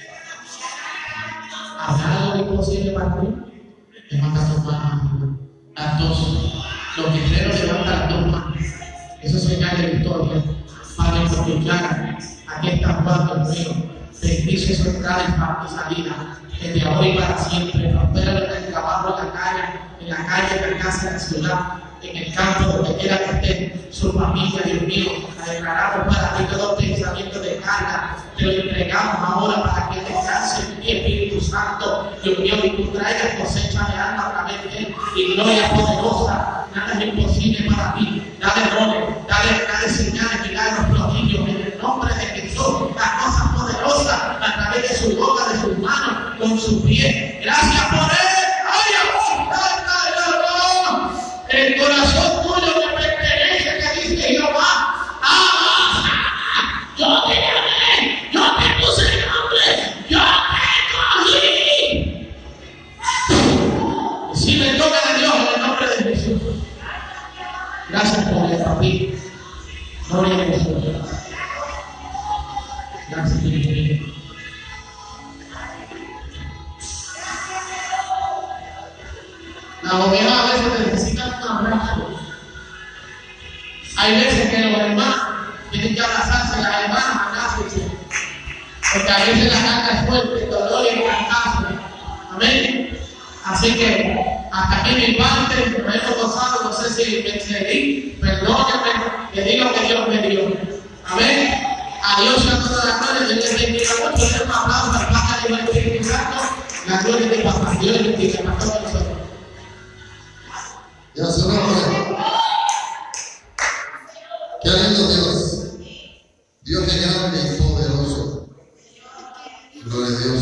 ¿Habrá algo imposible para ti? Levanta tus manos. Las dos. Los guerreros levantan las dos manos. Eso es señal de victoria. Padre, por tu llaga. Aquí está Juan, Dios mío. Bendice su entrada y salida. Desde ahora y para siempre. Prospera en el trabajo, en la calle, en la calle, en la casa, en la ciudad, en el campo, donde quiera que esté, su familia, Dios mío. La declaramos para ti todo pensamiento de carga. Te lo entregamos ahora para que descanse en ti, Espíritu Santo. Dios mío, y tú traigas cosecha de alma a través de él. Y gloria poderosa. Nada es imposible para ti. Dale dones, dale, dale señales, milagros, prodigios. En el nombre de Jesús, las cosas poderosas a través de su boca, de sus manos, con sus pies. Gracias por él. ¡Ay, amor! ¡Ay, ay, ay! El corazón tuyo me pertenece, que dice Jehová. ¡Ah! Yo te llamé, yo te puse el nombre, yo te cogí. Si me toca de Dios en el nombre de Jesús. Gracias por el papi. Gloria a Jesús. Gracias, Dios mío. Las ovejas a veces necesitan un abrazo. Hay veces que los hermanos tienen que abrazarse, las hermanas abrazarse. Porque a veces la carga es fuerte, el dolor y el cansancio. Amén. Así que hasta aquí mi parte, me he gozado, no sé si me excedí, perdóname, le digo que Dios me dio. Amén. Adiós a todas las manos, Dios les bendiga mucho. Den un aplauso al Padre y al Espíritu Santo. La gloria de papá, Dios les bendiga a todos nosotros. Ya se nombre. Qué lindo Dios. Dios es grande y poderoso. Gloria a Dios.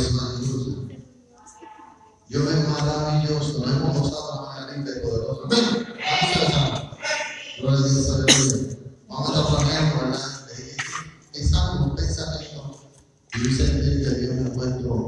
Dios es maravilloso. Nos hemos gozado de manera linda y poderosa. Amén. Gloria a Dios. Aleluya. Vamos a estar planeando, ¿verdad? Es algo, un pensamiento y un sentir que Dios me ha puesto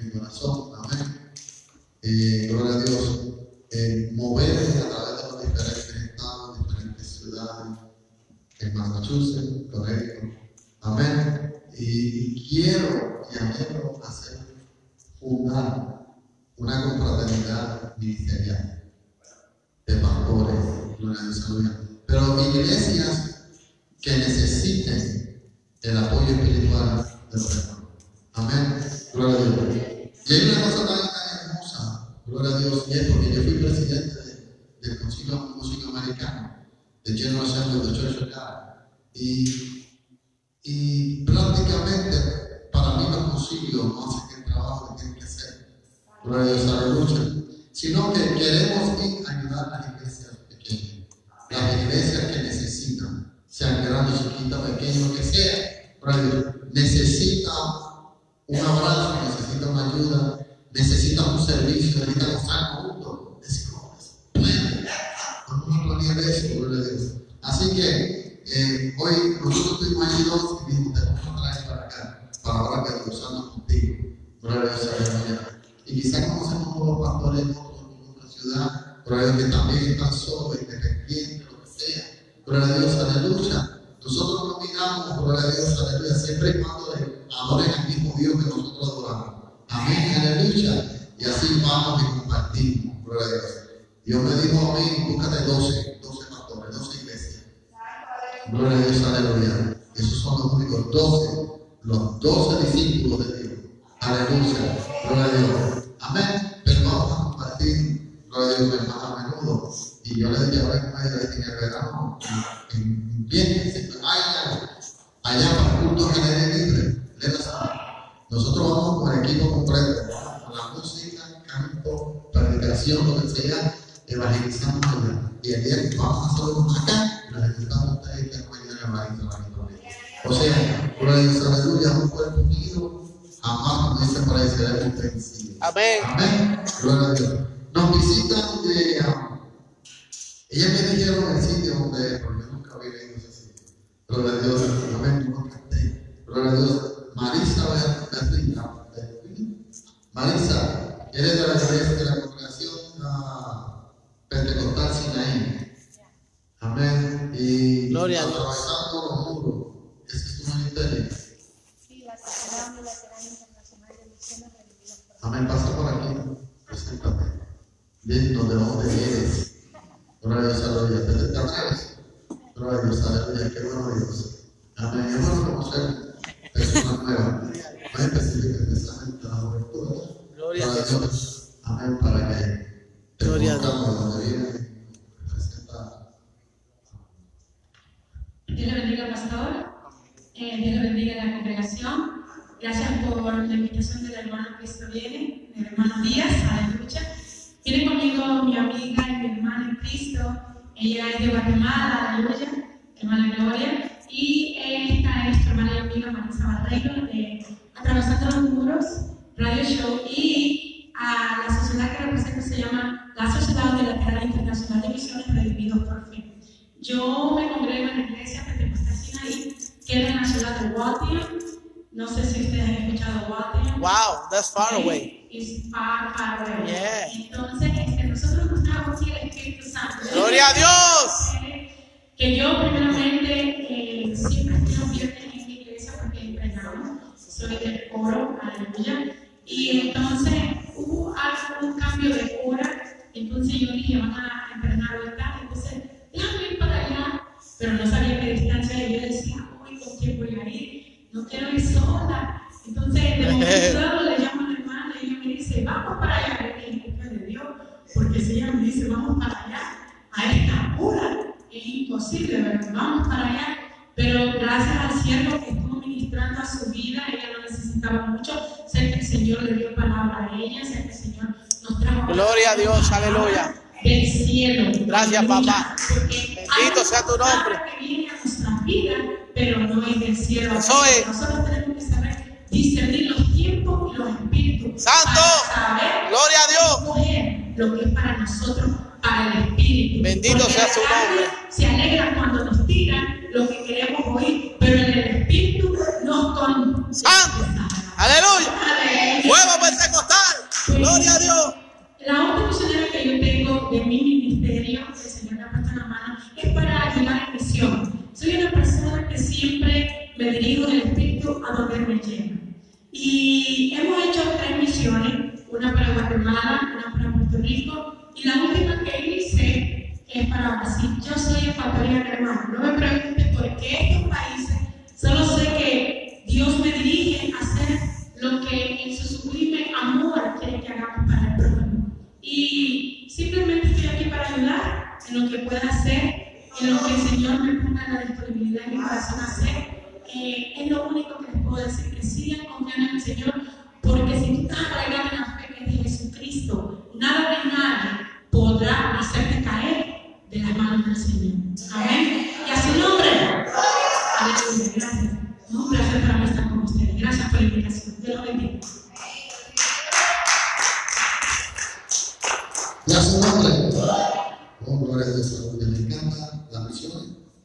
mi corazón. Amén. Eh, gloria a Dios. Eh, moverme a través de los diferentes estados, diferentes ciudades, en Massachusetts, Connecticut. Amén. Y, y quiero y anhelo hacer fundar una confraternidad ministerial de pastores, gloria a Dios, aleluya. Pero iglesias que necesiten el apoyo espiritual de los hermanos. Amén. Gloria a Dios. Y hay una cosa tan, tan hermosa, gloria a Dios, y es porque yo fui presidente de, del Concilio Músico Americano, de General Assembly of the Church of God. Y, y prácticamente para mí los concilios no hacen el trabajo que tienen que hacer. Gloria a Dios, aleluya. Sino que queremos ir a ayudar a las iglesias pequeñas, las iglesias que necesitan, sean grandes, chiquitas, pequeñas, lo que sea. Gloria a Dios. Necesitan un abrazo, necesitan una ayuda, necesitan un servicio, necesitan estar juntos. Decimos, bueno, vamos a planear eso, gloria a Dios. Así que eh, hoy nosotros estuvimos allí dos y dijimos, te vamos a traer para acá, para ahora que usamos contigo. Gloria a Dios, aleluya. Y quizás conocemos nuevos pastores en otra ciudad, gloria a Dios, que también están solos, independientes, lo que sea. Gloria a Dios, aleluya. Nosotros no miramos, gloria a Dios, aleluya, siempre y cuando adoren al mismo Dios que nosotros adoramos. Amén, aleluya. Y así vamos y compartimos, gloria a Dios. Dios me dijo a mí, búscate doce, doce pastores, doce iglesias. Gloria a Dios, aleluya. Esos son los únicos doce, los doce discípulos de Dios. Aleluya, gloria a Dios. Amén. Pero vamos a compartir, gloria a Dios, mi hermano a menudo. Y yo le dije ahora en medio de en el verano, en viernes, allá, allá para el culto que le dé libre. Nosotros vamos con el equipo completo, con la música, canto, predicación, lo que sea, evangelizamos allá. Y el día que vamos a hacerlo acá, nos necesitamos ustedes que mañana evangelizar. O sea, gloria a Dios, aleluya, un cuerpo unido, amado, como dice por ahí, seremos vencidos. Amén. Amén. Gloria a Dios. Nos visitan de. Um, ellas me dijeron el sitio donde, porque yo nunca había leído ese sitio. Gloria a Dios. Amén. No canté. Gloria a Dios. Marisa Beatriz. Marisa, eres de la iglesia de la congregación uh, Pentecostal Sinaí. Amén. Y gloria a Dios. Atravesando los muros. Ese es tu ministerio. Sí, la Secretaría Bilateral Internacional de Misiones Religiosas. Amén. Pasa por aquí. Preséntate. Viendo de dónde vienes. Gloria a Dios, aleluya. ¿Te atreves? Gloria a Dios, aleluya. Qué bueno Dios. Amén. Es bueno conocer personas nuevas. No específicas precisamente la juventud. Gloria a Dios. Amén. Para que te Gloria a Dios. conozcamos donde viene. Presenta. Dios le bendiga, pastor. Eh, Dios le bendiga a la congregación. Gracias por la invitación del hermano Cristo viene, del hermano Díaz, aleluya. Viene conmigo mi amiga y mi hermana en Cristo. Ella es de Guatemala, aleluya, hermana Gloria. Y esta es nuestra hermana y amiga Marisa Barreiro de Atravesando los Muros, Radio Show. Y a la sociedad que representa se llama la Sociedad Bilateral Internacional de Misiones Redimidos por Fe. Yo me congrego en la iglesia Pentecostal Sinaí, que es en la ciudad de Waltham. No sé si ustedes han escuchado Waltham. Wow, that's far away. Es far, far away. Yeah. Entonces, este, nosotros buscamos aquí el Espíritu Santo. Gloria a Dios. Que yo, primeramente, eh, siempre estoy los viernes en mi iglesia porque entrenamos. Soy del coro, aleluya. Y entonces hubo algo, un cambio de hora. Entonces yo dije, van a entrenar hoy tarde. Entonces, déjame ir para allá. Pero no sabía qué distancia. Y yo decía, uy, ¿con quién voy a ir? No quiero ir sola. Entonces, de momento le llamo a la hermana y ella me dice, vamos para allá. Y yo dije, de Dios, porque si ella me dice, vamos para allá, a esta hora, es imposible, ¿verdad? Vamos para allá. Pero gracias al siervo que estuvo ministrando a su vida, ella lo necesitaba mucho. Sé que el Señor le dio palabra a ella, sé que el Señor nos trajo. Gloria a Dios, aleluya. Del cielo. Gracias, papá. Porque Bendito sea tu nombre. que viene a nuestra vida, pero no es del cielo. Eso es. Nosotros tenemos que saber discernir los tiempos y los espíritus. Santo. Para saber Gloria a Dios. escoger lo que es para nosotros, para el espíritu. Bendito Porque sea su la carne nombre. se alegra cuando nos tiran lo que queremos oír, pero en el espíritu nos con. Santo. Aleluya. Fuego nuevo pentecostal. Gloria a Dios. La otra misionera que yo tengo de mi ministerio, que el Señor me ha puesto en la mano, es para ayudar en misión. Soy una persona que siempre me dirijo en el Espíritu a donde me lleva. Y hemos hecho tres misiones, una para Guatemala, una para Puerto Rico, y la última que hice es para Brasil. Yo soy ecuatoriana, hermano. No me pregunten por qué estos países, solo sé que Dios me dirige a hacer lo que en su sublime amor quiere que hagamos para el prójimo. Y simplemente estoy aquí para ayudar en lo que pueda hacer, en lo que el Señor me ponga la disponibilidad en mi corazón a hacer. Eh, es lo único que les puedo decir, que sigan confiando en el Señor, porque si tú estás arraigado en la fe que es de Jesucristo, nada ni nadie podrá hacerte caer de las manos del Señor. Amén. Y a su nombre. Aleluya. Gracias. No, un placer para mí estar con ustedes. Gracias por la invitación. Dios los bendiga. Y a su nombre. Oh, gloria a Dios. Me encanta las misiones.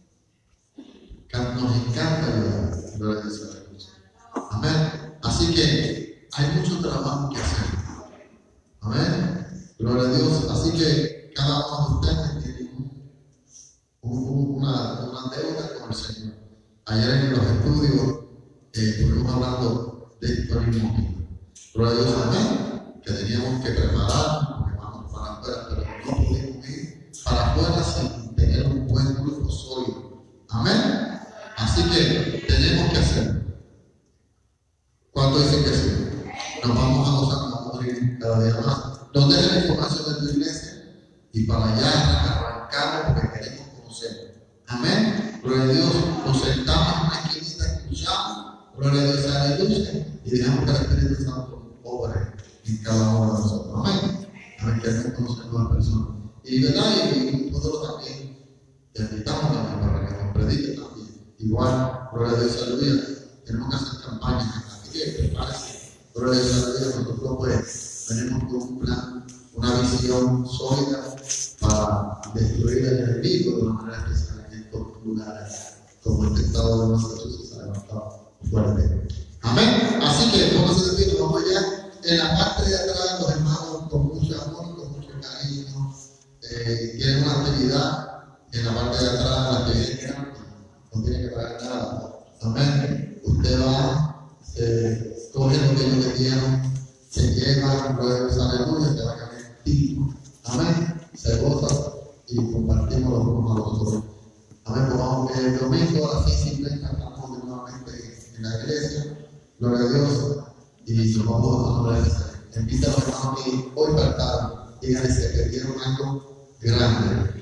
Nos encanta ayudar. Gloria a Dios. Amén. Así que hay mucho trabajo que hacer. Amén. Gloria a Dios. Así que cada uno de ustedes tiene un, un, una, una deuda con el Señor. Ayer en los estudios eh, estuvimos hablando de esto mismo. Gloria a Dios. Amén. Que teníamos que preparar, porque vamos para afuera, pero no pudimos ir para afuera sin tener un buen grupo sólido. Amén. Así que tenemos que hacer. ¿Cuánto dicen que sí? Nos vamos a gozar, nos vamos a ir cada día más. ¿Dónde es la información de tu iglesia? Y para allá arrancamos porque queremos conocer. Amén. Gloria a Dios. Nos sentamos en una esquinita, escuchamos. Gloria a Dios, aleluya. Y dejamos que el Espíritu Santo obre en cada uno de nosotros. Amén. Amén. Queremos conocer nuevas personas. Y verdad, y nosotros también te invitamos también para que nos prediquen también. Igual, gloria a Dios, aleluya. Tenemos que hacer campañas. Así que prepárese. Gloria a Dios, aleluya. Nosotros pues tenemos un plan, una visión sólida para destruir el enemigo de una manera especial en estos lugares, como este estado de Massachusetts se ha levantado fuerte. Amén. Así que vamos a decir, vamos allá. En la parte de atrás, los hermanos con mucho amor, con mucho cariño, eh, tienen una actividad en la parte de atrás, la actividad grande, no tiene que pagar nada. Amén. Usted va, se coge lo que ellos le dieron, se lleva, luego sale aleluya, se va a caer tipo. Amén. Se goza y compartimos los unos a los otros. Amén. Pues vamos, el domingo a las seis y treinta estamos nuevamente en la iglesia. Gloria a Dios. Y nos vamos a agradecer. Invita a los hermanos que hoy faltaron. Díganles que perdieron algo grande.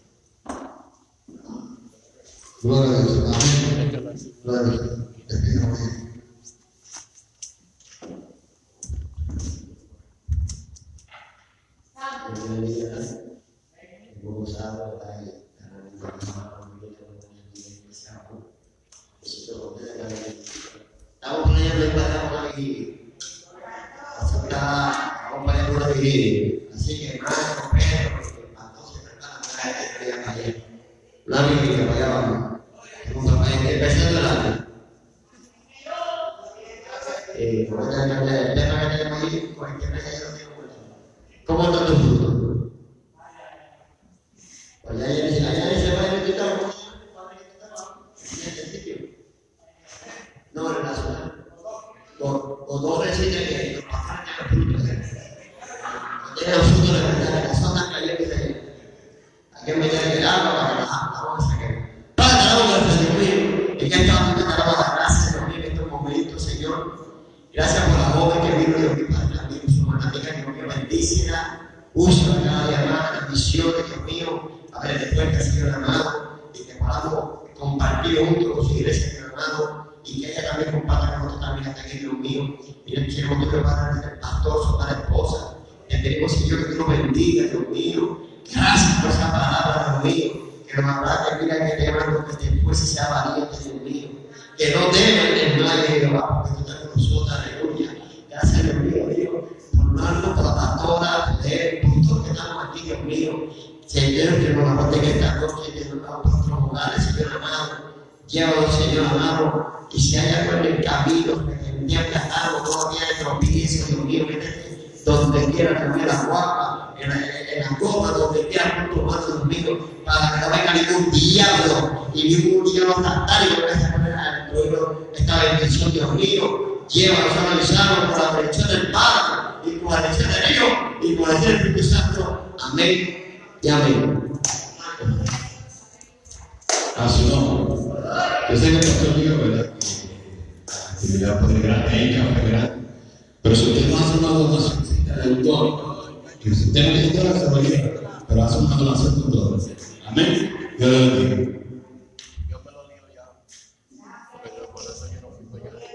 Gloria a Dios. Amén. Gloria a Dios. Despídanos bien. Estamos poniendo el cuadrado aquí. Está acompañando una vigilia. Así que hermano, espero, porque el pastor se prepara para que vaya para allá. Una vigilia, para allá vamos. Empezando delante. Eh, el tema que tenemos ahí, con el tema que yo tengo mucho. ¿Cómo están tus frutos? Pues allá dice, allá dice, va a invitar, ¿cómo se llama? No, en la ciudad. Los dos reciben que los pastores tienen los frutos. Tienen los frutos de la verdad, que son tan calientes ahí. Hay que meter el agua para que la agua se quede. Padre, te damos gracias, Dios mío. En esta noche te damos las gracias, Dios mío, en estos momentos, Señor. Gracias por la joven que vino, Dios mío, Padre, también su hermanita, Dios mío, bendícela. Úsala cada día más, las misiones, Dios mío. A ver, después que Señor amado, y que podamos compartir juntos con su iglesia, Señor amado. Y que ella también comparta con nosotros también hasta aquí, Dios mío. Mira, queremos que Padre, el pastor, su padre, esposa. Te pedimos, Señor, que Dios nos bendiga, Dios mío. Gracias por esa palabra, Dios mío. Que nos habla, que mira que te mando que después sea valiente, Dios mío. Que no teman el mal de Jehová, porque tú estás con nosotros, aleluya. Gracias, Dios mío, Dios, por darnos por la pastora, poder, por todos que estamos aquí, Dios mío. Señor, que nos aguante que esta noche, que nos vamos por nuestros hogares, Señor amado. Llévalo, Señor amado. Y si hay algo en el camino que me ha aplastado, todavía de tropiezo, Dios mío, métete donde quiera, en la guapa, en la, en la goma, donde quiera, con tu mano, Dios mío, para que no venga ningún diablo y ningún diablo satánico que esta manera destruirlo esta bendición, Dios mío. Llévanos a analizarlo por la dirección del Padre y por la dirección de Dios y por la dirección del Espíritu Santo. Amén y amén. A su nombre. Yo sé que el pastor dijo, ¿verdad? Que la actividad puede grande, café grande. Pero si usted no hace una donación del todo, que si usted no necesita se va a ir, pero hace una donación con todo. Amén. Dios le bendiga. Yo me lo lío ya. Porque yo por eso yo no fui para allá.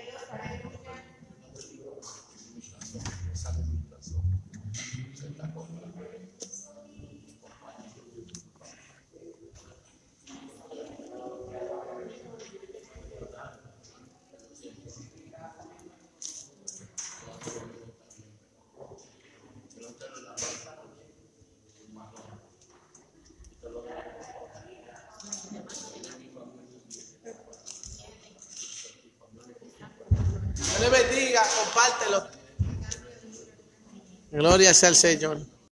Esa limitación se está comprando. Dios le bendiga, compártelo. Gloria sea al Señor.